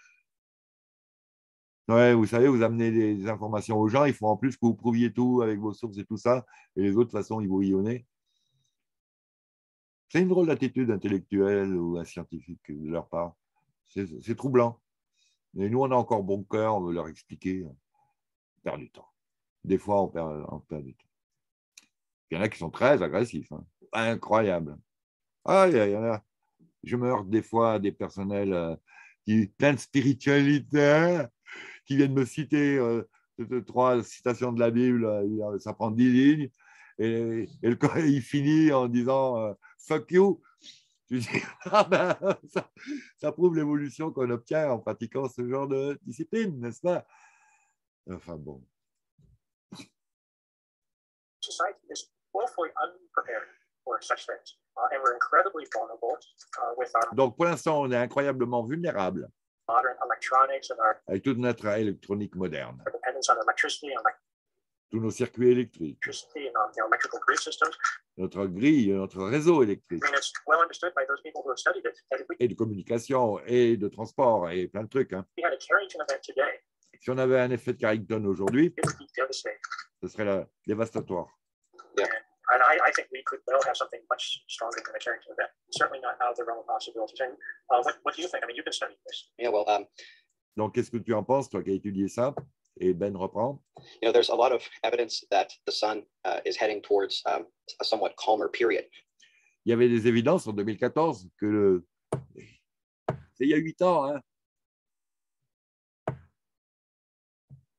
Ouais, vous savez, vous amenez des informations aux gens, il faut en plus que vous prouviez tout avec vos sources et tout ça. Et les autres, de toute façon, ils vous rayonnent. C'est une drôle d'attitude intellectuelle ou scientifique de leur part. C'est troublant. Mais nous, on a encore bon cœur, on veut leur expliquer. On perd du temps. Des fois, on perd, on perd du temps. Il y en a qui sont très agressifs. Hein. Incroyable. Ah, il y en a. Je me heurte des fois à des personnels euh, qui, plein de spiritualité, qui viennent me citer euh, deux, trois citations de la Bible. Euh, ça prend dix lignes. Et, et le, il finit en disant euh, fuck you. Je dis, ah ben, ça, ça prouve l'évolution qu'on obtient en pratiquant ce genre de discipline, n'est-ce pas? Enfin bon. Society is woefully unprepared for such things, uh, and we're incredibly vulnerable uh, with our Donc pour l'instant, on est incroyablement vulnérable modern electronics and our avec toute notre électronique moderne, dependence on electricity and tous nos circuits électriques, electricity and um, you know, electrical grid systems. notre grille, notre réseau électrique, I mean, it's well understood by those people who have studied it that if we, et de communication, et de transport, et plein de trucs. Hein. we had a Carrington event today, Si on avait un effet de Carrington aujourd'hui, it would be devastating. ce serait la, dévastatoire. And, and I, I think we could well have something much stronger than a Carrington event. Certainly not out of the realm of possibilities. And uh, what, what do you think? I mean, you've been studying this. Yeah, well, um, Donc, qu'est-ce que tu en penses, toi qui as étudié ça? Et Ben reprend. you know, there's a lot of evidence that the sun uh, is heading towards um, a somewhat calmer period. Il y avait des évidences en deux mille quatorze que le... C'est il y a huit ans, hein?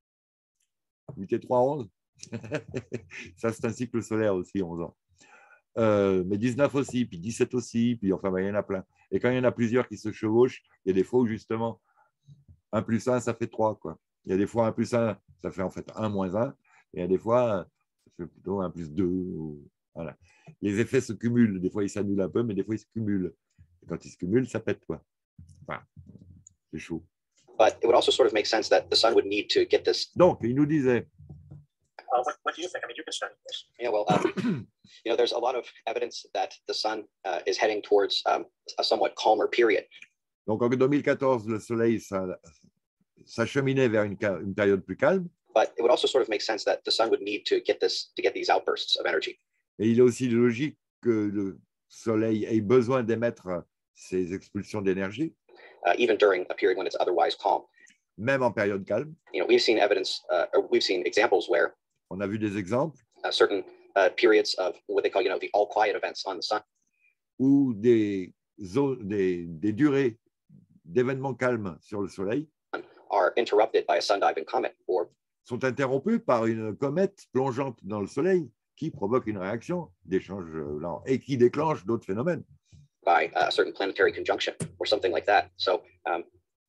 huit et trois, onze. Ça, c'est un cycle solaire aussi, onze ans. euh, mais dix-neuf aussi, puis dix-sept aussi, puis enfin, ben, il y en a plein. Et quand il y en a plusieurs qui se chevauchent, il y a des fois où justement, un plus un, ça fait trois, quoi. Il y a des fois un plus un, ça fait en fait un moins un, et il y a des fois, ça fait plutôt un plus deux. Ou... Voilà. Les effets se cumulent. Des fois, ils s'annulent un peu, mais des fois, ils se cumulent. Et quand ils se cumulent, ça pète, quoi. Enfin, c'est chaud. But it would also sort of make sense that the sun would need to get this. Donc, il nous disait. Uh, what, what do you think? I mean, you can study this. Yeah, well, um, you know, there's a lot of evidence that the sun uh, is heading towards um, a somewhat calmer period. Donc, en deux mille quatorze, le soleil s'acheminait vers une, une période plus calme. But it would also sort of make sense that the sun would need to get this to get these outbursts of energy. Et il est aussi logique que le soleil ait besoin d'émettre ces expulsions d'énergie. Uh, even during a period when it's otherwise calm. Même en période calme. You know, we've seen evidence, uh, or we've seen examples where. On a vu des exemples. Uh, certain uh, periods of what they call, you know, the all quiet events on the sun. Ou des, des, des durées d'événements calmes sur le soleil. Are interrupted by a sun-diving comet or. Sont interrompus par une comète plongeante dans le soleil qui provoque une réaction d'échange lent et qui déclenche d'autres phénomènes. By a certain planetary conjunction or something like that. So, um,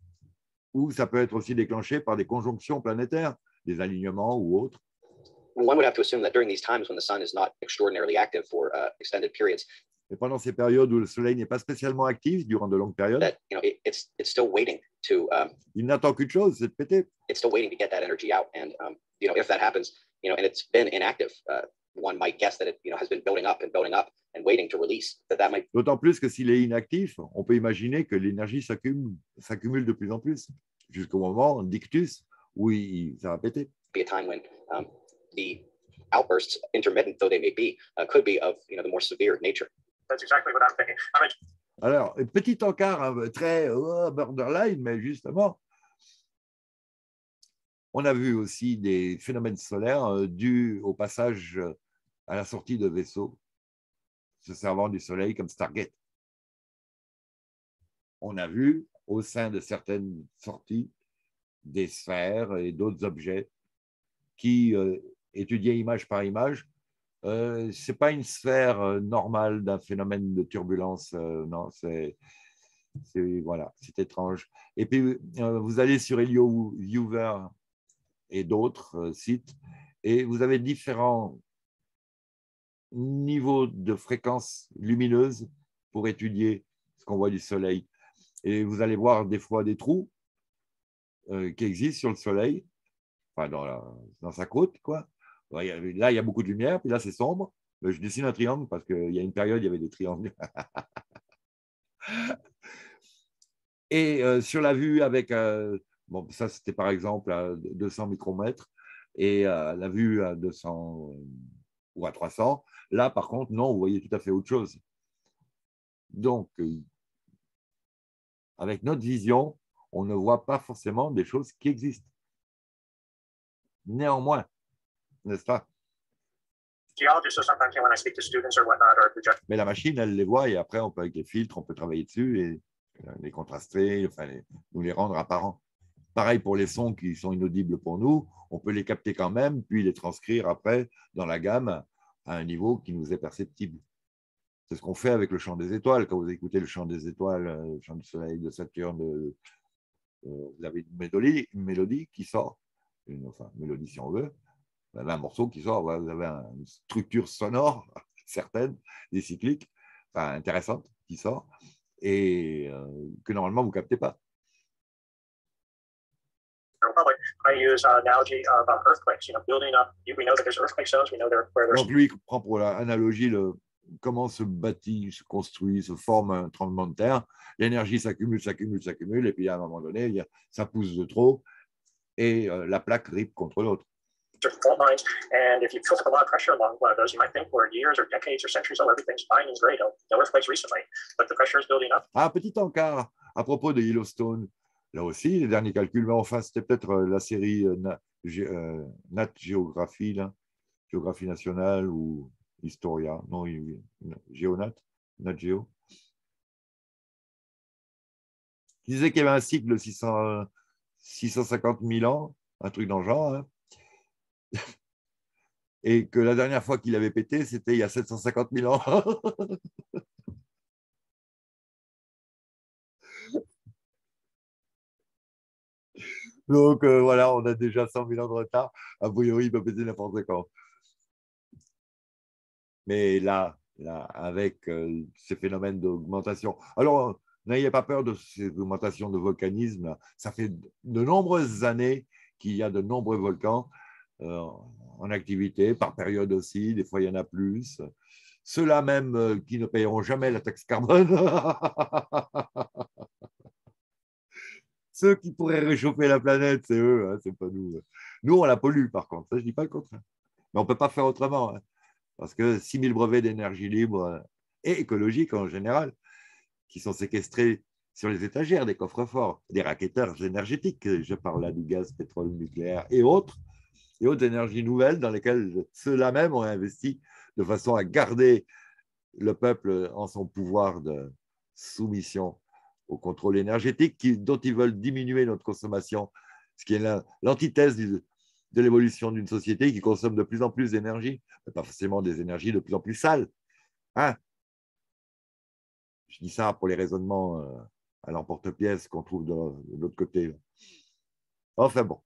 ou ça peut être aussi déclenché par des conjonctions planétaires, des alignements ou autres. One would have to assume that during these times when the sun is not extraordinarily active for uh, extended periods. Et pendant ces périodes où le soleil n'est pas spécialement actif durant de longues périodes, that, you know, it, it's it's still waiting to. Um, il n'attend qu'une chose, c'est de péter. It's still waiting to get that energy out, and um, you know, if that happens, you know, and it's been inactive, uh, one might guess that it, you know, has been building up and building up and waiting to release. That that might. D'autant plus que s'il est inactif, on peut imaginer que l'énergie s'accumule, s'accumule de plus en plus jusqu'au moment d'ictus où il, ça va péter. Be a time when um, the outbursts, intermittent though they may be, uh, could be of, you know, the more severe nature. That's exactly what I'm thinking. I mean, alors, petit encart hein, très oh, borderline, mais justement, on a vu aussi des phénomènes solaires euh, dus au passage euh, à la sortie de vaisseaux se servant du soleil comme Stargate. On a vu au sein de certaines sorties des sphères et d'autres objets qui, euh, étudiés image par image, Euh, ce n'est pas une sphère euh, normale d'un phénomène de turbulence, euh, non, c'est voilà, c'est étrange. Et puis, euh, vous allez sur HelioViewer et d'autres euh, sites, et vous avez différents niveaux de fréquence lumineuse pour étudier ce qu'on voit du Soleil. Et vous allez voir des fois des trous euh, qui existent sur le Soleil, enfin dans, la, dans sa croûte, quoi. Là, il y a beaucoup de lumière, puis là, c'est sombre. Je dessine un triangle parce qu'il y a une période, il y avait des triangles. Et euh, sur la vue avec, euh, bon, ça c'était par exemple à deux cents micromètres, et euh, la vue à deux cents euh, ou à trois cents, là par contre, non, vous voyez tout à fait autre chose. Donc, euh, avec notre vision, on ne voit pas forcément des choses qui existent. Néanmoins, n'est-ce pas? Mais la machine, elle les voit et après, on peut, avec les filtres, on peut travailler dessus et les contraster, enfin, les, nous les rendre apparents. Pareil pour les sons qui sont inaudibles pour nous, on peut les capter quand même, puis les transcrire après dans la gamme à un niveau qui nous est perceptible. C'est ce qu'on fait avec le chant des étoiles. Quand vous écoutez le chant des étoiles, le chant du soleil, de Saturne, de, euh, vous avez une mélodie, une mélodie qui sort, une, enfin, une mélodie si on veut, vous avez un morceau qui sort, vous avez une structure sonore certaine, des cycliques, enfin, intéressante, qui sort, et euh, que normalement vous ne captez pas. Donc lui il prend pour l'analogie le, comment se bâtit, se construit, se forme un tremblement de terre. L'énergie s'accumule, s'accumule, s'accumule, et puis à un moment donné, ça pousse de trop, et euh, la plaque rippe contre l'autre. Fault lines, and if you built up a lot of pressure along one of those, you might think for years or decades or centuries, oh, everything's fine and great. No earthquakes recently, but the pressure is building up. Ah, petit encart à propos de Yellowstone. Là aussi, les derniers calculs, mais enfin, c'était peut-être la série euh, Nat, euh, Nat Geography, là, Géographie nationale ou Historia, non, Géonat, Nat Geo. Il disait qu'il y avait un cycle de six cent cinquante mille ans, un truc dans le genre, hein. et que la dernière fois qu'il avait pété, c'était il y a sept cent cinquante mille ans. Donc euh, voilà, on a déjà cent mille ans de retard. A priori, il peut péter n'importe quand. Mais là, là avec euh, ces phénomènes d'augmentation. Alors, n'ayez pas peur de ces augmentations de volcanisme. Ça fait de nombreuses années qu'il y a de nombreux volcans euh, en activité, par période aussi. Des fois, il y en a plus. Ceux-là même euh, qui ne payeront jamais la taxe carbone. Ceux qui pourraient réchauffer la planète, c'est eux, hein, c'est pas nous. Nous, on la pollue, par contre. Ça, je ne dis pas le contraire. Mais on ne peut pas faire autrement. Hein, parce que six mille brevets d'énergie libre et écologique en général, qui sont séquestrés sur les étagères des coffres-forts, des racketteurs énergétiques. Je parle là du gaz, pétrole, nucléaire et autres, et autres énergies nouvelles dans lesquelles ceux-là même ont investi de façon à garder le peuple en son pouvoir de soumission au contrôle énergétique qui, dont ils veulent diminuer notre consommation, ce qui est l'antithèse de l'évolution d'une société qui consomme de plus en plus d'énergie, mais pas forcément des énergies de plus en plus sales. Hein? Je dis ça pour les raisonnements euh, à l'emporte-pièce qu'on trouve de, de l'autre côté. Enfin bon.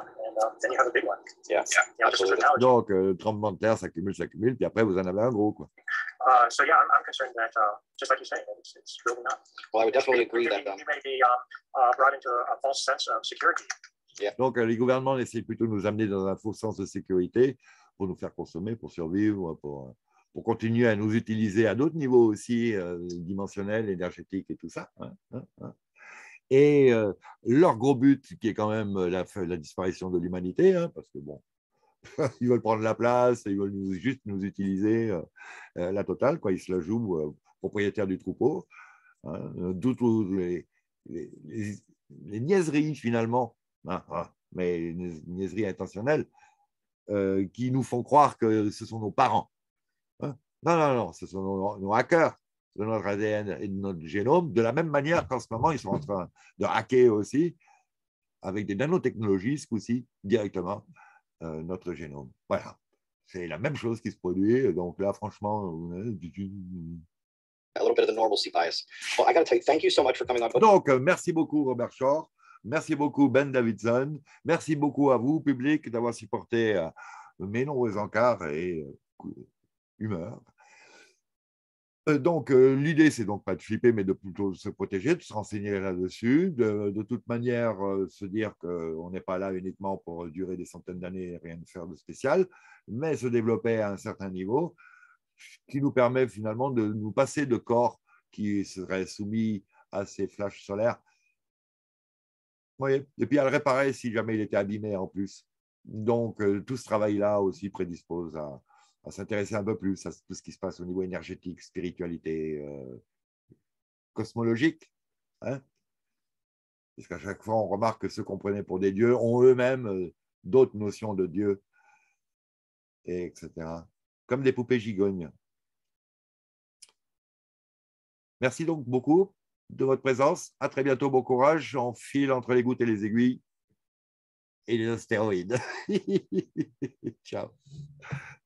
Yeah, Donc, euh, le tremblement de terre s'accumule, s'accumule, puis après, vous en avez un gros, quoi. Uh, so yeah, I'm, I'm concerned that, uh, just like you're saying, that it's, it's really not. Well, I would definitely You- agree you, that may- um, you may be um, uh, brought into a, a false sense of security. Donc, euh, les gouvernements essaient plutôt de nous amener dans un faux sens de sécurité pour nous faire consommer, pour survivre, pour, pour continuer à nous utiliser à d'autres niveaux aussi, euh, dimensionnels, énergétiques et tout ça. Hein, hein, hein. Et euh, leur gros but, qui est quand même la, la disparition de l'humanité, hein, parce que bon, ils veulent prendre la place, ils veulent nous, juste nous utiliser euh, euh, la totale, quoi. Ils se la jouent euh, propriétaires du troupeau. Hein, d'où tous les, les, les, les niaiseries finalement, hein, hein, mais les niaiseries intentionnelles, euh, qui nous font croire que ce sont nos parents. Hein. Non, non, non, ce sont nos, nos hackers de notre A D N et de notre génome, de la même manière qu'en ce moment, ils sont en train de hacker aussi, avec des nanotechnologies, ce coup-ci, directement, euh, notre génome. Voilà. C'est la même chose qui se produit. Donc là, franchement, euh, a little bit of the normalcy bias. Well, I got to tell you, thank you so much for coming on. donc, euh, merci beaucoup, Robert Shore. Merci beaucoup, Ben Davidson. Merci beaucoup à vous, public, d'avoir supporté euh, mes nombreux encarts et euh, humeurs. Euh, donc, euh, l'idée, c'est donc pas de flipper, mais de plutôt se protéger, de se renseigner là-dessus, de, de toute manière, euh, se dire qu'on n'est pas là uniquement pour durer des centaines d'années et rien faire de spécial, mais se développer à un certain niveau, qui nous permet finalement de nous passer de corps qui seraient soumis à ces flashs solaires. Vous voyez, et puis à le réparer si jamais il était abîmé en plus. Donc, euh, tout ce travail-là aussi prédispose à, à s'intéresser un peu plus à tout ce qui se passe au niveau énergétique, spiritualité, euh, cosmologique. Hein, parce qu'à chaque fois, on remarque que ceux qu'on prenait pour des dieux ont eux-mêmes euh, d'autres notions de dieu, et etc. Comme des poupées gigognes. Merci donc beaucoup de votre présence. À très bientôt, bon courage. On file entre les gouttes et les aiguilles et les astéroïdes. Ciao.